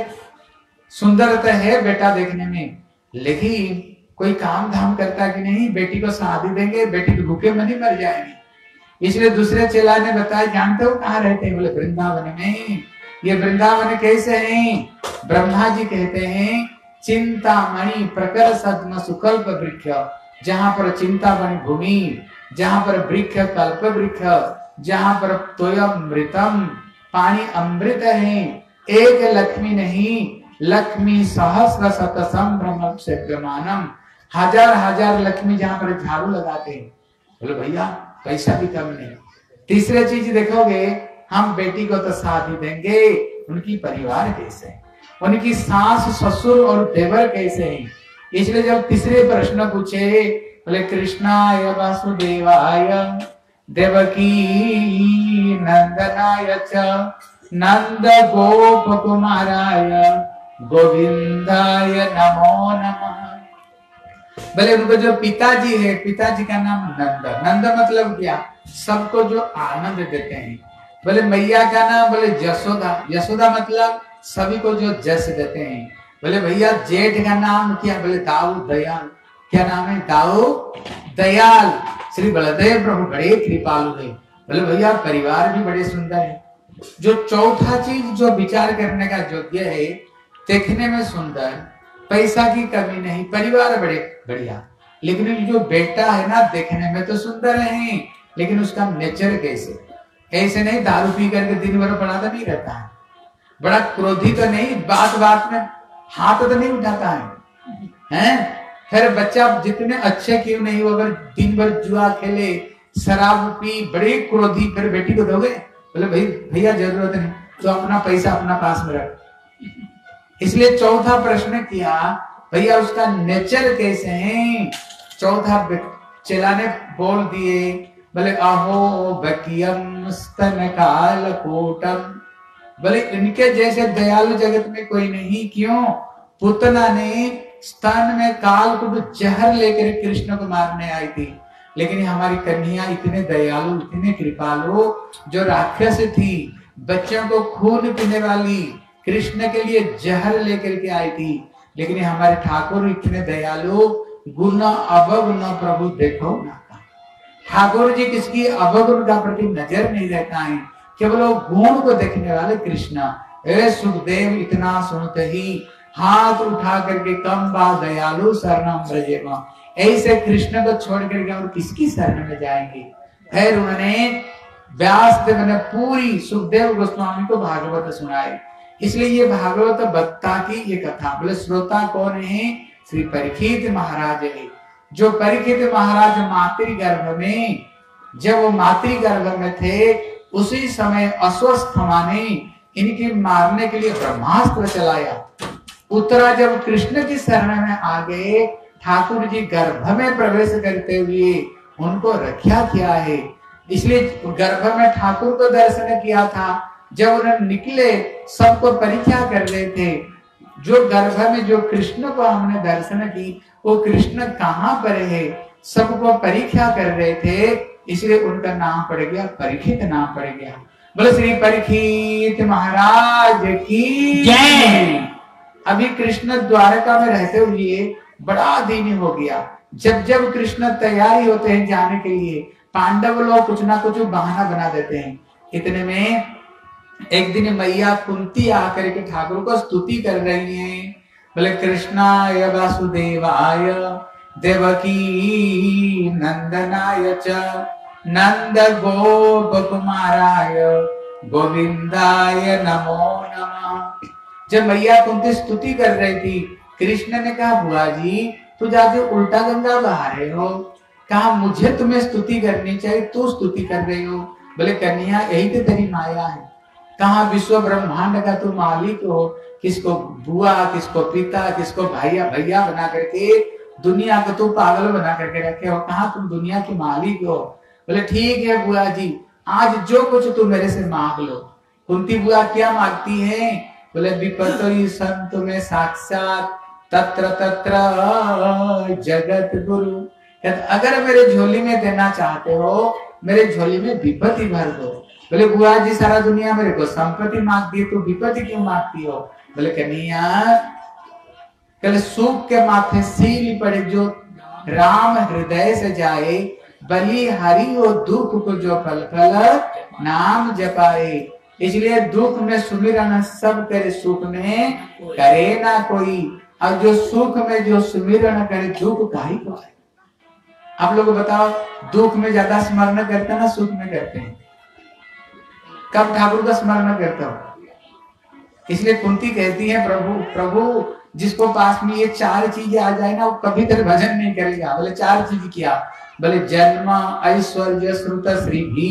[SPEAKER 1] सुंदरता है बेटा देखने में, लेकिन कोई काम धाम करता कि नहीं? बेटी को शादी देंगे, बेटी तो भूखे में नहीं मर जाएगी। इसलिए दूसरे चेला ने बताया, जानते हो कहाँ रहते हैं? बोले वृंदावन में। ये वृंदावन कैसे हैं? ब्रह्मा जी कहते हैं चिंतामणि प्रकर सद्म सुकल्प वृक्ष, जहाँ पर चिंतामणि भूमि, जहाँ पर वृक्ष कल्प वृक्ष, जहाँ पर तोयमृतम पानी अमृत है। एक लक्ष्मी नहीं, लक्ष्मी सहस्र शत संभ्रम सेव्यमानम, हजार हजार लक्ष्मी जहाँ पर झाड़ू लगाते हैं। बोले भैया पैसा भी कम नहीं। तीसरे चीज देखोगे, हम बेटी को तो शादी देंगे, उनकी परिवार कैसे है, उनकी सास ससुर और देवर कैसे हैं। इसलिए जब तीसरे प्रश्न पूछे, बोले कृष्णाय वासुदेवाय देवकी नंदनाय च नंद गोप कुमाराय गोविंदाय नमो नमः। बोले उनको जो पिताजी है, पिताजी का नाम नंद। नंद मतलब क्या? सबको जो आनंद देते हैं। बोले मैया का नाम, बोले यशोदा। यशोदा मतलब सभी को जो जस देते हैं। बोले भैया जेठ का नाम क्या? बोले दाऊ दयाल। क्या नाम है? दाऊ दयाल। श्री बलदेव प्रभु बड़े कृपालु है। बोले भैया परिवार भी बड़े सुंदर है। जो चौथा चीज जो विचार करने का योग्य है, देखने में सुंदर, पैसा की कमी नहीं, परिवार बड़े बढ़िया, लेकिन जो बेटा है ना देखने में तो सुंदर है, लेकिन उसका नेचर कैसे? ऐसे नहीं दारू पी करके दिन भर पड़ा तो नहीं रहता है, बड़ा क्रोधी तो नहीं, बात बात में हाथ तो नहीं उठाता है, हैं? फिर बच्चा जितने अच्छे क्यों नहीं हो, अगर दिन भर जुआ खेले, शराब पी, बड़े क्रोधी, फिर बेटी को दोगे? बोले भाई भैया जरूरत नहीं, तो अपना पैसा अपना पास में रख। इसलिए चौथा प्रश्न किया, भैया उसका नेचर कैसे है? चौथा चेला ने बोल दिए, बोले अहो बकियम स्तन काल कोटम। बोले इनके जैसे दयालु जगत में कोई नहीं। क्यों? पुतना ने स्तन में काल को जहर लेकर कृष्ण को मारने आई थी, लेकिन हमारी कन्हैया इतने दयालु, इतने कृपालु, जो राक्षस थी, बच्चों को खून पीने वाली, कृष्ण के लिए जहर लेकर के आई थी, लेकिन हमारे ठाकुर इतने दयालु, गुण अवगुण प्रभु देखो ना। ठाकुर जी किसकी अवगुण का प्रति नजर नहीं रहता है, केवल वो गुण को देखने वाले कृष्ण। ए सुखदेव इतना सुनते ही हाथ उठा करके कम बा दयालु शरणम ब्रजेमा, ऐसे कृष्ण को छोड़ करके और किसकी शरण में जाएंगे। फिर उन्होंने व्यास देव ने पूरी सुखदेव गोस्वामी को भागवत सुनाई। इसलिए ये भागवत वक्ता की ये कथा, बोले श्रोता कौन है? श्री परीक्षित महाराज है। जो परीक्षित महाराज मातृगर्भ में, जब वो मातृगर्भ में थे, उसी समय अस्वस्थ माने इनके मारने के लिए ब्रह्मास्त्र चलाया। उत्तरा जब कृष्ण की शरण में आ गए, ठाकुर जी गर्भ में प्रवेश करते हुए उनको रक्षा किया है। इसलिए गर्भ में ठाकुर को दर्शन किया था। जब उन्हें निकले सबको परीक्षा कर रहे थे, जो गर्भ में जो कृष्ण को हमने दर्शन की वो कृष्ण कहाँ पर है, सबको परीक्षा कर रहे थे, इसलिए उनका नाम पड़ गया परीक्षित नाम पड़ गया। बोले श्री परीक्षित महाराज की जय। अभी कृष्ण द्वारका में रहते हुए बड़ा दिन हो गया। जब जब कृष्ण तैयारी होते हैं जाने के लिए, पांडव लोग कुछ ना कुछ बहाना बना देते हैं। इतने में एक दिन मैया कुंती आकर के ठाकुर को स्तुति कर रही हैं। बोले कृष्णाय वासुदेवाय देवकी नंदनाय च नंद गोप कुमाराय गोविंदाय नमो नमः। जब मैया कुंती स्तुति कर रही थी, कृष्ण ने कहा बुआ जी तू जाके उल्टा गंगा बहा रहे हो। कहा मुझे तुम्हें स्तुति करनी चाहिए, तू स्तुति कर रही हो। बोले कन्या यही तो तेरी माया है। कहा विश्व ब्रह्मांड का तू मालिक हो, किसको बुआ, किसको पिता, किसको भैया भैया बना करके दुनिया को तू पागल बना करके रखे हो। कहा तुम दुनिया की मालिक हो। बोले ठीक है बुआ जी, आज जो कुछ तू मेरे से मांग लो। कुंती बुआ क्या मांगती है? बोले विपत्ति संत में साक्षात तत्र तत्र जगत गुरु। अगर मेरे झोली में देना चाहते हो, मेरे झोली में विपत्ति भर दो। बोले बुआ जी सारा दुनिया मेरे को संपत्ति मांगती है, तो विपत्ति क्यों मांगती हो? बोले कन्हैया कल सुख के माथे सील पड़े, जो राम हृदय से जाए, बलि हरि हो दुख को जो पल पल नाम जपाए। इसलिए दुख में सुमिरन सब करे, सुख में करे ना कोई। और जो सुख में जो सुमिरन करे, दुख काहे को है? आप लोग बताओ, दुख में ज्यादा स्मरण करते हैं ना सुख में करते हैं? कब ठाकुर का स्मरण करता हो? इसलिए कुंती कहती है प्रभु प्रभु जिसको पास में ये चार चीजें आ जाए ना, वो कभी तेरे भजन नहीं करेगा। बोले चार चीज क्या? बोले जन्म ऐश्वर्य श्रुत श्री भी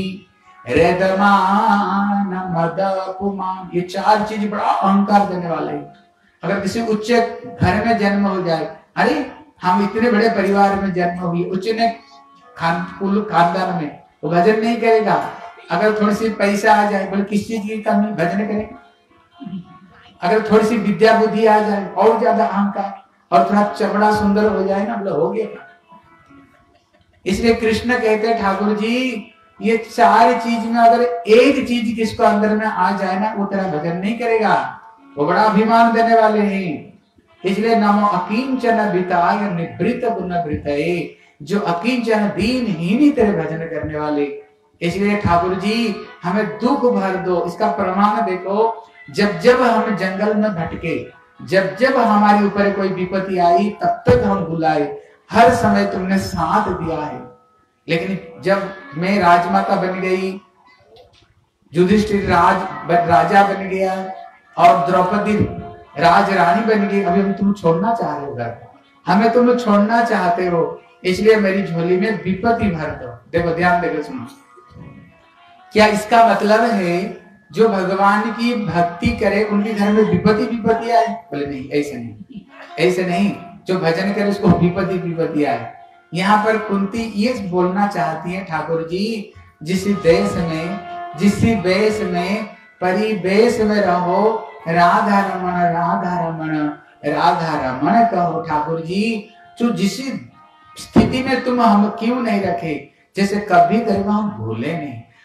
[SPEAKER 1] हृदमान मद पुमान। ये चार चीज बड़ा अहंकार देने वाले हैं। अगर किसी उच्च घर में जन्म हो जाए, अरे हम इतने बड़े परिवार में जन्म हुए, उच्च ने खान कुल खानदान में, वो भजन नहीं करेगा। अगर थोड़ी सी पैसा आ जाए, बोले किस चीज की कमी, भजन करेगा। अगर थोड़ी सी विद्या बुद्धि आ जाए, और ज्यादा अहंकार, और थोड़ा चमड़ा सुंदर हो जाए ना, बोले हो गया। इसलिए कृष्ण कहते हैं ठाकुर जी ये चार चीज में अगर एक चीज किसको अंदर में आ जाए ना, वो तेरा भजन नहीं करेगा, वो बड़ा अभिमान देने वाले हैं। इसलिए नमो अकिंचन विताय निवृत गुण वृतये, जो अकिंचन दीनहीन तेरे भजन करने वाले। इसलिए ठाकुर जी हमें दुख भर दो। इसका प्रमाण देखो, जब जब हम जंगल में भटके, जब जब हमारे ऊपर कोई विपत्ति आई, तब तक हम बुलाए, हर समय तुमने साथ दिया है। लेकिन जब मैं राजमाता बन गई, युधिष्ठिर राज राजा बन गया, और द्रौपदी राजरानी बन गई, अभी हम तुम छोड़ना चाह रहे हो घर, हमें तुम छोड़ना चाहते हो, इसलिए मेरी झोली में विपत्ति भर दो। देखो ध्यान देकर सुनो, क्या इसका मतलब है जो भगवान की भक्ति करे उनके घर में विपत्ति विपत्ति आए? बोले नहीं, ऐसे नहीं, ऐसे नहीं। जो भजन करे उसको विपत्ति विपत्ति आए। यहाँ पर कुंती ये बोलना चाहती है, ठाकुर जी जिस देश में, जिस वेश में, परिवेश में रहो, राधा रमण राधा रमण राधा रमण कहो। ठाकुर जी जो जिस स्थिति में तुम हम क्यों नहीं रखे, जैसे कभी कभी हम भूले नहीं,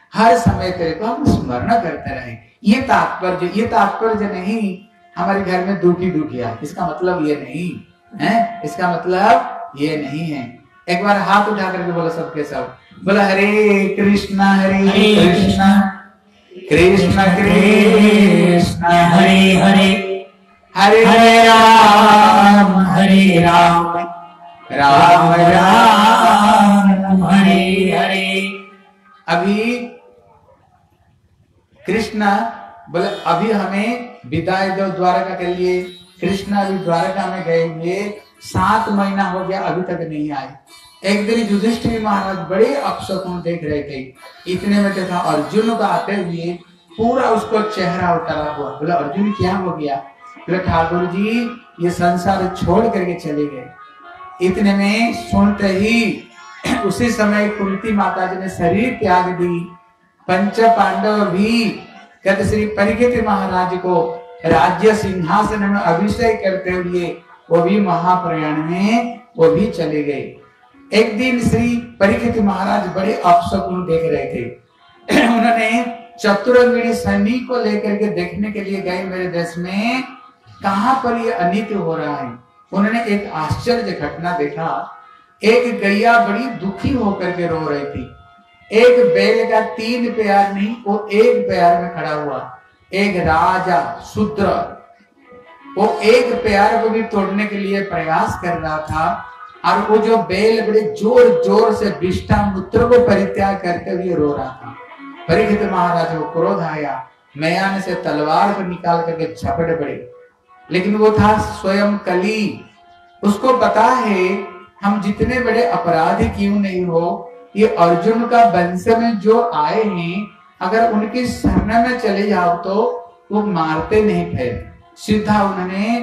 [SPEAKER 1] हर समय तेरे को हम स्मरण करते रहे। ये तात्पर्य ये तात्पर्य नहीं हमारे घर में दुखी दुखी है, इसका मतलब ये नहीं है, इसका मतलब ये नहीं है। एक बार हाथ उठा करके बोलो सबके सब, बोला हरे कृष्णा हरे कृष्णा कृष्ण कृष्ण
[SPEAKER 2] हरे हरे
[SPEAKER 1] हरे
[SPEAKER 2] हरे राम हरे राम
[SPEAKER 1] राम राम
[SPEAKER 2] हरे हरे।
[SPEAKER 1] अभी कृष्णा बोले अभी हमें विदाई दो द्वारका के लिए। कृष्णा अभी द्वारका में गए हुए सात महीना हो गया, अभी तक नहीं आए। एक दिन युधिष्ठिर महाराज बड़े अपशकुन देख रहे थे, इतने में देखा अर्जुन को आते हुए, पूरा उसको चेहरा उतारा हुआ। बोला अर्जुन क्या हो गया? बोले ठाकुर जी ये संसार छोड़ करके चले गए। इतने में सुनते ही उसी समय कुंती माता जी ने शरीर त्याग दी। पंच पांडव भी कहते श्री परीक्षित महाराज को राज्य सिंहासन में अभिषेक करते हुए वो भी महाप्रयाण में वो भी चले गए। एक दिन श्री परीक्षित महाराज बड़े अपशकुन देख रहे थे। उन्होंने चतुरंगिणी सैनिक को लेकर के देखने के लिए गए मेरे देश में, कहां पर ये अनित हो रहा है। उन्होंने एक आश्चर्य घटना देखा। एक गैया बड़ी दुखी होकर के रो रही थी। एक बैल का तीन पैर नहीं, वो एक पैर में खड़ा हुआ। एक राजा शूद्र वो एक पैर को भी तोड़ने के लिए प्रयास कर रहा था, और वो जो बैल बड़े जोर जोर से विष्ठा मूत्र को परित्याग करते हुए रो रहा था। परीक्षित महाराज को क्रोध आया, मैयान से तलवार को निकाल करके झपट पड़े। लेकिन वो था स्वयं कली। उसको पता है हम जितने बड़े अपराधी क्यों नहीं हो, ये अर्जुन का वंश में जो आए हैं, अगर उनकी शरण में चले जाओ तो वो मारते नहीं थे। सीधा उन्होंने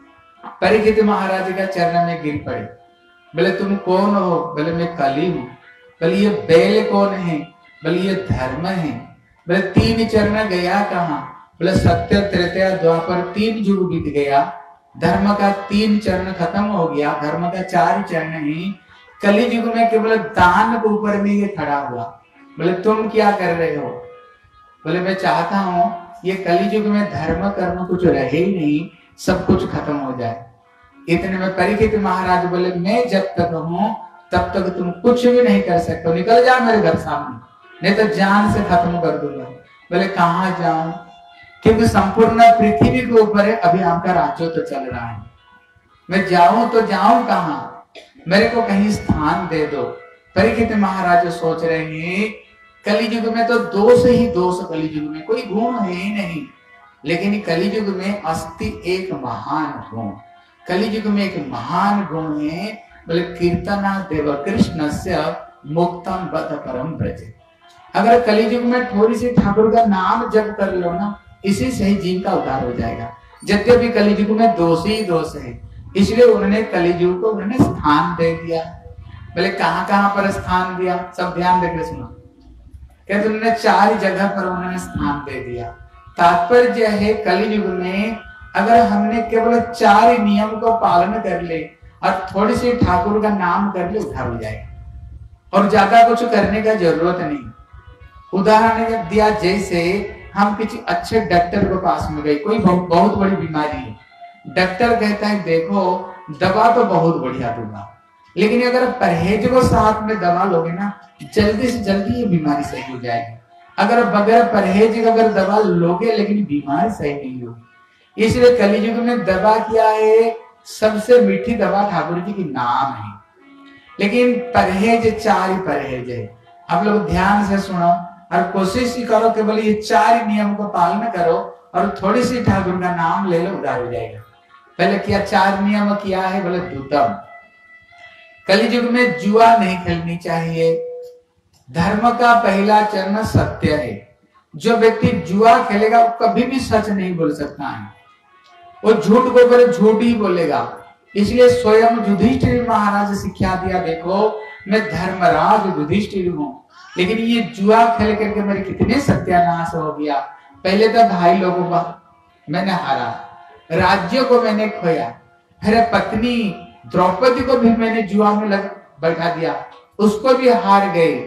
[SPEAKER 1] परीक्षित महाराज का चरण में गिर पड़े। बोले तुम कौन हो? बोले मैं कली हूँ। बोले ये बैल कौन है? बोले ये धर्म है। बोले तीन चरण गया कहाँ? बोले सत्य त्रेता द्वापर तीन युग बीत गया, धर्म का तीन चरण खत्म हो गया, धर्म का चार चरण ही कली युग में केवल दान के ऊपर में ये खड़ा हुआ। बोले तुम क्या कर रहे हो? बोले मैं चाहता हूं ये कली युग में धर्म कर्म कुछ रहे ही नहीं, सब कुछ खत्म हो जाए। इतने में परीक्षित महाराज बोले मैं जब तक हूं तब तक तुम कुछ भी नहीं कर सकते, निकल जाओ मेरे घर सामने, नहीं तो जान से खत्म कर दूंगा। बोले कहाँ जाऊं? क्योंकि संपूर्ण पृथ्वी के ऊपर है, अभी आपका राज्य तो चल रहा है, मैं जाऊं तो जाऊं कहाँ? मेरे को कहीं स्थान दे दो। परीक्षित महाराज सोच रहे हैं कलियुग में तो दोष ही दोष, कलियुग में कोई गुण है ही नहीं, लेकिन कलियुग में अस्ति एक महान गुण। कलियुग में एक महान गुण है, बोले कीर्तना देव कृष्ण से मुक्तम बत परम ब्रज। अगर कलियुग में थोड़ी सी ठाकुर का नाम जप कर लो ना, इसी से ही जीव का उद्धार हो जाएगा। यद्यपि कलियुग में दोष ही दोष है, इसलिए उन्होंने कलियुग को उन्होंने स्थान दे दिया। बोले कहां कहां पर स्थान दिया? सब ध्यान देकर सुनो। कहते उन्होंने चार जगह पर उन्होंने स्थान दे दिया। तात्पर्य है कलियुग में अगर हमने केवल चार नियम को पालन कर ले और थोड़ी सी ठाकुर का नाम कर ले, उद्धार हो जाएगा और ज्यादा कुछ करने का जरूरत नहीं। उदाहरण दिया, जैसे हम किसी अच्छे डॉक्टर के पास में गए, कोई बहुत बड़ी बीमारी है, डॉक्टर कहता है देखो दवा तो बहुत बढ़िया दूंगा, लेकिन अगर परहेज को साथ में दवा लोगे ना, जल्दी से जल्दी ये बीमारी सही हो जाएगी। अगर बगैर परहेज अगर दवा लोगे लेकिन बीमारी सही नहीं होगी। इसलिए कलियुग में दवा क्या है? सबसे मीठी दवा ठाकुर जी की नाम है, लेकिन परहेज चार ही परहेज है। आप लोग ध्यान से सुनो और कोशिश ही करो केवल ये चार नियम को पालन करो और थोड़ी सी ठाकुर का नाम ले लो, उद्धार हो जाएगा। पहले क्या चार नियम किया है? बोले दूतम, कलियुग में जुआ नहीं खेलनी चाहिए। धर्म का पहला चरण सत्य है। जो व्यक्ति जुआ खेलेगा वो कभी भी सच नहीं बोल सकता है, वो झूठ को बोले झूठ ही बोलेगा। इसलिए स्वयं युधिष्ठिर महाराज शिक्षा दिया, देखो मैं धर्मराज युधिष्ठिर हूँ, लेकिन ये जुआ खेल करके मेरे कितने सत्यानाश हो गया। पहले तो भाई लोगों को मैंने हारा, राज्य को मैंने खोया, फिर पत्नी द्रौपदी को भी मैंने जुआ में लग बैठा दिया, उसको भी हार गए।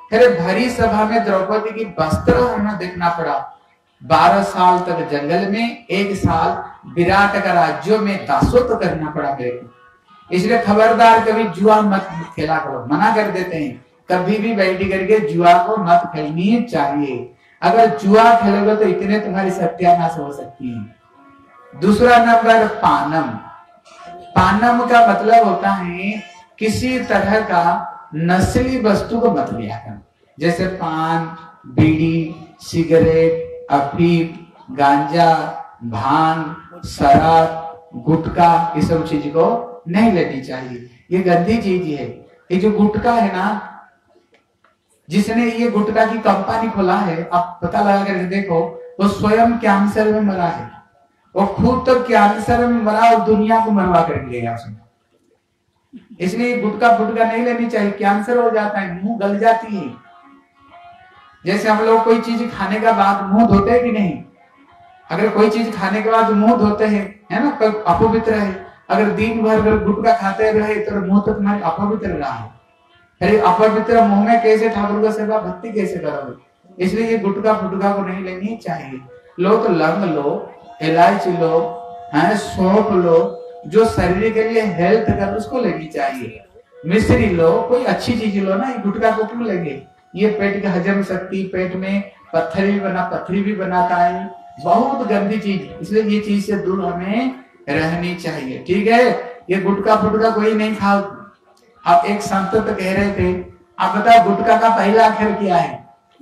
[SPEAKER 1] फिर भरी सभा में द्रौपदी की वस्त्र हमें देखना पड़ा। बारह साल तक जंगल में, एक साल विराट का राज्यों में दासत्व करना पड़ा मेरे को। इसलिए खबरदार कभी जुआ मत खेला करो, मना कर देते हैं। कभी भी बैठ करके जुआ को मत खेलनी चाहिए। अगर जुआ खेलोगे तो इतने तुम्हारी सत्यानाश हो सकती है। दूसरा नंबर पानम। पानम का मतलब होता है किसी तरह का नस्ली वस्तु को मत लिया कर, जैसे पान, बीड़ी, सिगरेट, अफीम, गांजा, भांग, शराब, गुटखा, ये सब चीज को नहीं लेनी चाहिए। ये गंदी चीज है। ये जो गुटखा है ना, जिसने ये गुटखा की कंपनी खोला है, आप पता लगा कर देखो, वो स्वयं कैंसर में मरा है। वो खुद तो कैंसर में मरा और दुनिया को मरवा कर गया उसने। इसलिए गुटखा फुटका नहीं लेनी चाहिए, कैंसर हो जाता है, मुंह गल जाती है। जैसे हम लोग कोई चीज खाने के बाद मुंह धोते हैं कि नहीं? अगर कोई चीज खाने के बाद मुंह धोते हैं, है ना, कोई अपवित्र है। अगर दिन भर अगर गुटखा खाते रहे तो मुंह तो तुम्हारी अपवित्र रहा है। अरे अपवित्र मुंह में कैसे ठाकुर का सेवा भक्ति कैसे करोगे? इसलिए ये गुटखा फुटका को नहीं लेनी चाहिए। लो तो लंग लो, इलायची लो, है सौंफ लो, जो शरीर के लिए हेल्थ कर उसको लेनी चाहिए। मिश्री लो, कोई अच्छी चीज लो ना। ये गुटखा को क्यों लेंगे? ये पेट की हजम शक्ति, पेट में पत्थर भी बना पत्थरी भी बनाता है, बहुत गंदी चीज। इसलिए ये चीज से दूर हमें रहनी चाहिए, ठीक है। ये गुटखा फुटका कोई नहीं खाओ। आप एक संत तो कह रहे थे, आप बताओ गुटखा का पहला अक्षर क्या है?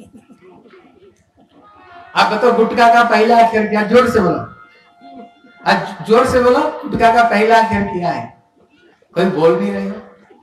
[SPEAKER 1] आप बताओ गुटखा का पहला अक्षर क्या? जोर से बोलो, आज जोर से बोलो, गुटखा का पहला अक्षर क्या है? कोई बोल नहीं रहे।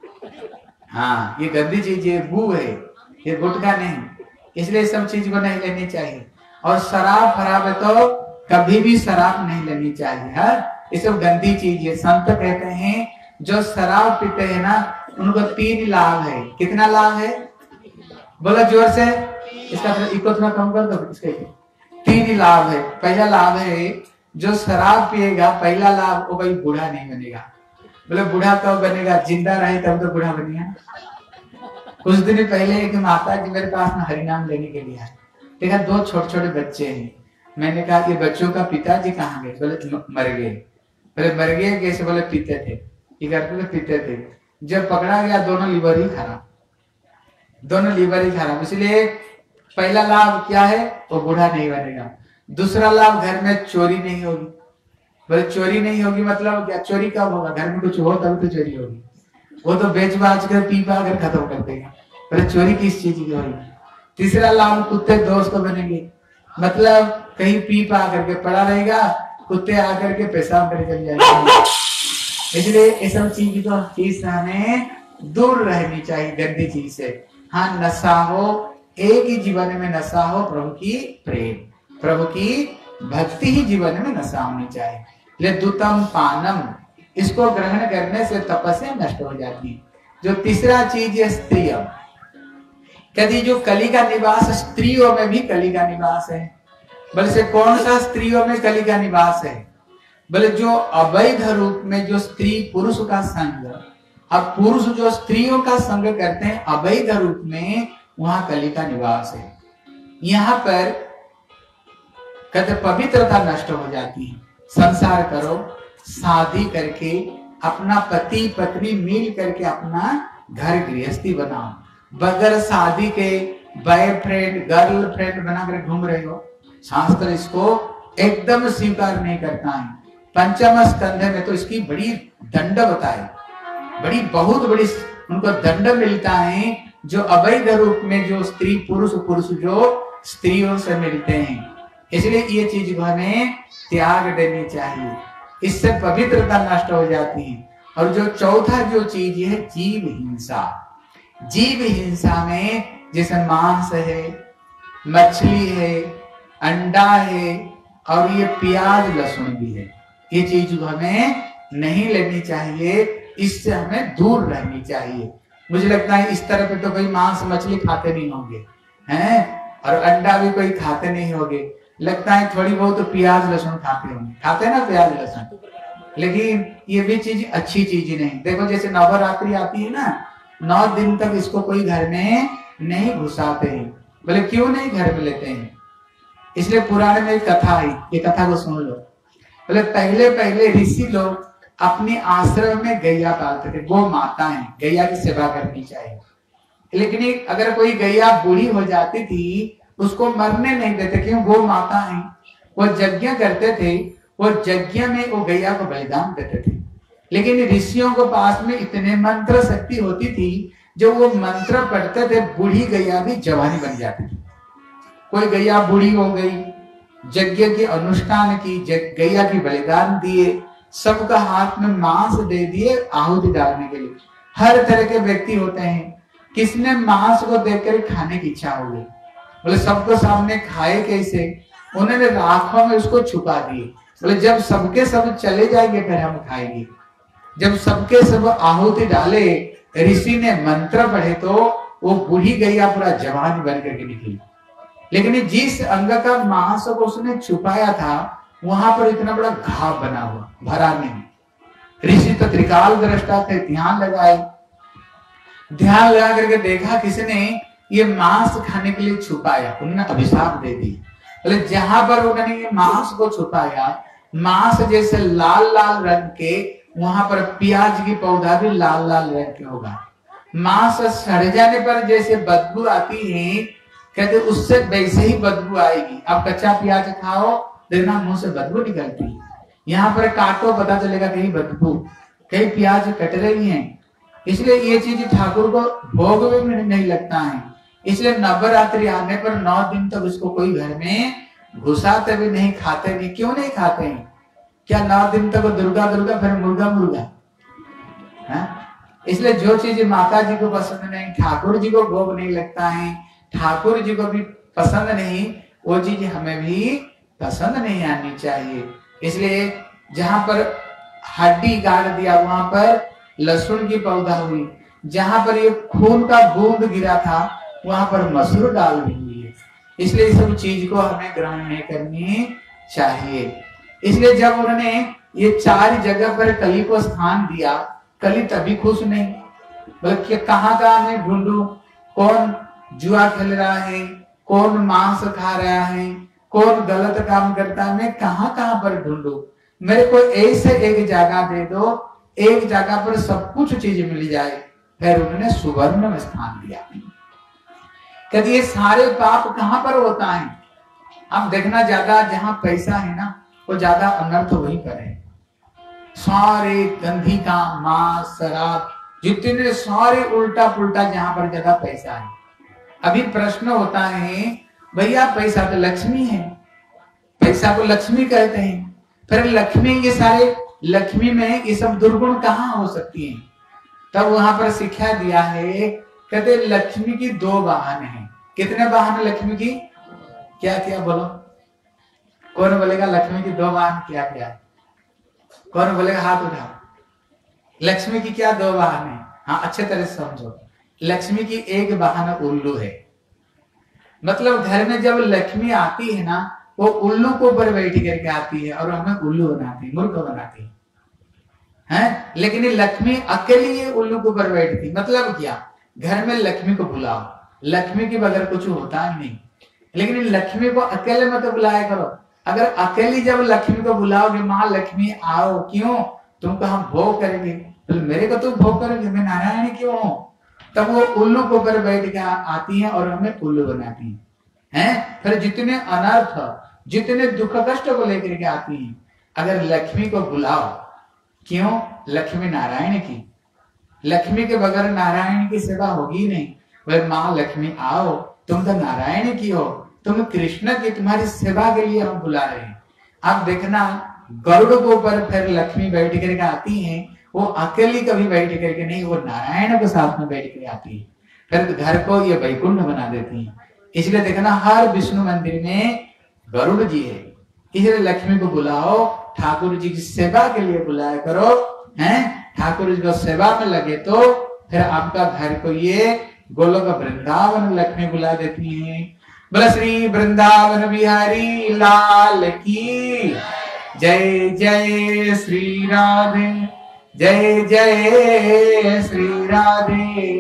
[SPEAKER 1] हाँ, ये गंदी चीज है, बू है, ये गुटखा नहीं। इसलिए सब चीज को नहीं लेनी चाहिए। और शराब फराब है तो कभी भी शराब नहीं लेनी चाहिए। है ये सब गंदी चीज है। संत कहते हैं जो शराब पीते हैं ना, उनको तीन लाभ है। कितना लाभ है? बोलो जोर से। इसका इको थोड़ा कम कर दो। इसके तीन लाभ है। पहला लाभ है जो शराब पिएगा, पहला लाभ वो कभी बूढ़ा नहीं बनेगा। बोले बूढ़ा कब बनेगा? जिंदा रहे तब तो बूढ़ा बनेगा। कुछ दिन पहले एक माता जी मेरे पास में हरिनाम लेने के लिए आए। देखा दो छोटे छोटे बच्चे हैं। मैंने कहा कि बच्चों का पिताजी कहाँ गए? बोले मर गए। बोले मर गए कैसे? बोले पीते थे। करते थे, पीते थे। जब पकड़ा गया दोनों लीवर ही खराब, दोनों लीवर ही खराब। इसलिए पहला लाभ क्या है? वो बूढ़ा नहीं बनेगा। दूसरा लाभ घर में चोरी नहीं होगी। बोले चोरी नहीं होगी मतलब क्या? चोरी कब होगा? घर में कुछ हो तब तो चोरी होगी। वो तो बेच बाच कर पी पा कर खत्म कर देगा। बोले चोरी किस चीज की होगी? तीसरा लाभ कुत्ते दोस्त बनेंगे। मतलब कहीं पी पा करके पड़ा रहेगा, कुत्ते आकर के पेशाब करके चले जाएंगे। इसलिए ये सब चीज तो चीज से हमें दूर रहनी चाहिए, गंदी चीज से। हाँ, नशा हो, एक ही जीवन में नशा हो, प्रभु की प्रेम, प्रभु की भक्ति ही जीवन में नशा होनी चाहिए। ले दुतम पानम, इसको ग्रहण करने से तपस्या नष्ट हो जाती है। जो तीसरा चीज है स्त्रिय। कहती जो कली का निवास स्त्रियों में भी कली का निवास है। बोले से कौन सा स्त्रियों में कली का निवास है? बोले जो अवैध रूप में जो स्त्री पुरुष का संग, अब पुरुष जो स्त्रियों का संग करते हैं अवैध रूप में, वहां कली का निवास है। यहाँ पर कहते पवित्रता नष्ट हो जाती है। संसार करो, शादी करके अपना पति पत्नी मिल करके अपना घर गृहस्थी बनाओ। बगैर शादी के बॉयफ्रेंड गर्लफ्रेंड बनाकर घूम रहे हो, शास्त्र इसको एकदम स्वीकार नहीं करता है। पंचम स्कंध में तो इसकी बड़ी दंड बताए, बड़ी बहुत बड़ी उनको दंड मिलता है जो अवैध रूप में जो स्त्री पुरुष पुरुष जो स्त्रियों से मिलते हैं। इसलिए ये चीज हमें त्याग देनी चाहिए, इससे पवित्रता नष्ट हो जाती है। और जो चौथा जो चीज है जीव हिंसा। जीव हिंसा में जैसे मांस है, मछली है, अंडा है और ये प्याज लहसुन भी है, ये चीज हमें नहीं लेनी चाहिए, इससे हमें दूर रहनी चाहिए। मुझे लगता है इस तरह पे तो कोई मांस मछली खाते नहीं होंगे, हैं, और अंडा भी कोई खाते नहीं होंगे। लगता है थोड़ी बहुत तो प्याज लहसुन खाते होंगे, खाते ना प्याज लहसुन, लेकिन ये भी चीज अच्छी चीज नहीं। देखो जैसे नवरात्रि आती है ना, नौ दिन तक इसको कोई घर में नहीं घुसाते हैं। बोले क्यों नहीं घर में लेते हैं? इसलिए पुराण में एक कथा है, ये कथा को सुन लो। बोले पहले पहले ऋषि लोग अपने आश्रम में गैया पालते थे, गौ माता है, गैया की सेवा करनी चाहिए। लेकिन अगर कोई गैया बूढ़ी हो जाती थी उसको मरने नहीं देते, क्यों? गौ माता है। वो यज्ञ करते थे, वो यज्ञ में वो गैया को बलिदान देते थे। लेकिन ऋषियों के पास में इतने मंत्र शक्ति होती थी, जो वो मंत्र पढ़ते थे बूढ़ी गैया भी जवानी बन जाती थी। कोई गैया बूढ़ी हो गई, यज्ञ के अनुष्ठान की, गैया की बलिदान दिए, सबका हाथ में मांस दे दिए आहुति डालने के लिए। हर तरह के व्यक्ति होते हैं, किसने मांस को देखकर खाने की इच्छा हो गई। बोले सबको सामने खाए कैसे? उन्होंने राखों में उसको छुपा दिए। बोले जब सबके सब चले जाएंगे फिर हम खाएंगे। जब सबके सब आहुति डाले, ऋषि ने मंत्र पढ़े तो वो बूढ़ी गैया पूरा जवान बन करके निकली। लेकिन जिस अंग का मांस को उसने छुपाया था वहां पर इतना बड़ा घाव बना हुआ, भरा नहीं। ऋषि तो त्रिकाल दृष्टा थे, ध्यान लगाए, ध्यान लगा करके देखा किसने ये मांस खाने के लिए छुपाया, उन्होंने अभिशाप दे दी। बोले जहां पर उन्होंने ये मांस को छुपाया, मांस जैसे लाल लाल रंग के, वहां पर प्याज की पौधा भी लाल लाल रंग के होगा। मांस सड़ जाने पर जैसे बदबू आती है, कहते उससे वैसे ही बदबू आएगी। अब कच्चा प्याज खाओ, देखना मुंह से बदबू निकलती है। यहाँ पर काटो, पता चलेगा कहीं बदबू, कहीं प्याज कट रही है। इसलिए ये चीज ठाकुर को भोग में नहीं लगता है। इसलिए नवरात्रि आने पर नौ दिन तक उसको कोई घर में घुसाते भी नहीं, खाते भी। क्यों नहीं खाते हैं? क्या नौ दिन तक दुर्गा दुर्गा फिर मुर्गा मुर्गा है? इसलिए जो चीज माता जी को पसंद नहीं, ठाकुर जी को भोग नहीं लगता है, ठाकुर जी को भी पसंद नहीं, वो चीज हमें भी पसंद नहीं आनी चाहिए। इसलिए जहां पर हड्डी गाड़ दिया वहां पर लहसुन की पौधा हुई, जहां पर ये खून का बूंद गिरा था वहां पर मसूर डाल दी हुई है। इसलिए इस सब चीज को हमें ग्रहण नहीं करनी चाहिए। इसलिए जब उन्होंने ये चार जगह पर कली को स्थान दिया, कली तभी खुश नहीं, बल्कि कहाँ कहाँ मैं ढूंढूं, कौन जुआ खेल रहा है, कौन मांस खा रहा है, कौन गलत काम करता है, मैं कहाँ कहाँ पर ढूंढूं? मेरे को ऐसे एक जगह दे दो, एक जगह पर सब कुछ चीज मिल जाए। फिर उन्होंने सुवर्ण में स्थान दिया। कहते ये सारे पाप कहाँ पर होता है? अब देखना, ज्यादा जहां पैसा है ना, वो ज्यादा अनर्थ वहीं पर है। सारे गंधी का मांस, शराब, जितने सारे उल्टा पुल्टा जहां पर ज्यादा पैसा है। अभी प्रश्न होता है, भैया पैसा तो लक्ष्मी है, पैसा को लक्ष्मी कहते हैं, फिर लक्ष्मी, ये सारे लक्ष्मी में ये सब दुर्गुण कहाँ हो सकती हैं? तब वहां पर शिक्षा दिया है, कहते लक्ष्मी की दो वाहन है। कितने वाहन लक्ष्मी की? क्या क्या बोलो, कौन बोलेगा लक्ष्मी की दो वाहन क्या क्या? कौन बोलेगा? हाथ उठाओ। लक्ष्मी की क्या दो वाहन है? हाँ, अच्छे तरह से समझो। लक्ष्मी की एक वाहन उल्लू है। मतलब घर में जब लक्ष्मी आती है ना, वो उल्लू को ऊपर बैठ करके आती है और हमें उल्लू बनाती है, मूर्ख बनाती है, है? लेकिन लक्ष्मी अकेली ये उल्लू के ऊपर बैठती। मतलब क्या? घर में लक्ष्मी को बुलाओ, लक्ष्मी के बगैर कुछ होता ही नहीं। लेकिन लक्ष्मी को अकेले मत बुलाया करो। अगर अकेली जब लक्ष्मी को बुलाओगे, माँ लक्ष्मी आओ, क्यों? तुमको हम भोग करेंगे। तो मेरे को तुम भोग करोगे, मैं नारायण क्यों हूं? तब वो उल्लू के ऊपर बैठ के आती है और हमें उल्लू बनाती है, हैं? फिर जितने अनर्थ, जितने दुख कष्ट को लेकर के आती हैं, अगर लक्ष्मी को बुलाओ, क्यों? लक्ष्मी नारायण की, लक्ष्मी के बगैर नारायण की सेवा होगी नहीं। वह माँ लक्ष्मी आओ, तुम तो नारायण की हो, तुम कृष्ण की, तुम्हारी सेवा के लिए हम बुला रहे हैं। आप देखना, गरुड़ के ऊपर फिर लक्ष्मी बैठ करके आती हैं, वो अकेली कभी बैठ करके नहीं, वो नारायण के साथ में बैठ कर आती है। फिर घर को ये वैकुंठ बना देती है। इसलिए देखना, हर विष्णु मंदिर में गरुड़ जी है। इसलिए लक्ष्मी को बुलाओ, ठाकुर जी की सेवा के लिए बुलाया करो, हैं? ठाकुर जी को सेवा में लगे तो फिर आपका घर को ये गोलोक वृंदावन लक्ष्मी बुला देती है। बोला श्री वृंदावन बिहारी लाल की जय। जय श्री राधे, जय जय श्री राधे,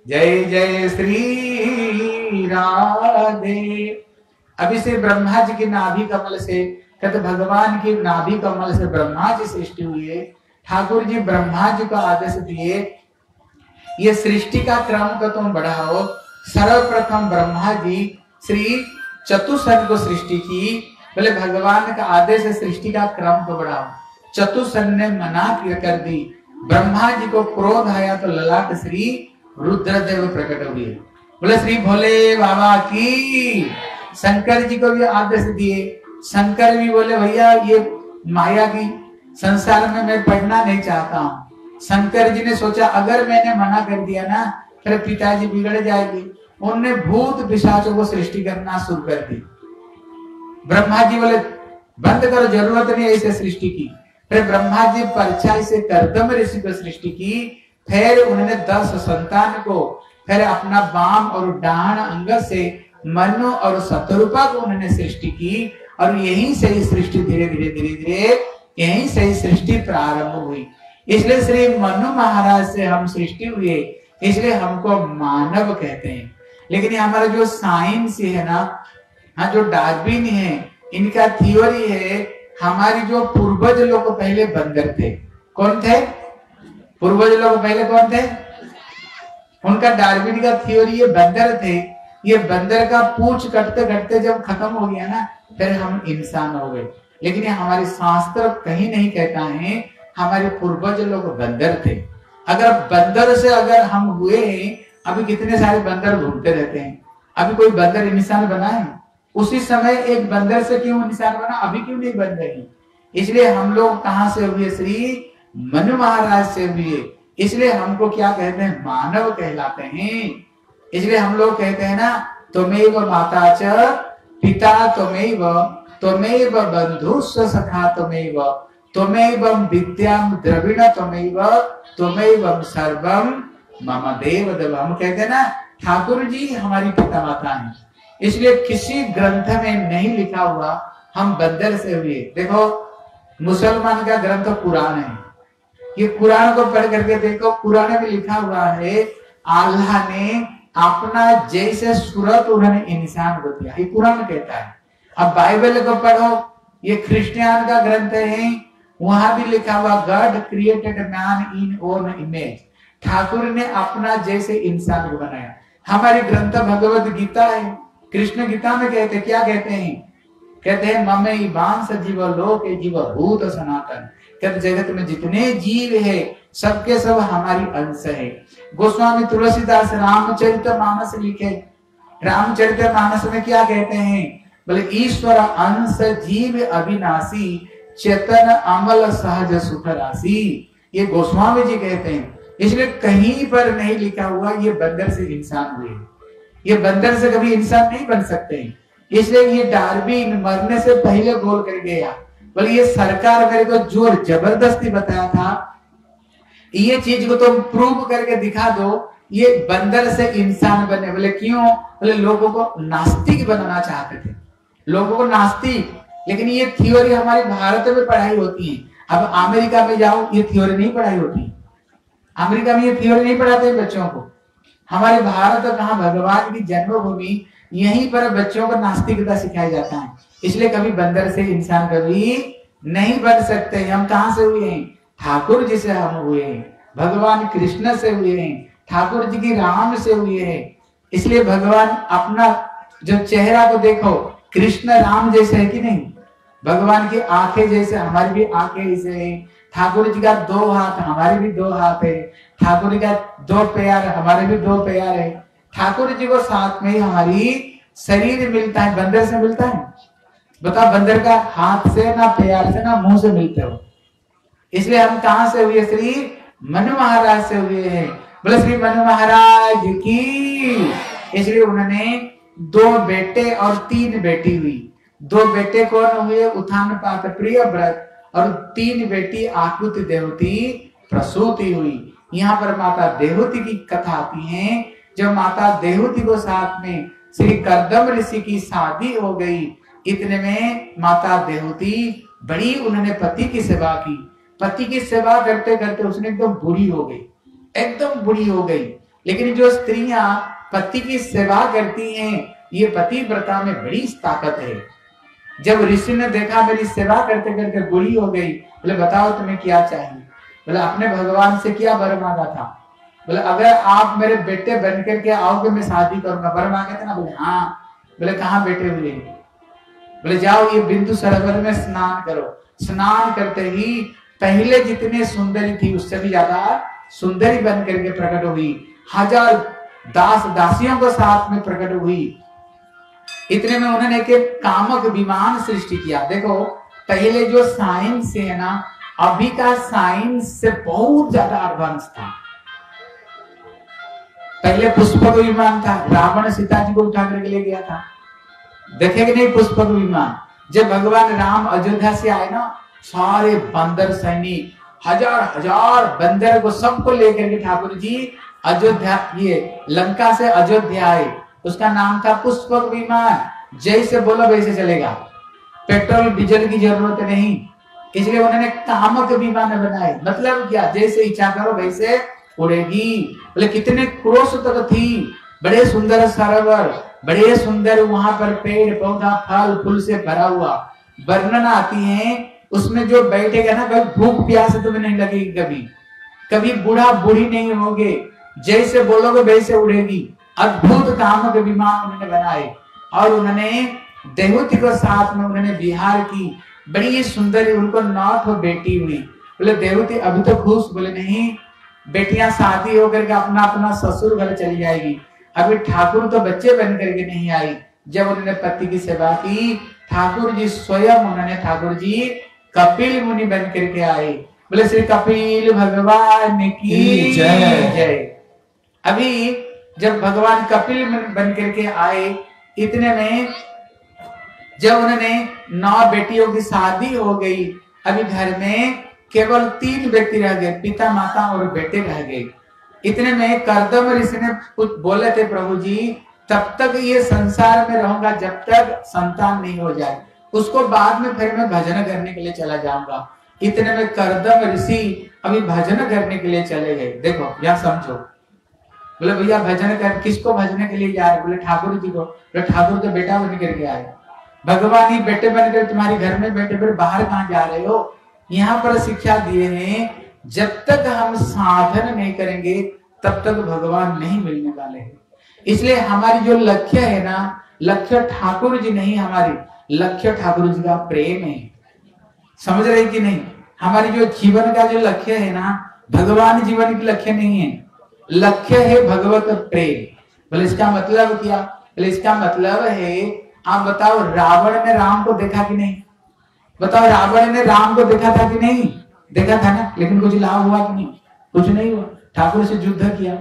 [SPEAKER 1] जय जय श्री राधे। अभी से ब्रह्मा जी की नाभि कमल से, कहते भगवान की नाभि कमल से ब्रह्मा जी सृष्टि हुए। ठाकुर जी ब्रह्मा जी को आदेश दिए, ये सृष्टि का क्रम को तुम बढ़ाओ। सर्वप्रथम ब्रह्मा जी श्री चतुसन को सृष्टि की। बोले भगवान का आदेश है सृष्टि का क्रम को बढ़ाओ। चतुसन ने मना कर दी। ब्रह्मा जी को क्रोध आया तो ललाट श्री रुद्रदेव प्रकट हुए। बोले श्री भोले बाबा की। शंकर जी को भी आदेश दिए। शंकर भी बोले भैया ये माया की संसार में मैं पढ़ना नहीं चाहता हूँ। शंकर जी ने सोचा अगर मैंने मना कर दिया ना फिर पिताजी बिगड़ जाएगी। उन्होंने भूत पिशाचों को सृष्टि करना शुरू कर दी। ब्रह्मा जी बोले बंद करो, जरूरत नहीं ऐसे सृष्टि की। फिर ब्रह्मा जी परछाई से कर्दम ऋषि को सृष्टि की। फिर उन्होंने दस संतान को, फिर अपना वाम और डान अंग से मनु और शतरूपा को उन्होंने सृष्टि की। और यहीं से ही सृष्टि धीरे धीरे धीरे धीरे यहीं से ही सृष्टि प्रारंभ हुई। इसलिए श्री मनु महाराज से हम सृष्टि हुए, इसलिए हमको मानव कहते हैं। लेकिन ये हमारा जो साइंस है ना, हाँ जो डार्विन है, इनका थियोरी है हमारी जो पूर्वज लोग पहले बंदर थे। कौन थे पूर्वज लोग पहले? कौन थे? उनका डार्विन का थियोरी ये बंदर थे। ये बंदर का पूंछ कटते कटते जब खत्म हो गया ना फिर हम इंसान हो गए। लेकिन ये हमारे शास्त्र कहीं नहीं कहता है हमारे पूर्वज लोग बंदर थे। अगर बंदर से अगर हम हुए, अभी कितने सारे बंदर घूमते रहते हैं, अभी कोई बंदर इंसान बना है? उसी समय एक बंदर से क्यों इंसान बना, अभी क्यों नहीं बन रही? इसलिए हम लोग कहां से हुए? श्री मनु महाराज से हुए। इसलिए हमको क्या कहते हैं? मानव कहलाते हैं। इसलिए हम लोग कहते हैं ना त्वमेव माता च पिता त्वमेव त्वमेव बंधुस्स सखा त्वमेव त्वमेव विद्याम द्रविण त्वमेव त्वमेव सर्वम मम देव देव। हम कहते हैं ना ठाकुर जी हमारी पिता माता है। इसलिए किसी ग्रंथ में नहीं लिखा हुआ हम बंदर से हुए। देखो मुसलमान का ग्रंथ कुरान है, ये कुरान को पढ़ करके देखो, कुरान में लिखा हुआ है अल्लाह ने अपना जैसे सूरत उन्होंने इंसान को दिया, ये कुरान कहता है। अब बाइबल को पढ़ो, ये क्रिश्चियन का ग्रंथ है, वहां भी लिखा हुआ God created man in own image. Thakur ने अपना जैसे इंसान को बनाया। हमारी ग्रंथ भगवत गीता है। कृष्ण गीता में कहते क्या कहते हैं? कहते हैं ममे वांस जीव लोक जीव भूत सनातन। कहते जगत में जितने जीव है सबके सब हमारी अंश है। गोस्वामी तुलसीदास रामचरित मानस लिखे। रामचरित मानस में क्या कहते हैं? बोले ईश्वर अंश जीव अविनाशी चेतन अमल सहज सुख राशि। ये गोस्वामी जी कहते हैं। इसलिए कहीं पर नहीं लिखा हुआ ये बंदर से इंसान हुए। ये बंदर से कभी इंसान नहीं बन सकते। इसलिए ये डार्विन मरने से पहले बोल कर गया। बोले ये सरकार मेरे को जोर जबरदस्ती बताया था, ये चीज को तुम प्रूव करके दिखा दो ये बंदर से इंसान बने। बोले क्यों? बोले लोगों को नास्तिक बनाना चाहते थे, लोगों को नास्तिक। लेकिन ये थ्योरी हमारे भारत में पढ़ाई होती है। अब अमेरिका में जाओ ये थ्योरी नहीं पढ़ाई होती। अमेरिका में ये थ्योरी नहीं पढ़ाते बच्चों को। हमारे भारत कहाँ भगवान की जन्मभूमि, यहीं पर बच्चों को नास्तिकता सिखाया जाता है। इसलिए कभी बंदर से इंसान कभी नहीं बन सकते। हम कहां से हुए हैं? ठाकुर जी से हम हुए हैं, भगवान कृष्ण से हुए हैं, ठाकुर जी की राम से हुए हैं। इसलिए भगवान अपना जो चेहरा को देखो, कृष्ण राम जैसे है कि नहीं? भगवान की आंखें जैसे, हमारी भी आंखें ऐसे है। ठाकुर जी का दो हाथ, हमारे भी दो हाथ है। ठाकुर जी का दो पैर, हमारे भी दो पैर है। ठाकुर जी को साथ में हमारी शरीर मिलता है। बंदर से मिलता है? बताओ, बंदर का हाथ से ना पैर से ना मुंह से मिलते हो। इसलिए हम कहां से हुए? श्री मनु महाराज से हुए हैं। बोले श्री मनु महाराज की। इसलिए उन्होंने दो बेटे और तीन बेटी हुई। दो बेटे कौन हुए? उत्थान पात प्रिय व्रत, और तीन बेटी आकुति देवती प्रसूति हुई। यहाँ पर माता देवती की कथा आती है। जब माता देवती को साथ में श्री कर्दम ऋषि की शादी हो गई, इतने में माता देवती बड़ी उन्होंने पति की सेवा की। पति की सेवा करते करते उसने एकदम बुरी हो गई, एकदम बुरी हो गई। लेकिन जो स्त्रियां पति की सेवा करती हैं, ये पतिव्रता में बड़ी ताकत है। जब ऋषि ने देखा मेरी सेवा करते करते बूढ़ी हो गई, बोले बताओ तुम्हें क्या चाहिए? बोले अपने भगवान से क्या वर मांगा था? बोले अगर आप मेरे बेटे बन करके आओगे मैं शादी करूंगा। वर मांगे थे ना? बोले हाँ। बोले कहाँ बेटे हुए? बोले जाओ ये बिंदु सरोवर में स्नान करो। स्नान करते ही पहले जितने सुंदरी थी उससे भी ज्यादा सुंदरी बन करके प्रकट हुई। हजार दास दासियों को साथ में प्रकट हुई। इतने में उन्होंने एक कामक विमान सृष्टि किया। देखो पहले जो साइंस है ना, अभी का साइंस से बहुत ज्यादा एडवांस था। पहले पुष्पक विमान था, रावण सीता जी को उठा करके ले गया था। देखे कि नहीं पुष्पक विमान? जब भगवान राम अयोध्या से आए ना, सारे बंदर सैनिक हजार हजार बंदर को सबको लेकर के ठाकुर जी अयोध्या, ये लंका से अयोध्या आए। उसका नाम था पुष्पक विमान। जैसे बोलो वैसे चलेगा, पेट्रोल डीजल की जरूरत नहीं। इसलिए उन्होंने कामक विमान बनाए। मतलब क्या? जैसे इच्छा करो वैसे उड़ेगी। बोले कितने क्रोश तक थी, बड़े सुंदर सरोवर, बड़े सुंदर वहां पर पेड़ पौधा फल फूल से भरा हुआ। वर्णन आती है उसमें जो बैठेगा ना, कभी भूख प्यास तुम्हें नहीं लगेगी, कभी कभी बूढ़ा बूढ़ी नहीं होगे, जैसे बोलोगे वैसे उड़ेगी। अद्भुत कामक विमान उन्होंने बनाए। और उन्होंने देवती को साथ में उन्होंने विहार की। बड़ी सुंदर, उनको नौ बेटी हुई। बोले देवती अभी तो खुश? बोले नहीं, बेटियां शादी होकर के अपना अपना ससुर घर चली जाएगी, अभी ठाकुर तो बच्चे बन करके नहीं आई। जब उन्होंने पति की सेवा की, ठाकुर जी स्वयं उन्होंने ठाकुर जी कपिल मुनि बन करके आए। बोले श्री कपिल भगवान की जय। अभी जब भगवान कपिल बन करके आए, इतने में जब उन्होंने नौ बेटियों की शादी हो गई, अभी घर में केवल तीन व्यक्ति रह गए, पिता माता और बेटे रह गए। इतने में कर्दम ऋषि ने कुछ बोले थे, प्रभु जी तब तक ये संसार में रहूंगा जब तक संतान नहीं हो जाए, उसको बाद में फिर मैं भजन करने के लिए चला जाऊंगा। इतने में कर्दम ऋषि अभी भजन करने के लिए चले गए। देखो या समझो, बोले भैया भजन कर, किसको भजन के लिए जा रहे? बोले ठाकुर जी को। बोले ठाकुर तो बेटा बन करके आए, भगवान ही बेटे बनकर तुम्हारे घर में बैठे, फिर बाहर कहाँ जा रहे हो? यहाँ पर शिक्षा दिए हैं जब तक हम साधन नहीं करेंगे तब तक भगवान नहीं मिलने वाले हैं। इसलिए हमारी जो लक्ष्य है ना, लक्ष्य ठाकुर जी नहीं, हमारी लक्ष्य ठाकुर जी का प्रेम है। समझ रहे कि नहीं? हमारी जो जीवन का जो लक्ष्य है ना, भगवान जीवन की लक्ष्य नहीं है, लक्ष्य है भगवत प्रेम। बोले इसका मतलब क्या? बोले इसका मतलब है, आप बताओ रावण ने राम को देखा कि नहीं? बताओ रावण ने राम को देखा था कि नहीं? देखा था ना, लेकिन कुछ लाभ हुआ कि नहीं? कुछ नहीं हुआ। ठाकुर से युद्ध किया।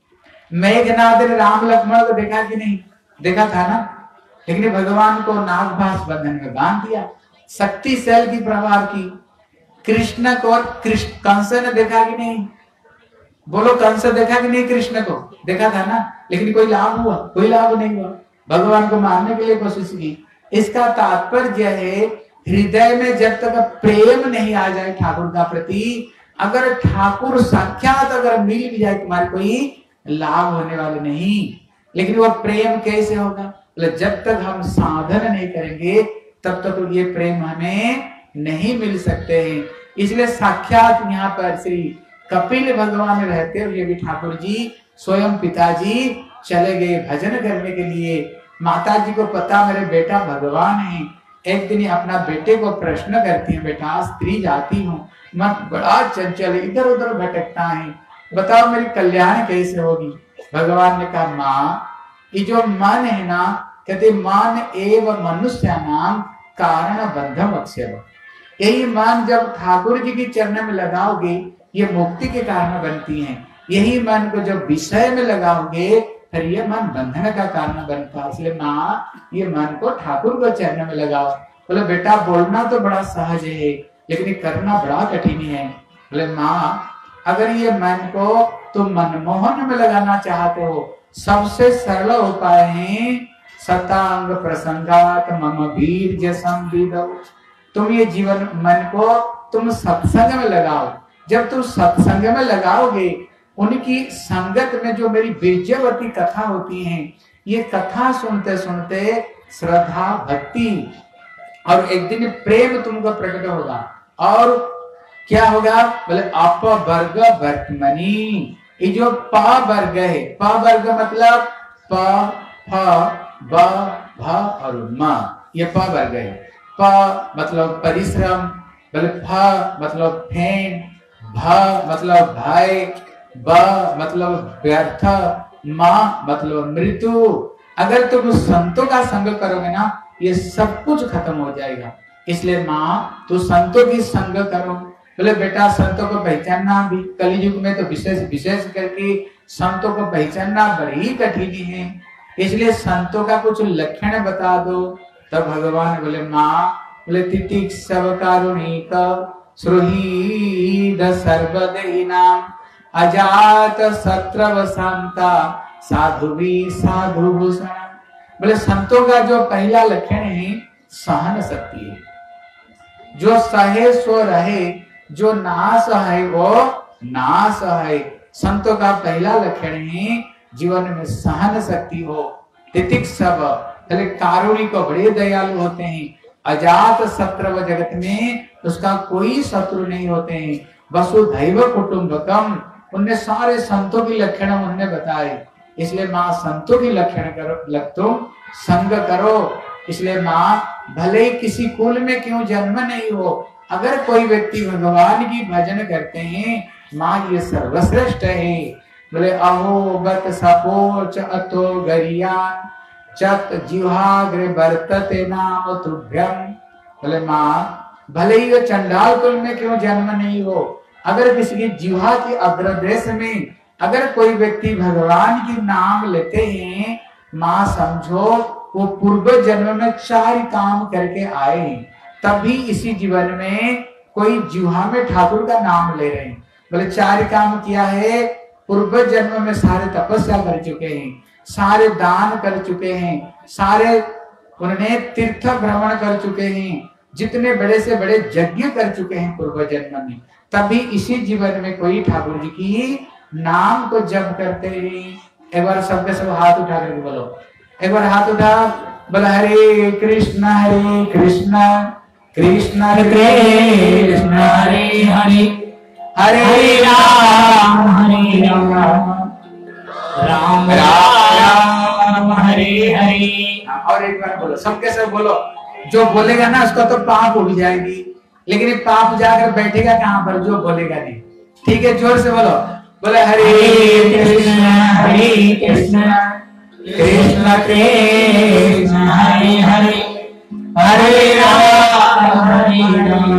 [SPEAKER 1] मेघनाद ने राम लक्ष्मण को देखा कि नहीं? देखा था ना, लेकिन भगवान को नागभास बंधन में बांध दिया, शक्ति शैल की प्रभाव की। कृष्ण को कृष्ण कंस ने देखा कि नहीं? बोलो कंस देखा कि नहीं? कृष्ण को देखा था ना, लेकिन कोई लाभ हुआ? कोई लाभ नहीं हुआ। भगवान को मारने के लिए कोशिश की। इसका तात्पर्य है, हृदय में जब तक प्रेम नहीं आ जाए ठाकुर का प्रति, अगर ठाकुर साक्षात अगर मिल भी जाए, तुम्हारे कोई लाभ होने वाले नहीं। लेकिन वह प्रेम कैसे होगा? बोले जब तक हम साधन नहीं करेंगे तब तक तो ये प्रेम हमें नहीं मिल सकते हैं। इसलिए साक्षात यहाँ पर श्री कपिल भगवान रहते हुए भी ठाकुर जी स्वयं पिताजी चले गए भजन करने के लिए। माता जी को पता मेरे बेटा भगवान है। एक दिन अपना बेटे को प्रश्न करती है, बेटा स्त्री जाती हूँ, मन बड़ा चंचल इधर उधर भटकता है, बताओ मेरी कल्याण कैसे होगी? भगवान ने कहा, माँ ये जो मन है ना, कहते मन एवं मनुष्य नाम कारण बंधम अक्षय। यही मन जब ठाकुर जी की चरण में लगाओगे ये मुक्ति के कारण बनती है। यही मन को जब विषय में लगाओगे फिर ये मन बंधन का कारण बनता है। इसलिए माँ ये मन को ठाकुर को चरण में लगाओ। बोले बेटा बोलना तो बड़ा सहज है, लेकिन करना बड़ा कठिन है। बोले माँ अगर ये मन को तुम मनमोहन में लगाना चाहते हो, सबसे सरल उपाय है सतांग प्रसंगात मम वीर्य संविदौ। तुम ये जीवन मन को तुम सत्संग में लगाओ। जब तुम सत्संग में लगाओगे उनकी संगत में जो मेरी बीजवती कथा होती है, ये कथा सुनते सुनते श्रद्धा भक्ति और एक दिन प्रेम तुमको प्रकट होगा। और क्या होगा बोले अप वर्ग वर्तमनी, ये जो प वर्ग है, प वर्ग मतलब प फ ब भ और म, ये प वर्ग है। प मतलब परिश्रम, बोले फ मतलब फेन, भ मतलब भय, ब मतलब व्यर्थ, म मतलब मृत्यु। अगर तुम संतों का संग करोगे ना, ये सब कुछ खत्म हो जाएगा। इसलिए माँ तू संतों की संग करो। बोले बेटा संतों को पहचानना भी कलयुग में तो विशेष विशेष करके संतों को पहचानना बड़ी कठिन है। इसलिए संतों का कुछ लक्षण बता दो। तब भगवान बोले माँ, बोले तितिक्षव कारुणिक सुहृद सर्वदेहिनाम अजात शत्रव शांता साधु भी साधु भूषण। बोले संतों का जो पहला लक्षण है सहन शक्ति है। जो सहे सो रहे, जो ना सहे वो ना सहे। संतों का पहला लक्षण है जीवन में सहन शक्ति हो। तितिक्षव पहले कारुणिक को बड़े दयालु होते हैं। अजात शत्रु जगत में उसका कोई शत्रु नहीं होते हैं। वसुधैव कुटुंबकम, उनने सारे संतों की लक्षण उन्होंने बताए। इसलिए माँ संतों की लक्षण करो, लग तुम संग करो। इसलिए माँ भले ही किसी कुल में क्यों जन्म नहीं हो, अगर कोई व्यक्ति भगवान की भजन करते हैं, माँ ये सर्वश्रेष्ठ है। बोले अहो बत सपोच अतो गरियान चत जिह्वाग्रे वर्तते नाम तुभ्यम। बोले माँ भले ही वो चंडाल कुल में क्यों जन्म नहीं हो, अगर किसी की जिह्वा की अग्रदेश में अगर कोई व्यक्ति भगवान की नाम लेते हैं, माँ समझो वो पूर्व जन्म में चार काम करके आए, तभी इसी जीवन में कोई जिह्वा में ठाकुर का नाम ले रहे हैं। बोले चार काम किया है, पूर्व जन्म में सारे तपस्या कर चुके हैं, सारे दान कर चुके हैं, सारे उन्होंने तीर्थ भ्रमण कर चुके हैं, जितने बड़े से बड़े यज्ञ कर चुके हैं पूर्व जन्म में, तभी इसी जीवन में कोई ठाकुर जी की नाम को जप करते हैं। एक बार सबके सब हाथ उठा करके बोलो, एक बार हाथ उठा, बोला हरे कृष्णा हरे कृष्णा कृष्णा कृष्ण हरे हरे हरे राम हरे राम राम राम हरे हरे। और एक बार बोलो, सबके सब बोलो। जो बोलेगा ना उसका तो पाप उठ जाएगी, लेकिन ये पाप जाकर बैठेगा कहाँ पर, जो बोलेगा नहीं। ठीक है, जोर से बोलो, बोले हरे कृष्ण हरे कृष्ण कृष्ण कृष्ण हरे हरे हरे राम हरे राम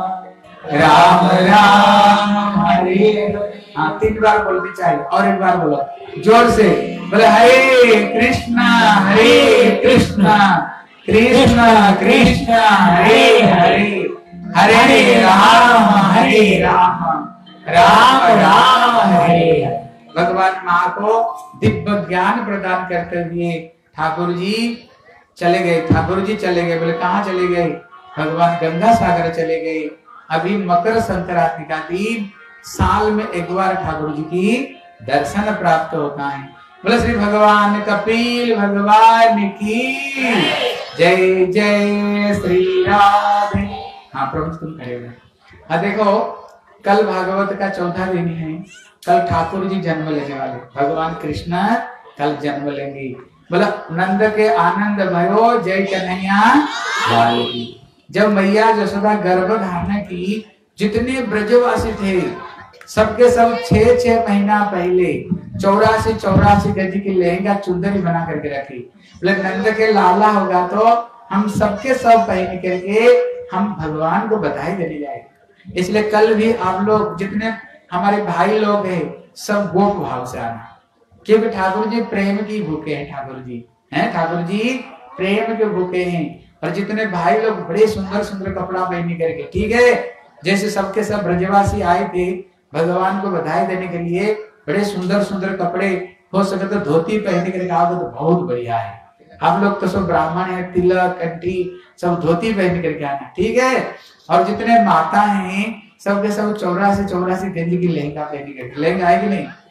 [SPEAKER 1] राम राम हरे। हाँ तीन बार बोलनी चाहिए। और एक बार बोलो जोर से, बोले हरे कृष्ण हरे कृष्ण कृष्ण कृष्ण हरे हरे हरे राम हरे राम राम राम हरे। भगवान माँ को दिव्य ज्ञान प्रदान करते हुए ठाकुर जी चले गए। ठाकुर जी चले गए, बोले कहाँ चले गए, भगवान गंगा सागर चले गए। अभी मकर संक्रांति का दिन, साल में एक बार ठाकुर जी की दर्शन प्राप्त होता है। बोले श्री भगवान कपिल भगवान की जय जय श्री राधे। हाँ प्रभु तुम खड़े हो। हाँ देखो कल भागवत का चौथा दिन है, कल ठाकुर जी जन्म लेने वाले, भगवान कृष्ण कल जन्म लेंगे। बोला नंद के आनंद भयो जय कन्हैया लाल की। जब मैया यशोदा गर्भ धारण की, जितने ब्रजवासी थे सबके सब छह छह महीना पहले चौरासी चौरासी गज की लहंगा चुंदरी बना करके रखी। बोले नंद के लाला होगा तो हम सबके सब पहन करके हम भगवान को बधाई देने जाएंगे। इसलिए कल भी आप लोग जितने हमारे भाई लोग हैं सब गोप भाव से आना, क्योंकि ठाकुर जी प्रेम की भूखे हैं। ठाकुर जी हैं, ठाकुर जी प्रेम के भूखे हैं। और जितने भाई लोग बड़े सुंदर सुंदर कपड़ा पहन करके, ठीक है, जैसे सबके सब ब्रजवासी आए थे भगवान को बधाई देने के लिए, बड़े सुंदर सुंदर कपड़े, हो सके तो धोती पहन करके आओगे तो बहुत बढ़िया है। आप लोग तो सब ब्राह्मण है, तिलक कंठी सब धोती पहन करके आना, ठीक है। और जितने माता हैं सबके सब चौरासी चौरासी गंज की लहंगा पहन करके, लहंगा है कि नहीं,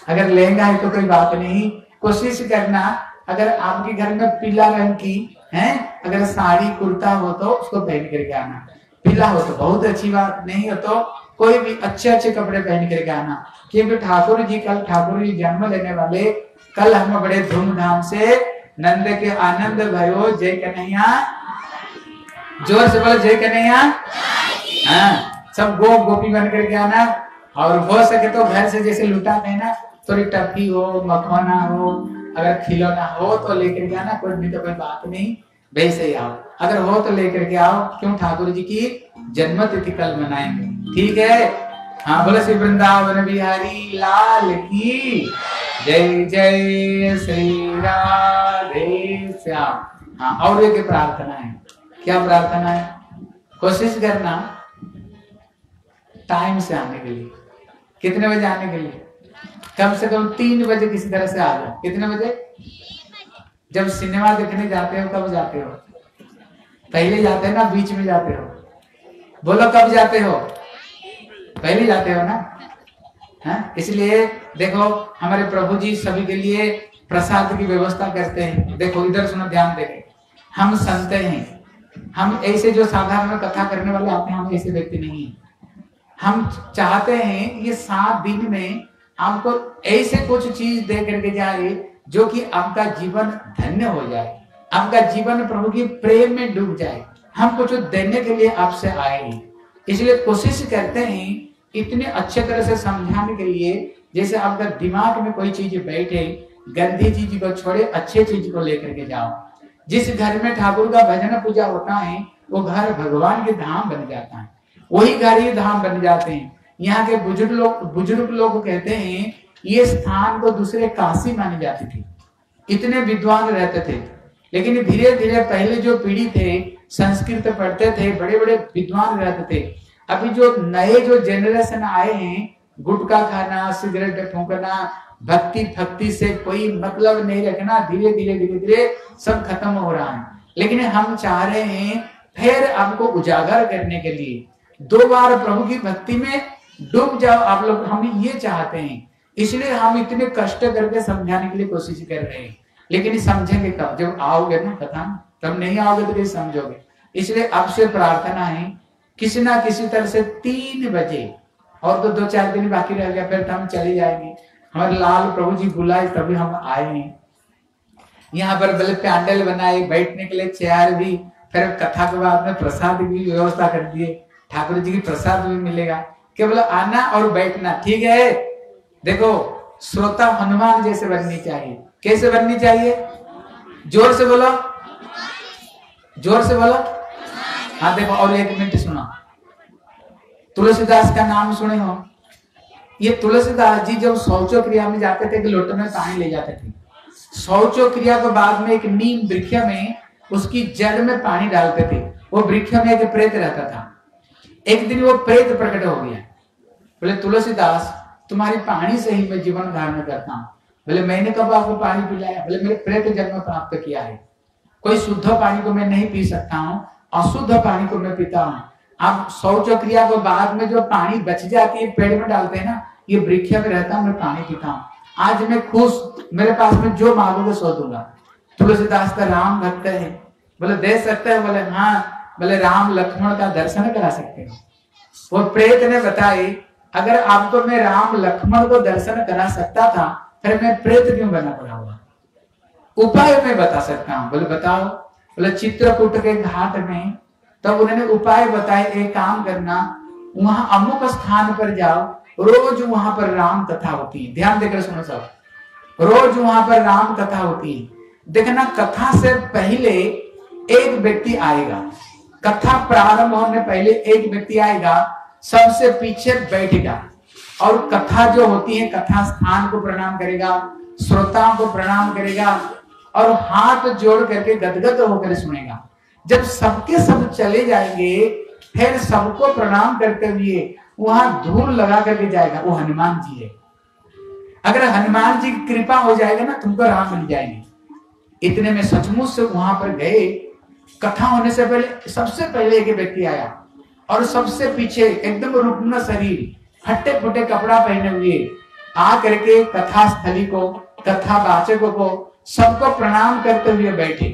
[SPEAKER 1] अगर लहंगा है तो कोई बात नहीं, कोशिश करना अगर आपके घर में पीला रंग की है, अगर साड़ी कुर्ता हो तो उसको पहन करके आना। पीला हो तो बहुत अच्छी बात, नहीं हो तो कोई भी अच्छे अच्छे कपड़े पहन करके आना। क्योंकि ठाकुर जी कल ठाकुर जी जन्म लेने वाले, कल हम बड़े धूमधाम से नंद के आनंद भयो जय कन्हैया, जोर से बोलो जय कन्हैया। हाँ, सब गो गोपी बन करके आना, और हो सके तो घर से जैसे लुटाते हैं ना, थोड़ी टफी हो, मखौना हो, अगर खिलौना हो तो लेकर के आना, कोई नहीं तो कोई बात नहीं, वैसे ही आओ। अगर हो तो लेकर के आओ, क्यों ठाकुर जी की जन्म तिथि कल मनाएंगे, ठीक है। हाँ, बोलो श्री वृंदावन बिहारी लाल की जय, जय श्री राधे श्याम। हाँ, और एक प्रार्थना है। क्या प्रार्थना है? कोशिश करना टाइम से आने के लिए। कितने बजे आने के लिए? कम से कम तीन बजे किसी तरह से आ जाओ। कितने बजे? जब सिनेमा देखने जाते हो कब जाते हो? पहले जाते हो ना, बीच में जाते हो? बोलो कब जाते हो? पहले जाते हो ना। हाँ? इसलिए देखो हमारे प्रभु जी सभी के लिए प्रसाद की व्यवस्था करते हैं। देखो इधर सुनो, ध्यान देके, हम संत हैं, हम ऐसे जो साधारण कथा करने वाले आते हैं, हम ऐसे व्यक्ति नहीं हैं। हम चाहते हैं ये सात दिन में आपको ऐसे कुछ चीज दे करके जाए जो कि आपका जीवन धन्य हो जाए, आपका जीवन प्रभु की प्रेम में डूब जाए। हम कुछ देने के लिए आपसे आए हैं, इसलिए कोशिश करते हैं इतने अच्छे तरह से समझाने के लिए, जैसे आपका दिमाग में कोई चीज बैठे, गंदी चीज को छोड़े, अच्छे चीज को लेकर के जाओ। जिस घर में ठाकुर का भजन पूजा होता है वो घर भगवान के धाम बन जाता है, वही घर ये धाम बन जाते हैं। यहाँ के बुजुर्ग लोग बुजुर्ग लोग कहते हैं ये स्थान को दूसरे काशी मानी जाती थी, इतने विद्वान रहते थे। लेकिन धीरे धीरे पहले जो पीढ़ी थे संस्कृत पढ़ते थे, बड़े बड़े विद्वान रहते थे। अभी जो नए जो जनरेशन आए हैं, गुटखा खाना, सिगरेट फूंकना, भक्ति भक्ति से कोई मतलब नहीं रखना, धीरे धीरे धीरे धीरे सब खत्म हो रहा है। लेकिन हम चाह रहे हैं फिर आपको उजागर करने के लिए दो बार प्रभु की भक्ति में डूब जाओ आप लोग, हम ये चाहते हैं। इसलिए हम इतने कष्ट करके समझाने के लिए कोशिश कर रहे हैं। लेकिन समझेंगे कब? जब आओगे ना कथा, तब नहीं आओगे तो कैसे समझोगे। इसलिए आपसे प्रार्थना है किसी ना किसी तरह से तीन बजे, और तो दो चार दिन बाकी रह गया, फिर तो हम चले जाएंगे। हमारे लाल प्रभु जी बुलाए तभी हम आए हैं। यहाँ पर बल्कि पैंडल बनाए, बैठने के लिए चेयर भी, फिर कथा के बाद में प्रसाद की व्यवस्था कर दिए, ठाकुर जी की प्रसाद भी मिलेगा। केवल आना और बैठना, ठीक है। देखो श्रोता हनुमान जैसे बननी चाहिए। कैसे बननी चाहिए? जोर से बोलो, जोर से बोलो। हाँ देखो, और एक मिनट सुनो, तुलसीदास का नाम सुने हो? ये तुलसीदास जी जब शौचो क्रिया में जाते थे कि लोटे में पानी ले जाते थे, शौचो क्रिया के बाद में एक नीम वृक्ष में उसकी जड़ में पानी डालते थे। वो वृक्ष में एक प्रेत रहता था। एक दिन वो प्रेत प्रकट हो गया, बोले तुलसीदास तुम्हारी पानी से ही मैं जीवन धारण करता हूँ। बोले मैंने कब आपको पानी पिलाया? बोले मेरे प्रेत जन्म प्राप्त किया है, कोई शुद्ध पानी को मैं नहीं पी सकता हूँ, अशुद्ध पानी को मैं पीता हूँ। आप शौच क्रिया को बाद में जो पानी बच जाती है पेड़ में डालते हैं ना, ये वृक्ष में रहता हूँ, मैं पानी पीता हूँ। आज मैं खुश, मेरे पास में जो मांगोगे सो दूंगा। तुलसीदास का राम भक्त है, बोले दे सकते हैं? बोले हाँ। बोले राम लक्ष्मण का दर्शन करा सकते हो? वो प्रेत ने बताई अगर आपको मैं राम लक्ष्मण को दर्शन करा सकता था, फिर मैं प्रेत क्यों बना पड़ा हुआ? उपाय मैं बता सकता हूँ। बोले बताओ। बोले चित्रकूट के घाट में तब तो उन्होंने उपाय बताए, एक काम करना, वहां अमुक स्थान पर जाओ, रोज वहां पर राम कथा होती है। ध्यान देकर सुनो सब, रोज वहां पर राम कथा होती है। देखना कथा से पहले एक व्यक्ति आएगा, कथा प्रारंभ होने पहले एक व्यक्ति आएगा, सबसे पीछे बैठेगा और कथा जो होती है कथा स्थान को प्रणाम करेगा, श्रोताओं को प्रणाम करेगा और हाथ जोड़ करके गदगद होकर सुनेगा। जब सबके सब चले जाएंगे फिर सबको प्रणाम करते हुए वहां धूल लगा करके जाएगा, वो हनुमान जी है। अगर हनुमान जी की कृपा हो जाएगा ना, तुमको राम मिल जाएंगे। इतने में सचमुच से वहां पर गए, कथा होने से पहले सबसे पहले एक व्यक्ति आया और सबसे पीछे एकदम रुग्ण शरीर, फटे फुटे कपड़ा पहने हुए आ करके कथा स्थली को, कथा वाचकों को, सबको प्रणाम करते हुए बैठे।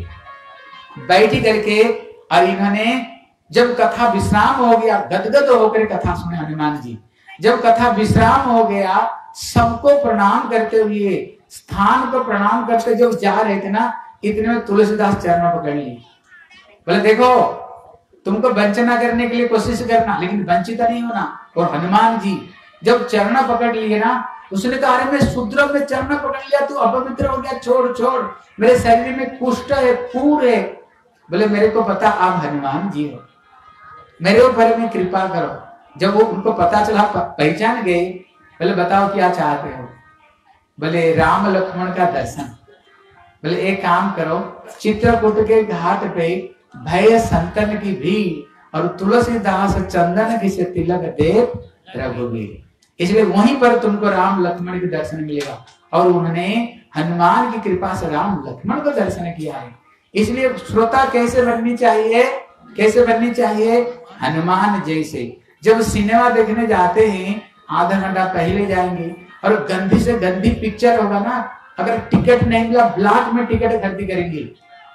[SPEAKER 1] बैठ करके और इन्होंने जब कथा विश्राम हो गया, गदगद होकर कथा सुने हनुमान जी। जब कथा विश्राम हो गया, सबको प्रणाम करते हुए, स्थान को प्रणाम करते जब जा रहे थे ना, इतने में तुलसीदास चरण पकड़ लिए। बोले देखो, तुमको वंचना करने के लिए कोशिश करना, लेकिन वंचित नहीं होना। और हनुमान जी जब चरण पकड़ लिए ना, उसने कहा अरे मैं शूद्र में चरण पकड़ लिया, तू अपवित्र हो गया, छोड़ छोड़, मेरे शरीर में कुष्ठ है, पूर है। बोले मेरे को पता आप हनुमान जी हो, मेरे ऊपर में कृपा करो। जब वो उनको पता चला, पहचान गए, बोले बताओ क्या चाहते हो। बोले राम लक्ष्मण का दर्शन। बोले एक काम करो, चित्रकूट के घाट पे भय संतन की भीड़ और तुलसीदास चंदन की से तिलक देव रघुवीर, इसलिए वहीं पर तुमको राम लक्ष्मण के दर्शन मिलेगा। और उन्होंने हनुमान की कृपा से राम लक्ष्मण को दर्शन किया है। इसलिए श्रोता कैसे बननी चाहिए, कैसे बननी चाहिए, हनुमान जैसे। जब सिनेमा देखने जाते हैं, आधा घंटा पहले जाएंगे, और गंदी से गंदी पिक्चर होगा ना, अगर टिकट नहीं मिला ब्लॉक में टिकट खरीदी करेंगे,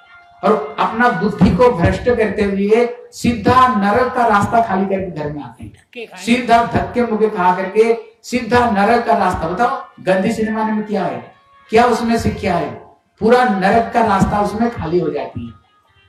[SPEAKER 1] और अपना बुद्धि को भ्रष्ट करते हुए सीधा नरक का रास्ता खाली करके घर में आते हैं। सीधा धक्के मुक्के खा करके सीधा नरक का रास्ता। बताओ गंदी सिनेमा में क्या है, क्या उसमें शिक्षा है, पूरा नरक का रास्ता उसमें खाली हो जाती है।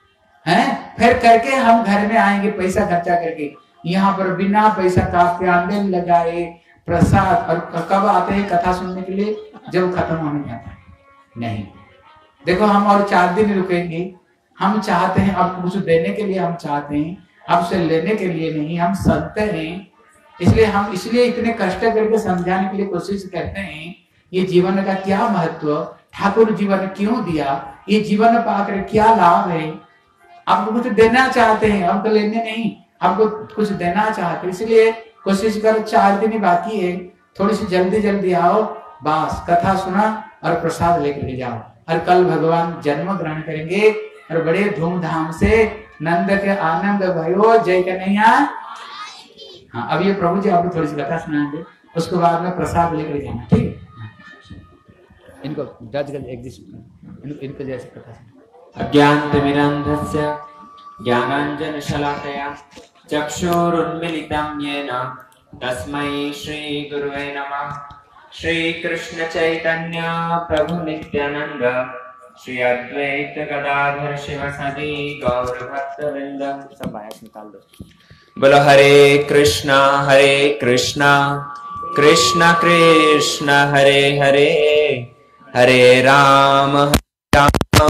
[SPEAKER 1] हैं? फिर करके हम घर में आएंगे पैसा खर्चा करके, यहाँ पर बिना पैसा का प्याले लगाए प्रसाद, और कब आते हैं कथा सुनने के लिए, जब खत्म होने जाता है। नहीं, देखो हम और चार दिन रुकेंगे, हम चाहते हैं अब कुछ देने के लिए, हम चाहते हैं आपसे लेने के लिए नहीं, हम संत हैं। इसलिए हम इसलिए इतने कष्ट करके समझाने के लिए कोशिश करते हैं, ये जीवन का क्या महत्व, ठाकुर जीवन क्यों दिया, ये जीवन पाकर क्या लाभ है। आपको कुछ देना चाहते हैं, हम तो लेने नहीं, आपको कुछ देना चाहते हैं। इसलिए कोशिश करो, चार दिन ही बाकी है, थोड़ी सी जल्दी जल्दी आओ, बस कथा सुना और प्रसाद लेकर जाओ। और कल भगवान जन्म ग्रहण करेंगे और बड़े धूमधाम से नंद के आनंद भयो जय कन्हैया। हाँ, अब ये प्रभु जी आपको थोड़ी सी कथा सुनाएंगे, उसके बाद में प्रसाद लेकर जाना, ठीक है। इनको जज कर इनको, इनको जैसे कथा सुना।
[SPEAKER 4] अज्ञानतिमिरान्धस्य ज्ञानाञ्जनशलाकया चक्षुरुन्मीलितं येन तस्मै श्रीगुरुवे नमः। श्रीकृष्ण चैतन्य प्रभु नित्यानंद श्री अद्वैत गदाधर शिवसदि गौर भक्तवृंद। सब बायस निकाल दो। बोलो हरे कृष्णा हरे कृष्णा कृष्णा कृष्णा हरे हरे, हरे राम हरे राम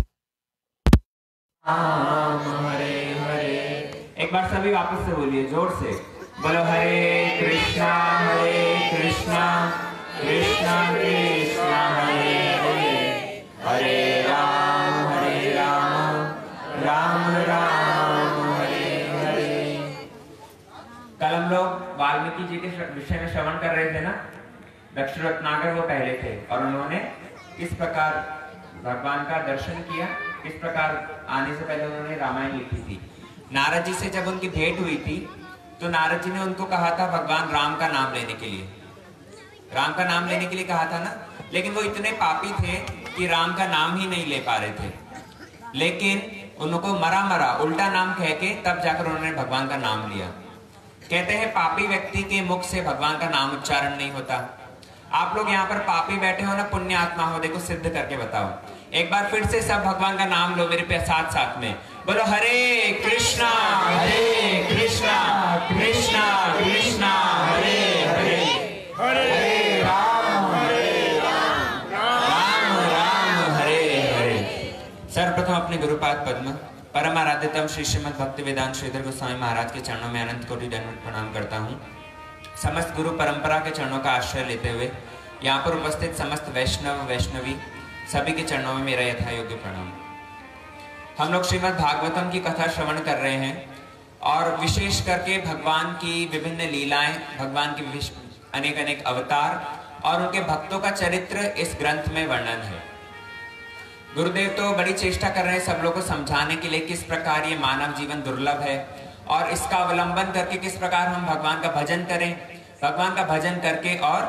[SPEAKER 4] राम हरे हरे। एक बार सभी वापस से बोलिए जोर से, बोलो हरे कृष्णा हरे कृष्णा कृष्णा कृष्णा हरे हरे, हरे राम हरे राम राम राम हरे हरे। कल हम लोग वाल्मीकि जी के विषय में श्रवण कर रहे थे ना। दक्षिण रत्नाकर वो पहले थे और उन्होंने किस प्रकार भगवान का दर्शन किया, किस प्रकार आने से पहले उन्होंने रामायण लिखी थी। नारद जी से जब उनकी भेंट हुई थी तो नारद जी ने उनको कहा था भगवान राम का नाम लेने के लिए, राम का नाम लेने के लिए कहा था ना। लेकिन वो इतने पापी थे कि राम का नाम ही नहीं ले पा रहे थे, लेकिन उनको मरा मरा उल्टा नाम कह के तब जाकर उन्होंने भगवान का नाम लिया। कहते हैं पापी व्यक्ति के मुख से भगवान का नाम उच्चारण नहीं होता। आप लोग यहाँ पर पापी बैठे हो ना, पुण्य आत्मा हो, देखो सिद्ध करके बताओ। एक बार फिर से सब भगवान का नाम लो मेरे पे साथ साथ में, बोलो हरे कृष्णा हरे कृष्णा कृष्णा कृष्णा हरे हरे, हरे राम हरे राम राम राम हरे हरे। सर्वप्रथम अपने गुरुपाद पद्म परम आराध्यतम श्री श्रीमद् भक्ति वेदांत श्रीधर गोस्वामी महाराज के चरणों में अनंत कोटि दंडवत प्रणाम करता हूँ। समस्त गुरु परंपरा के चरणों का आश्रय लेते हुए यहाँ पर उपस्थित समस्त वैष्णव वैष्णवी सभी के चरणों में मेरा यथा योग्य प्रणाम। हम लोग श्रीमद् भागवतम की कथा श्रवण कर रहे हैं और विशेष करके भगवान की विभिन्न लीलाएं, भगवान के अनेक अनेक अवतार और उनके भक्तों का चरित्र इस ग्रंथ में वर्णन है। गुरुदेव तो बड़ी चेष्टा कर रहे हैं सब लोगों को समझाने के लिए किस प्रकार ये मानव जीवन दुर्लभ है और इसका अवलंबन करके किस प्रकार हम भगवान का भजन करें, भगवान का भजन करके और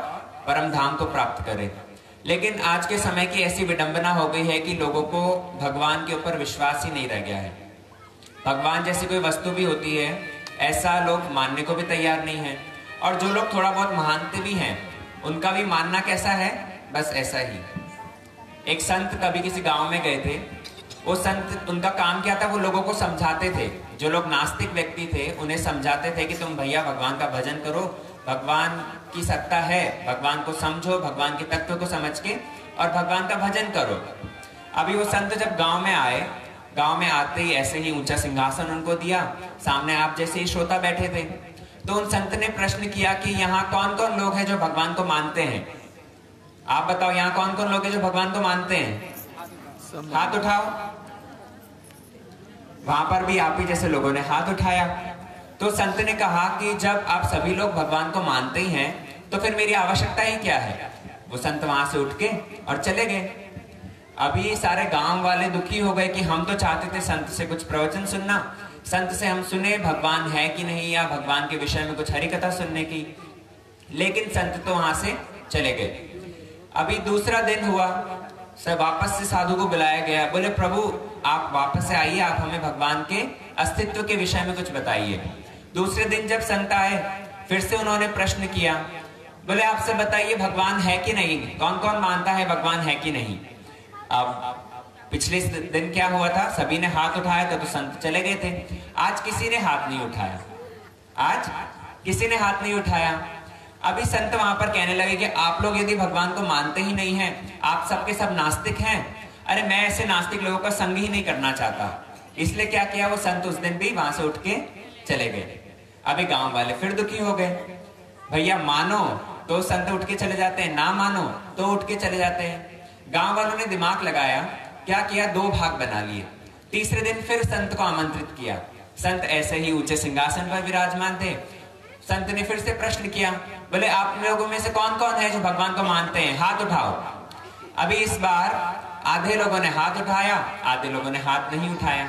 [SPEAKER 4] परम धाम को प्राप्त करे। लेकिन आज के समय की ऐसी विडंबना हो गई है कि लोगों को भगवान के ऊपर विश्वास ही नहीं रह गया है। भगवान जैसी कोई वस्तु भी होती है ऐसा लोग मानने को भी तैयार नहीं है, और जो लोग थोड़ा बहुत मानते भी हैं उनका भी मानना कैसा है, बस ऐसा ही। एक संत कभी किसी गांव में गए थे। वो संत, उनका काम क्या था, वो लोगों को समझाते थे। जो लोग नास्तिक व्यक्ति थे उन्हें समझाते थे कि तुम भैया भगवान का भजन करो, भगवान की सत्ता है, भगवान को समझो, भगवान के तत्व को समझ के और भगवान का भजन करो। अभी वो संत जब गांव में आए, गांव में आते ही ऐसे ही ऊंचा सिंहासन उनको दिया, सामने आप जैसे ही श्रोता बैठे थे। तो उन संत ने प्रश्न किया कि यहाँ कौन कौन लोग हैं जो भगवान को मानते हैं? आप बताओ, यहाँ कौन कौन लोग हैं जो भगवान को मानते हैं? हाथ उठाओ। वहां पर भी आप ही जैसे लोगों ने हाथ उठाया। तो संत ने कहा कि जब आप सभी लोग भगवान को मानते ही हैं तो फिर मेरी आवश्यकता ही क्या है? वो संत वहां से उठ के और चले गए। अभी सारे गांव वाले दुखी हो गए कि हम तो चाहते थे संत से कुछ प्रवचन सुनना, संत से हम सुने भगवान है कि नहीं, या भगवान के विषय में कुछ हरि कथा सुनने की, लेकिन संत तो वहां से चले गए। अभी दूसरा दिन हुआ, सब वापस से साधु को बुलाया गया। बोले प्रभु आप वापस से आइए, आप हमें भगवान के अस्तित्व के विषय में कुछ बताइए। दूसरे दिन जब संत आए फिर से उन्होंने प्रश्न किया। बोले आपसे बताइए भगवान है कि नहीं, कौन कौन मानता है भगवान है कि नहीं? अब पिछले दिन क्या हुआ था, सभी ने हाथ उठाया था तो संत चले गए थे। आज किसी ने हाथ नहीं उठाया, आज किसी ने हाथ नहीं उठाया। अभी संत वहां पर कहने लगे कि आप लोग यदि भगवान को मानते ही नहीं हैं, आप सबके सब नास्तिक हैं। अरे मैं ऐसे नास्तिक लोगों का संग ही नहीं करना चाहता। इसलिए क्या किया, वो संत उस दिन भी वहां से उठ के चले गए। अभी गांव वाले फिर दुखी हो गए। भैया मानो तो संत उठ के चले जाते हैं, ना मानो तो उठ के चले जाते हैं। गांव वालों ने दिमाग लगाया, क्या किया, दो भाग बना लिए। तीसरे दिन फिर संत को आमंत्रित किया। संत ऐसे ही ऊंचे सिंहासन पर विराजमान थे। संत ने फिर से प्रश्न किया, बोले आप लोगों में से कौन कौन है जो भगवान को मानते हैं, हाथ उठाओ। अभी इस बार आधे लोगों ने हाथ उठाया, आधे लोगों ने हाथ नहीं उठाया।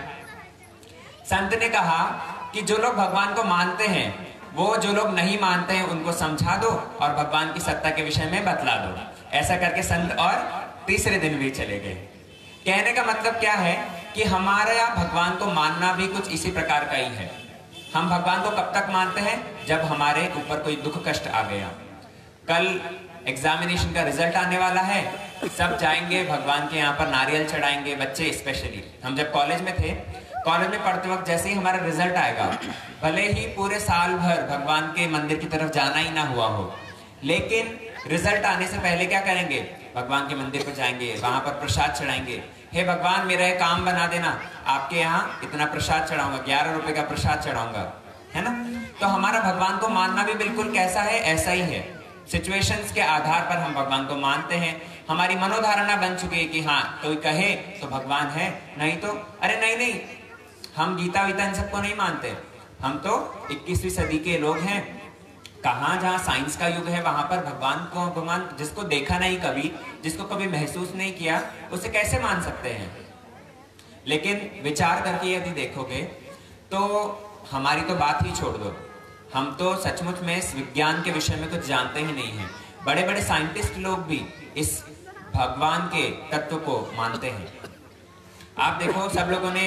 [SPEAKER 4] संत ने कहा कि जो लोग भगवान को मानते हैं वो जो लोग नहीं मानते हैं उनको समझा दो और भगवान की सत्ता के विषय में बतला दो। ऐसा करके संत और तीसरे दिन भी चले गए। कहने का मतलब क्या है कि हमारा भगवान को मानना भी कुछ इसी प्रकार का ही है। हम भगवान को कब तक मानते हैं, जब हमारे ऊपर कोई दुख कष्ट आ गया। कल एग्जामिनेशन का रिजल्ट आने वाला है, सब जाएंगे भगवान के यहाँ पर नारियल चढ़ाएंगे, बच्चे स्पेशली। हम जब कॉलेज में थे, कॉलेज में पढ़ते वक्त जैसे ही हमारा रिजल्ट आएगा, भले ही पूरे साल भर भगवान के मंदिर की तरफ जाना ही ना हुआ हो, लेकिन रिजल्ट आने से पहले क्या करेंगे, भगवान के मंदिर पर जाएंगे, वहां पर प्रसाद चढ़ाएंगे। हे भगवान मेरा एक काम बना देना, आपके यहाँ इतना प्रसाद चढ़ाऊंगा, ग्यारह रुपए का प्रसाद चढ़ाऊंगा, है ना। तो हमारा भगवान को मानना भी बिल्कुल कैसा है, ऐसा ही है। सिचुएशंस के आधार पर हम भगवान को मानते हैं। हमारी मनोधारणा बन चुकी है कि हाँ कोई कहे तो भगवान है, नहीं तो अरे नहीं नहीं, हम गीता वीता इन सबको नहीं मानते। हम तो इक्कीसवीं सदी के लोग हैं। कहाँ जहाँ साइंस का युग है वहां पर भगवान को, भगवान जिसको देखा नहीं कभी, जिसको कभी महसूस नहीं किया, उसे कैसे मान सकते हैं। लेकिन विचार करके यदि देखोगे तो हमारी तो बात ही छोड़ दो, हम तो सचमुच में इस विज्ञान के विषय में कुछ जानते ही नहीं हैं। बड़े बड़े साइंटिस्ट लोग भी इस भगवान के तत्व को मानते हैं। आप देखो, सब लोगों ने,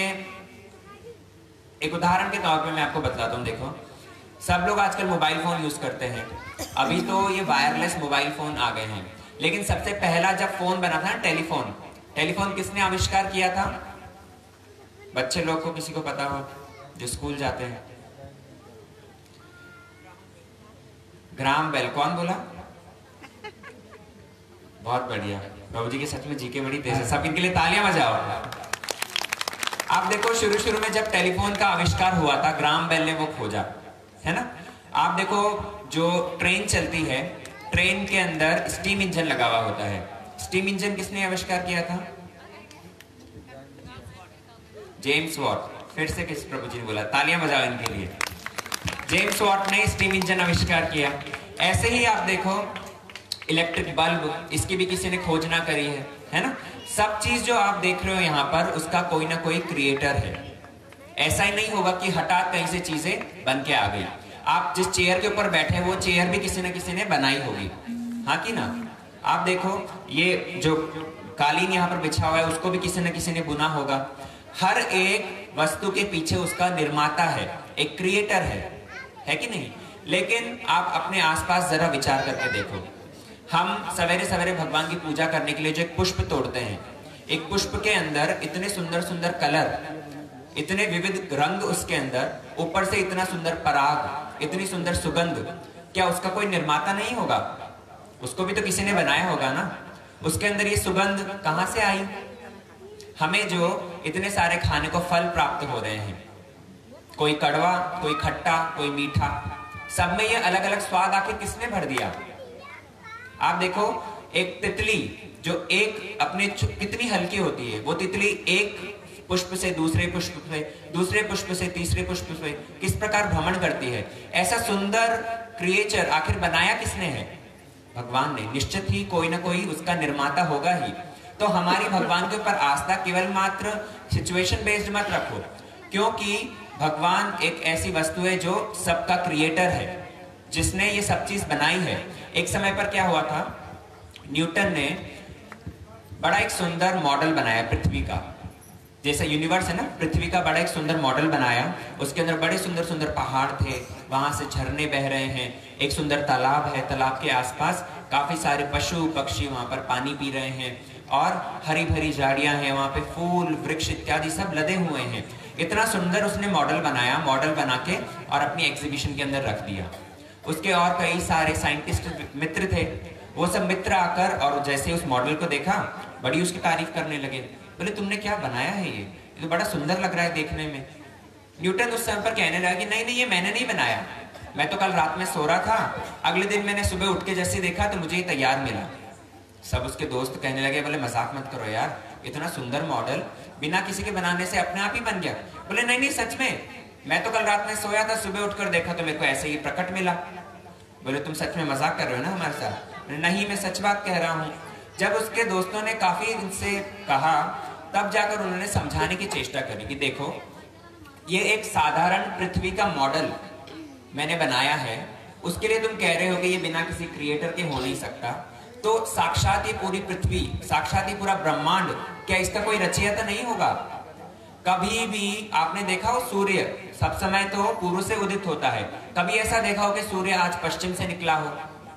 [SPEAKER 4] एक उदाहरण के तौर पे मैं आपको बतलाता हूँ। देखो, सब लोग आजकल मोबाइल फोन यूज करते हैं। अभी तो ये वायरलेस मोबाइल फोन आ गए हैं, लेकिन सबसे पहला जब फोन बना था, टेलीफोन, टेलीफोन किसने आविष्कार किया था? बच्चे लोग को किसी को पता हो जो स्कूल जाते हैं? Graham Bell. कौन बोला? बहुत बढ़िया, प्रभु जी के सच में जीके बड़ी तेज है। सब इनके लिए तालियां बजाओ। आप देखो, शुरू शुरू में जब टेलीफोन का आविष्कार हुआ था, ग्राम बेल ने वो खोजा, है ना। आप देखो, जो ट्रेन चलती है, ट्रेन के अंदर स्टीम इंजन लगा हुआ होता है। स्टीम इंजन किसने आविष्कार किया था? James Watt. फिर से किस प्रभु जी ने बोला? तालियां बजाओ इनके लिए। जेम्स वॉट ने स्टीम इंजन आविष्कार किया। ऐसे ही आप देखो, इलेक्ट्रिक बल्ब, इसकी भी किसी ने खोजना करी है, है ना। सब चीज जो आप देख रहे हो यहाँ पर, उसका कोई ना कोई क्रिएटर है। ऐसा ही नहीं होगा कि हठात कहीं से चीजें बन के आ गई। आप जिस चेयर के ऊपर बैठे, वो चेयर भी किसी न किसी ने बनाई होगी, हाँ कि ना? आप देखो ये जो कालीन यहाँ पर बिछा हुआ है उसको भी किसी न किसी ने बुना होगा। हर एक वस्तु के पीछे उसका निर्माता है, एक क्रिएटर है, है कि नहीं? लेकिन आप अपने आसपास जरा विचार करके देखो, हम सवेरे सवेरे भगवान की पूजा करने के लिए जो एक पुष्प तोड़ते हैं, एक पुष्प के अंदर इतने सुंदर सुंदर कलर, इतने विविध रंग उसके अंदर, ऊपर से इतना सुंदर पराग, इतनी सुंदर सुगंध, क्या उसका कोई निर्माता नहीं होगा? उसको भी तो किसी ने बनाया होगा ना। उसके अंदर ये सुगंध कहां से आई? हमें जो इतने सारे खाने को फल प्राप्त हो रहे हैं, कोई कड़वा, कोई खट्टा, कोई मीठा, सब में ये अलग अलग स्वाद आखिर किसने भर दिया? आप देखो, एक तितली जो एक अपने कितनी हल्की होती है, वो तितली एक पुष्प से दूसरे पुष्प से, दूसरे पुष्प से तीसरे पुष्प से किस प्रकार भ्रमण करती है। ऐसा सुंदर क्रिएचर आखिर बनाया किसने है? भगवान ने। निश्चित ही कोई ना कोई उसका निर्माता होगा ही। तो हमारी भगवान के ऊपर आस्था केवल मात्र सिचुएशन बेस्ड मत रखो, क्योंकि भगवान एक ऐसी वस्तु है जो सबका क्रिएटर है, जिसने ये सब चीज बनाई है। एक समय पर क्या हुआ था, न्यूटन ने बड़ा एक सुंदर मॉडल बनाया पृथ्वी का, जैसे यूनिवर्स है ना, पृथ्वी का बड़ा एक सुंदर मॉडल बनाया। उसके अंदर बड़े सुंदर सुंदर पहाड़ थे, वहां से झरने बह रहे हैं, एक सुंदर तालाब है, तालाब के आसपास काफी सारे पशु पक्षी वहां पर पानी पी रहे हैं, और हरी भरी झाड़ियां हैं, वहां पे फूल वृक्ष इत्यादि सब लदे हुए हैं। इतना सुंदर उसने मॉडल बनाया, मॉडल बना के और अपनी एग्जीबिशन के अंदर रख दिया। उसके और कई सारे साइंटिस्ट मित्र थे, वो सब मित्र आकर और जैसे उस मॉडल को देखा, बड़ी उसकी तारीफ करने लगे। बोले तुमने क्या बनाया है, ये ये तो बड़ा सुंदर लग रहा है देखने में। न्यूटन उस समय पर कहने लगा कि नहीं नहीं, ये मैंने नहीं बनाया, मैं तो कल रात में सो रहा था, अगले दिन मैंने सुबह उठ के जैसे देखा तो मुझे ये तैयार मिला। सब उसके दोस्त कहने लगे, बोले मजाक मत करो यार, इतना सुंदर मॉडल बिना किसी के बनाने से अपने आप ही बन गया। बोले नहीं नहीं, सच में, मैं तो कल रात में सोया था, सुबह उठकर देखा तो मेरे को ऐसे ही प्रकट मिला। बोले तुम सच में मजाक कर रहे हो ना हमारे साथ? नहीं, मैं सच बात कह रहा हूँ। जब उसके दोस्तों ने काफी इनसे कहा, तब जाकर उन्होंने समझाने की चेष्टा करी कि देखो, ये एक साधारण पृथ्वी का मॉडल मैंने बनाया है, उसके लिए तुम कह रहे हो कि ये बिना किसी क्रिएटर के हो नहीं सकता, तो साक्षात ये पूरी पृथ्वी, साक्षात ये पूरा ब्रह्मांड, क्या इसका कोई रचयिता नहीं होगा? कभी भी आपने देखा हो सूर्य सब समय तो पूर्व से उदित होता है, कभी ऐसा देखा हो कि सूर्य आज पश्चिम से निकला हो?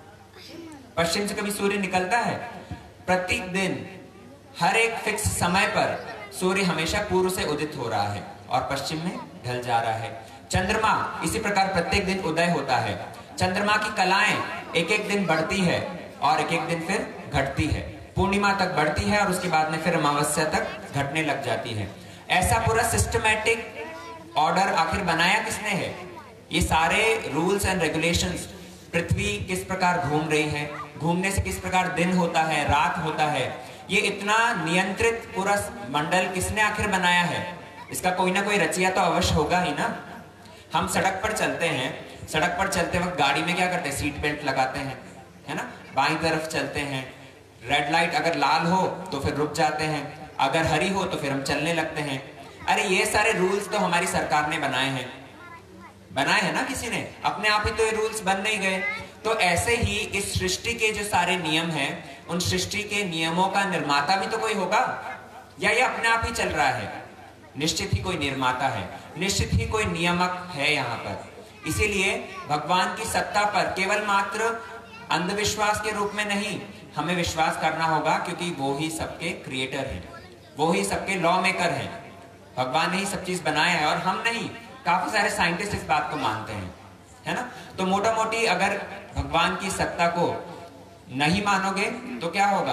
[SPEAKER 4] पश्चिम से कभी सूर्य निकलता है? प्रत्येक दिन हर एक फिक्स समय पर सूर्य हमेशा पूर्व से उदित हो रहा है और पश्चिम में ढल जा रहा है। चंद्रमा इसी प्रकार प्रत्येक दिन उदय होता है। चंद्रमा की कलाएं एक एक दिन बढ़ती है और एक एक दिन फिर घटती है, पूर्णिमा तक बढ़ती है और उसके बाद में फिर अमावस्या तक घटने लग जाती है। ऐसा पूरा सिस्टमैटिक ऑर्डर आखिर बनाया किसने है? ये सारे रूल्स एंड रेगुलेशंस, पृथ्वी किस प्रकार घूम रही है, घूमने से किस प्रकार दिन होता है, रात होता है, ये इतना नियंत्रित पूरा मंडल किसने आखिर बनाया है? इसका कोई ना कोई रचयिता तो अवश्य होगा ही ना। हम सड़क पर चलते हैं, सड़क पर चलते वक्त गाड़ी में क्या करते हैं? सीट बेल्ट लगाते हैं, है ना, बाईं तरफ चलते हैं, रेड लाइट अगर लाल हो तो फिर रुक जाते हैं, अगर हरी हो तो फिर हम चलने लगते हैं। अरे ये सारे रूल्स तो हमारी सरकार ने बनाए हैं, बनाए हैं ना किसी ने, अपने आप ही तो ये रूल्स बन नहीं गए। तो ऐसे ही इस सृष्टि के जो सारे नियम हैं, उन सृष्टि के नियमों का निर्माता भी तो कोई होगा, या ये अपने आप ही चल रहा है? निश्चित ही कोई निर्माता है, निश्चित ही कोई नियामक है यहाँ पर। इसीलिए भगवान की सत्ता पर केवल मात्र अंधविश्वास के रूप में नहीं, हमें विश्वास करना होगा, क्योंकि वो ही सबके क्रिएटर हैं, वो ही सबके लॉ मेकर हैं। भगवान ने ही सब चीज बनाया है और हम नहीं। काफी सारे साइंटिस्ट इस बात को मानते हैं, है ना। तो मोटा मोटी अगर भगवान की सत्ता को नहीं मानोगे तो क्या होगा?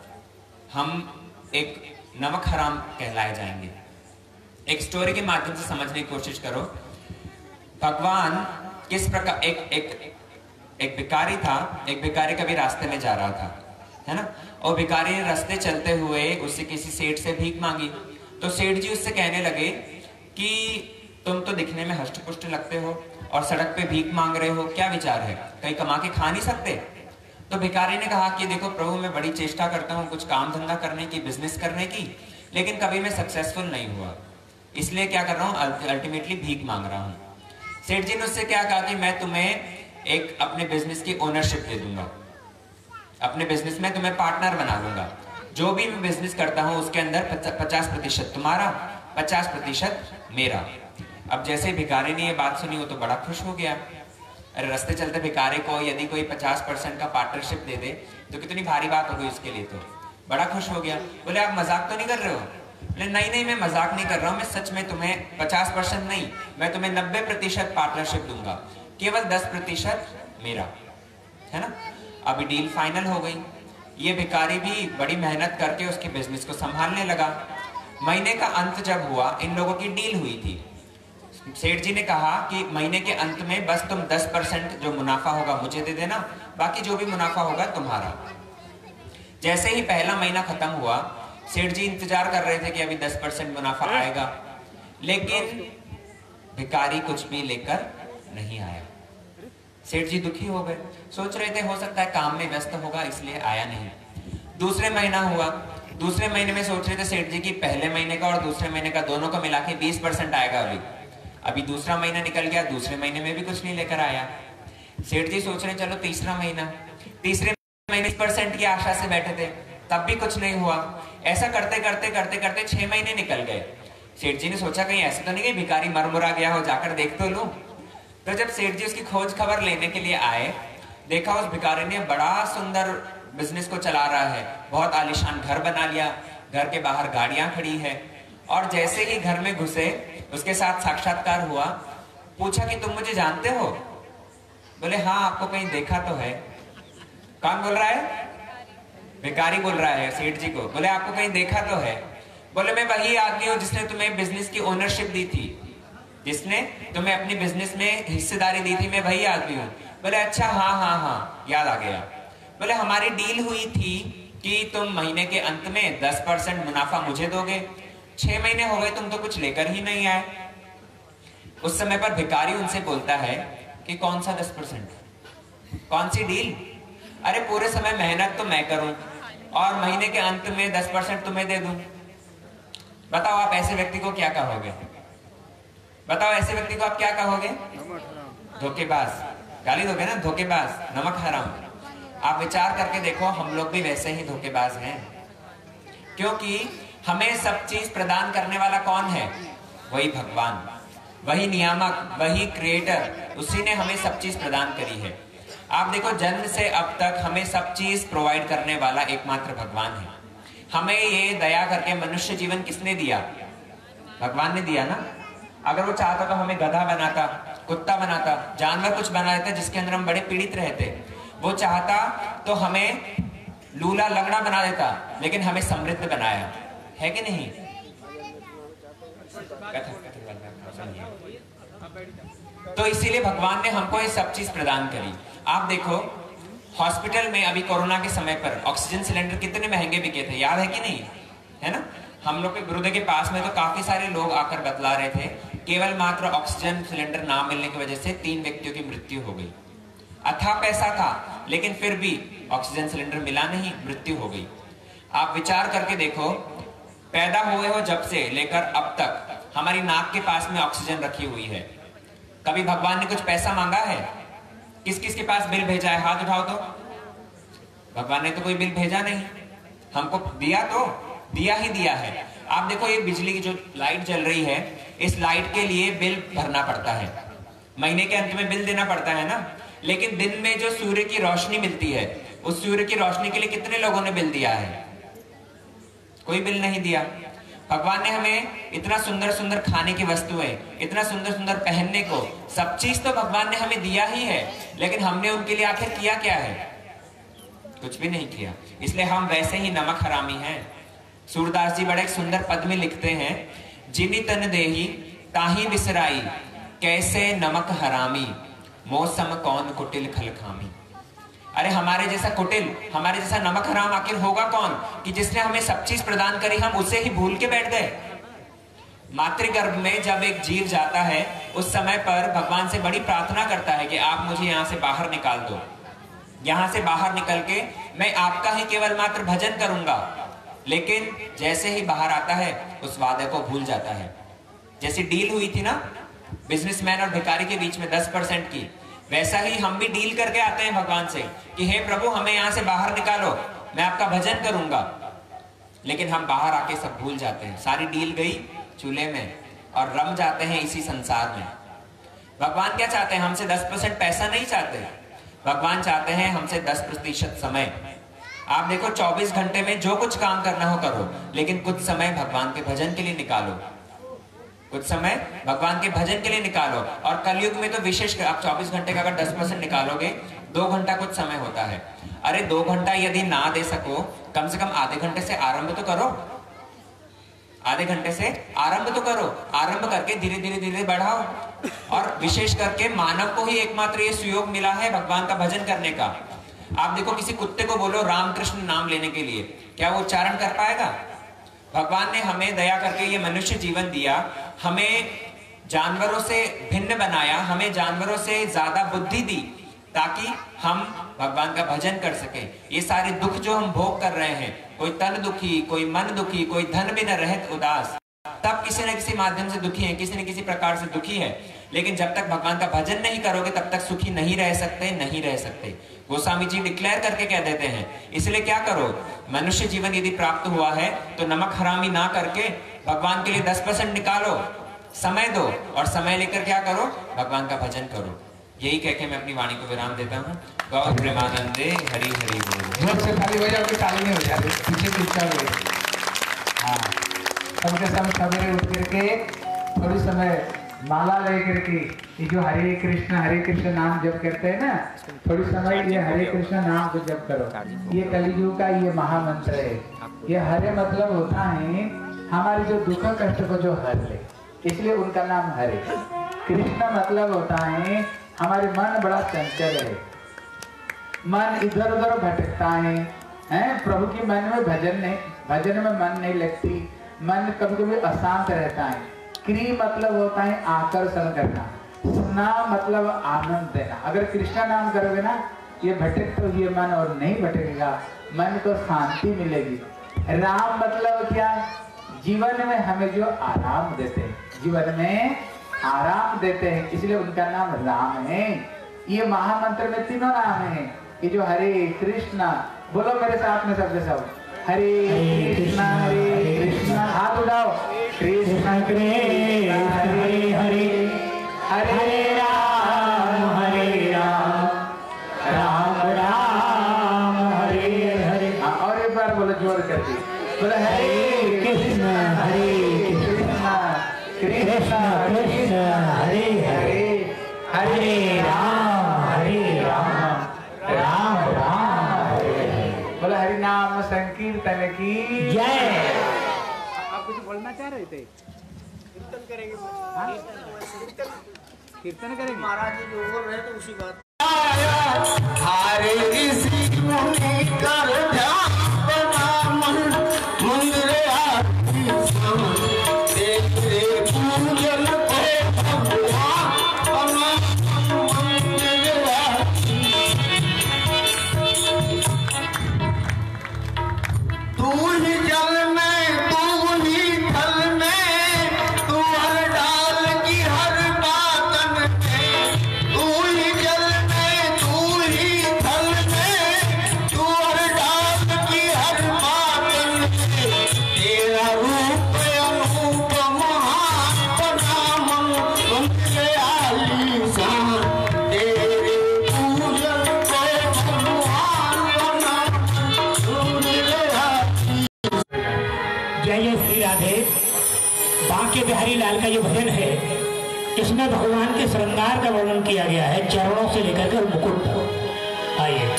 [SPEAKER 4] हम एक नमक हराम कहलाए जाएंगे। एक स्टोरी के माध्यम से समझने की कोशिश करो। भगवान किस प्रकार, एक एक एक भिखारी था, एक भिखारी कभी रास्ते में जा रहा था, है ना, और भिखारी ने रास्ते चलते हुए उससे किसी सेठ से भीख मांगी। तो सेठ जी उससे कहने लगे कि तुम तो दिखने में हष्ट पुष्ट लगते हो और सड़क पे भीख मांग रहे हो, क्या विचार है, कहीं कमा के खा नहीं सकते? तो भिखारी ने कहा कि देखो प्रभु, मैं बड़ी चेष्टा करता हूँ कुछ काम धंधा करने की, बिजनेस करने की, लेकिन कभी मैं सक्सेसफुल नहीं हुआ, इसलिए क्या कर रहा हूँ, अल्टीमेटली भीख मांग रहा हूँ। सेठ जी ने उससे क्या कहा कि मैं तुम्हें एक अपने बिजनेस की ओनरशिप दे दूंगा, अपने बिजनेस में तुम्हें पार्टनर बना लूंगा। जो भी मैं बिजनेस करता हूँ उसके अंदर पचास प्रतिशत तुम्हारा, पचास प्रतिशत मेरा। अब जैसे भिखारी ने ये बात सुनी वो तो बड़ा खुश हो गया। अरे रास्ते चलते भिखारी को यदि कोई पचास परसेंट का पार्टनरशिप दे दे तो कितनी भारी बात होगी उसके लिए। तो बड़ा खुश हो गया। बोले आप मजाक तो नहीं कर रहे हो? बोले नहीं नहीं मैं मजाक नहीं कर रहा हूँ, मैं सच में तुम्हें पचास परसेंट नहीं, मैं तुम्हें नब्बे प्रतिशत पार्टनरशिप दूंगा, केवल दस प्रतिशत मेरा, है ना। अभी डील फाइनल हो गई। ये भिखारी भी बड़ी मेहनत करके उसके बिजनेस को संभालने लगा। महीने का अंत जब हुआ, इन लोगों की डील हुई थी। सेठ जी ने कहा कि महीने के अंत में बस तुम दस परसेंट जो मुनाफा होगा मुझे दे देना, बाकी जो भी मुनाफा होगा तुम्हारा। जैसे ही पहला महीना खत्म हुआ, सेठ जी इंतजार कर रहे थे कि अभी दस परसेंट मुनाफा आएगा, लेकिन भिखारी कुछ भी लेकर नहीं आया। सेठ जी दुखी हो गए, सोच रहे थे हो सकता है काम में व्यस्त होगा इसलिए आया नहीं। दूसरे महीना हुआ, दूसरे महीने में सोच रहे थे सेठ जी की पहले महीने का और दूसरे महीने का दोनों का मिला के बीस परसेंट आएगा। अभी अभी दूसरा महीना निकल गया, दूसरे महीने में भी कुछ नहीं लेकर आया। सेठ जी सोच रहे चलो तीसरा महीना, तीसरे महीने परसेंट की आशा से बैठे थे, तब भी कुछ नहीं हुआ। ऐसा करते करते करते करते छह महीने निकल गए। सेठ जी ने सोचा कहीं ऐसा तो नहीं कि भिखारी मर मुरा गया हो, जाकर देख तो लूं। तो जब सेठ जी उसकी खोज खबर लेने के लिए आए, देखा उस भिखारी ने बड़ा सुंदर बिजनेस को चला रहा है, बहुत आलीशान घर बना लिया, घर के बाहर गाड़ियां खड़ी है। और जैसे ही घर में घुसे, उसके साथ साक्षात्कार हुआ। पूछा कि तुम मुझे जानते हो? बोले हाँ, आपको कहीं देखा तो है। कौन बोल रहा है? भिखारी बोल रहा है सेठ जी को। बोले आपको कहीं देखा तो है? बोले मैं वही आदमी हूँ जिसने तुम्हें बिजनेस की ओनरशिप दी थी, जिसने तुम्हें अपनी बिजनेस में हिस्सेदारी दी थी, मैं वही आदमी हूँ। बोले अच्छा हाँ हाँ हाँ याद आ गया। बोले हमारी डील हुई थी कि तुम महीने के अंत में दस परसेंट मुनाफा मुझे दोगे। छह महीने हो गए, तुम तो कुछ लेकर ही नहीं आए। उस समय पर भिखारी उनसे बोलता है कि कौन सा दस परसेंट, कौन सी डील? अरे पूरे समय मेहनत तो मैं करूं और महीने के अंत में दस परसेंट तुम्हें दे दूं। बताओ आप ऐसे व्यक्ति को क्या कहोगे? बताओ ऐसे व्यक्ति को आप क्या कहोगे? धोखेबाज। गाली दोगे ना, धोखेबाज, नमक हराम। आप विचार करके देखो, हम लोग भी वैसे ही धोखेबाज हैं, क्योंकि हमें सब चीज प्रदान करने वाला कौन है? वही भगवान, वही नियामक, वही क्रिएटर, उसी ने हमें सब चीज प्रदान करी है। आप देखो जन्म से अब तक हमें सब चीज प्रोवाइड करने वाला एकमात्र भगवान है। हमें ये दया करके मनुष्य जीवन किसने दिया? भगवान ने दिया ना। अगर वो चाहता तो हमें गधा बनाता, कुत्ता बनाता, जानवर कुछ बना देता जिसके अंदर हम बड़े पीड़ित रहते। वो चाहता तो हमें लूला लंगड़ा बना देता, लेकिन हमें समृद्ध बनाया है कि नहीं? तो इसीलिए भगवान ने हमको ये सब चीज प्रदान करी। आप देखो हॉस्पिटल में अभी कोरोना के समय पर ऑक्सीजन सिलेंडर कितने महंगे बिके थे, याद है कि नहीं? है ना। हम लोग के गुरुदेव के पास में तो काफी सारे लोग आकर बतला रहे थे, केवल मात्र ऑक्सीजन सिलेंडर ना मिलने की वजह से तीन व्यक्तियों की मृत्यु हो गई। अथाह पैसा था, लेकिन फिर भी ऑक्सीजन सिलेंडर मिला नहीं, मृत्यु हो गई। आप विचार करके देखो, पैदा हुए हो जब से लेकर अब तक हमारी नाक के पास में ऑक्सीजन रखी हुई है। कभी भगवान ने कुछ पैसा मांगा है? किस किस के पास बिल भेजा है? हाथ उठाओ तो। भगवान ने तो कोई बिल भेजा नहीं, हमको दिया तो दिया ही दिया है। आप देखो ये बिजली की जो लाइट जल रही है, इस लाइट के लिए बिल भरना पड़ता है, महीने के अंत में बिल देना पड़ता है ना। लेकिन दिन में जो सूर्य की रोशनी मिलती है, उस सूर्य की रोशनी के लिए कितने लोगों ने बिल दिया है? कोई बिल नहीं दिया। भगवान ने हमें इतना सुंदर सुंदर खाने की वस्तुएं, इतना सुंदर सुंदर पहनने को, सब चीज तो भगवान ने हमें दिया ही है, लेकिन हमने उनके लिए आखिर किया क्या है? कुछ भी नहीं किया। इसलिए हम वैसे ही नमक हरामी हैं। सूरदास जी बड़े सुंदर पद में लिखते हैं, जिनी तन देही ताही बिसराई, कैसे नमक हरामी, मौसम कौन कुटिल खलखामी। अरे हमारे जैसा कुटिल, हमारे जैसा नमक हराम आखिर होगा कौन कि जिसने हमें सब चीज प्रदान करी, हम उसे ही भूल के बैठ गए। मातृगर्भ में जब एक जीव जाता है, उस समय पर भगवान से बड़ी प्रार्थना करता है कि आप मुझे यहाँ से बाहर निकाल दो, यहाँ से बाहर निकल के मैं आपका ही केवल मात्र भजन करूंगा। लेकिन जैसे ही बाहर आता है, उस वादे को भूल जाता है। जैसी डील हुई थी ना बिजनेसमैन और भिखारी के बीच में दस परसेंट की, वैसा ही हम भी डील करके आते हैं भगवान से कि हे प्रभु हमें यहाँ से बाहर निकालो, मैं आपका भजन करूंगा। लेकिन हम बाहर आके सब भूल जाते हैं, सारी डील गई चूल्हे में और रम जाते हैं इसी संसार में। भगवान क्या चाहते हैं? हमसे दस परसेंट पैसा नहीं चाहते, भगवान चाहते हैं हमसे दस प्रतिशत समय। आप देखो चौबीस घंटे में जो कुछ काम करना हो करो, लेकिन कुछ समय भगवान के भजन के लिए निकालो, कुछ समय भगवान के भजन के लिए निकालो। और कलयुग में तो विशेष, आप चौबीस घंटे का अगर दस परसेंट निकालोगे, दो घंटा कुछ समय होता है। अरे दो घंटा यदि ना दे सको, कम से कम आधे घंटे से आरंभ तो करो, आधे घंटे से आरंभ तो करो। आरंभ करके धीरे धीरे धीरे बढ़ाओ। और विशेष करके मानव को ही एकमात्र ये सुयोग मिला है भगवान का भजन करने का। आप देखो किसी कुत्ते को बोलो रामकृष्ण नाम लेने के लिए, क्या वो उच्चारण कर पाएगा? भगवान ने हमें दया करके ये मनुष्य जीवन दिया, हमें जानवरों से भिन्न बनाया, हमें जानवरों से ज्यादा बुद्धि दी ताकि हम भगवान का भजन कर सके। ये सारे दुख जो हम भोग कर रहे हैं, कोई तन दुखी, कोई मन दुखी, कोई धन बिन रहत उदास, तब किसी न किसी माध्यम से दुखी है, किसी न किसी प्रकार से दुखी है। लेकिन जब तक भगवान का भजन नहीं करोगे तब तक सुखी नहीं रह सकते, नहीं रह सकते। गोस्वामी जी डिक्लेयर करके कह देते हैं, इसलिए क्या करो, मनुष्य जीवन यदि प्राप्त हुआ है तो नमक हरामी ना करके भगवान के लिए दस परसेंट निकालो, समय दो, और समय लेकर क्या करो, भगवान का भजन करो। यही कह के मैं अपनी वाणी को विराम देता हूँ। गौर प्रेमानंदे हरि हरि बोल।
[SPEAKER 1] जोर से खाली हो जाओ कि ताली नहीं हो जाती, पीछे पीछे हो गई। हाँ, सबके सब सवेरे उठ करके थोड़ी समय माला लेकर के ये जो हरे कृष्ण हरे कृष्ण नाम जप करते हैं ना, थोड़ी समय ये हरे कृष्ण नाम को जप करो। ये कलियुग का ये महामंत्र है। ये हरे मतलब होता है हमारी जो दुख कष्ट को जो हर ले, इसलिए उनका नाम हरे। कृष्ण मतलब होता है हमारे मन बड़ा चंचल है, मन इधर उधर भटकता है, हैं? प्रभु की मन में भजन नहीं, भजन में मन नहीं लगती, मन कभी कभी अशांत रहता है। क्री मतलब होता है आकर्षण करना, नाम मतलब आनंद देना। अगर कृष्णा नाम करोगे ना, ये भटक तो ये मन और नहीं भटकेगा, मन को शांति मिलेगी। राम मतलब क्या? जीवन में हमें जो आराम देते हैं, जीवन में आराम देते हैं, इसलिए उनका नाम राम है। ये महामंत्र में तीनों नाम है। ये जो हरे कृष्णा, बोलो मेरे साथ में सबके सब, हरे कृष्णा हरे कृष्णा, हाथ उठाओ, कृष्ण कृष्ण हरे हरे, हरे राम हरे राम, राम राम हरे हरे। और एक बार बोलो जोर करके, बोलो हरे कृष्ण हरे कृष्ण कृष्ण कृष्ण हरे हरे, हरे राम हरे राम, राम राम हरे हरे। बोलो हरि नाम संकीर्तन की जय। आप कुछ बोलना चाह रहे थे? कीर्तन करेंगे, कीर्तन करेंगे महाराज जी जो बोल रहे हैं तो उसी बात।
[SPEAKER 3] हरे ऋषि मुनि कर ध्यान मंदिर बिहारी लाल का ये भजन है, इसमें भगवान के श्रृंगार का वर्णन किया गया है, चरणों से लेकर के मुकुट तक। आइए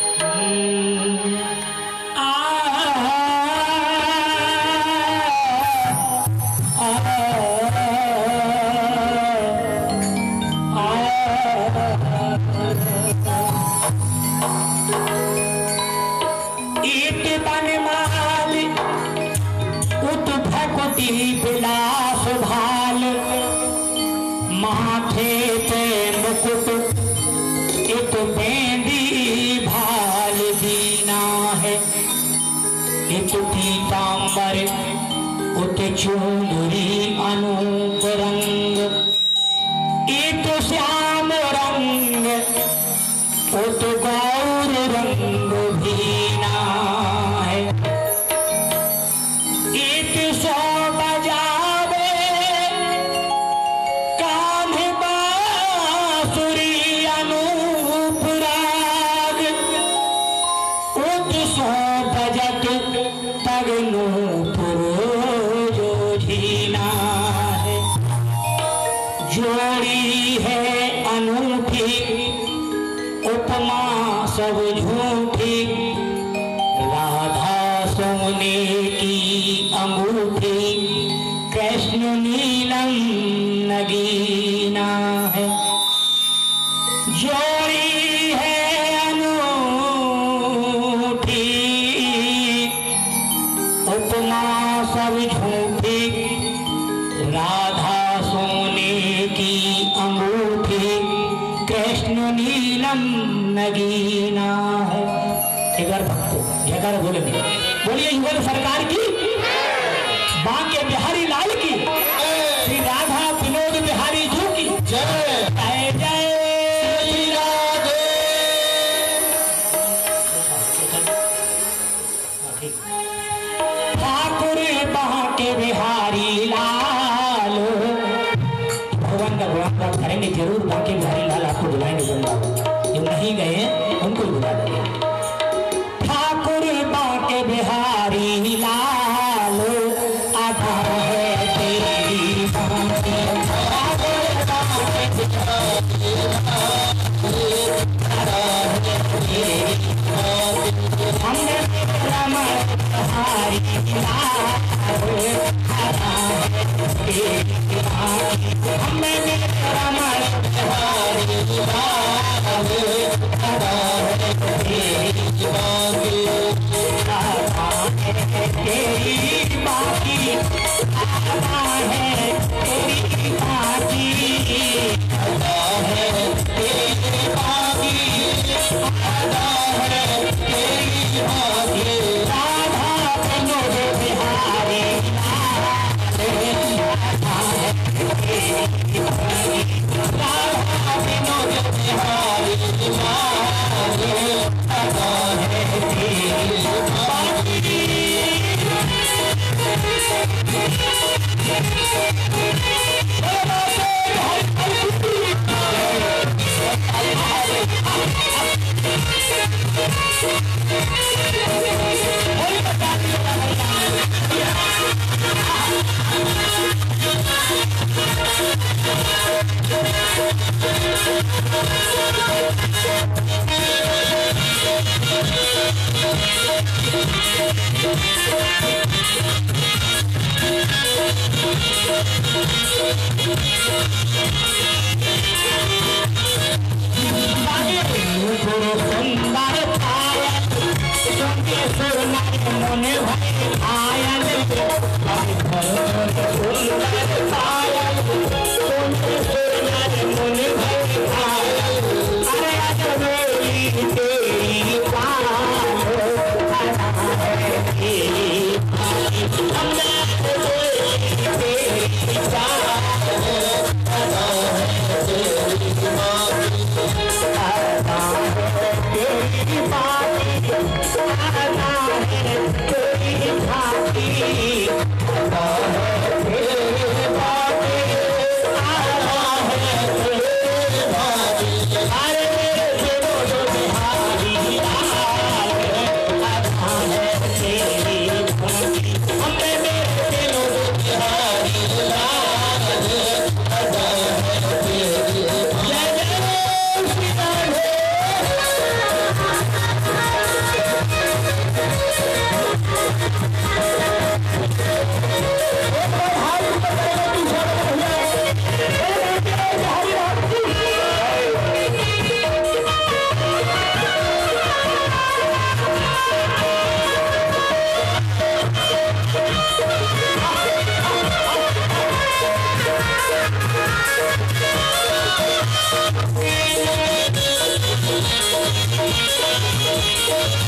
[SPEAKER 3] बिलास भाल माथे पे मुकुट, एक बेंदी भाल दीना है, एक पीतांबर उत चूंदरी अनूप रंग, एक श्याम रंग अनूठी, उपमा सब झूठी, राधा सोने की अंगूठी, कृष्ण नीलम नगीना है। जोड़ी है अनूठी, उपमा सब झूठी, राधा सोने की अंगूठी, कृष्ण नीलम नगीना है। एक बार भक्तो जयकार बोले बोलिए युगल सरकार की, बांके बिहारी लाल की, श्री राधा विनोद बिहारी जी की जय जय जय श्री राधे। ठाकुर बांके बिहारी लाल, भगवान का गुणगान करेंगे जरूर। बांके बिहारी लाल आपको बुलाएंगे जरूर, जो नहीं गए उनको बुला देंगे। ठाकुर बांके बिहारी लाल, आधा है तेरी बांके, ठाकुर बांके बिहारी लाल, आधा है तेरी बांके, हमने रमण बिहारी लाल, आधा है तेरी बांके, हमने रमण बिहारी लाल, आधा है तेरी बांके, आधा है तेरी बाकी, आधा है तेरी बाकी, आधा है तेरी बाकी, आधा है तेरी बाकी, राधा विनोद बिहारी लाल, आधा है तेरी बाकी, राधा विनोद बिहारी लाल, आधा है तेरी बाकी।
[SPEAKER 5] Thank you.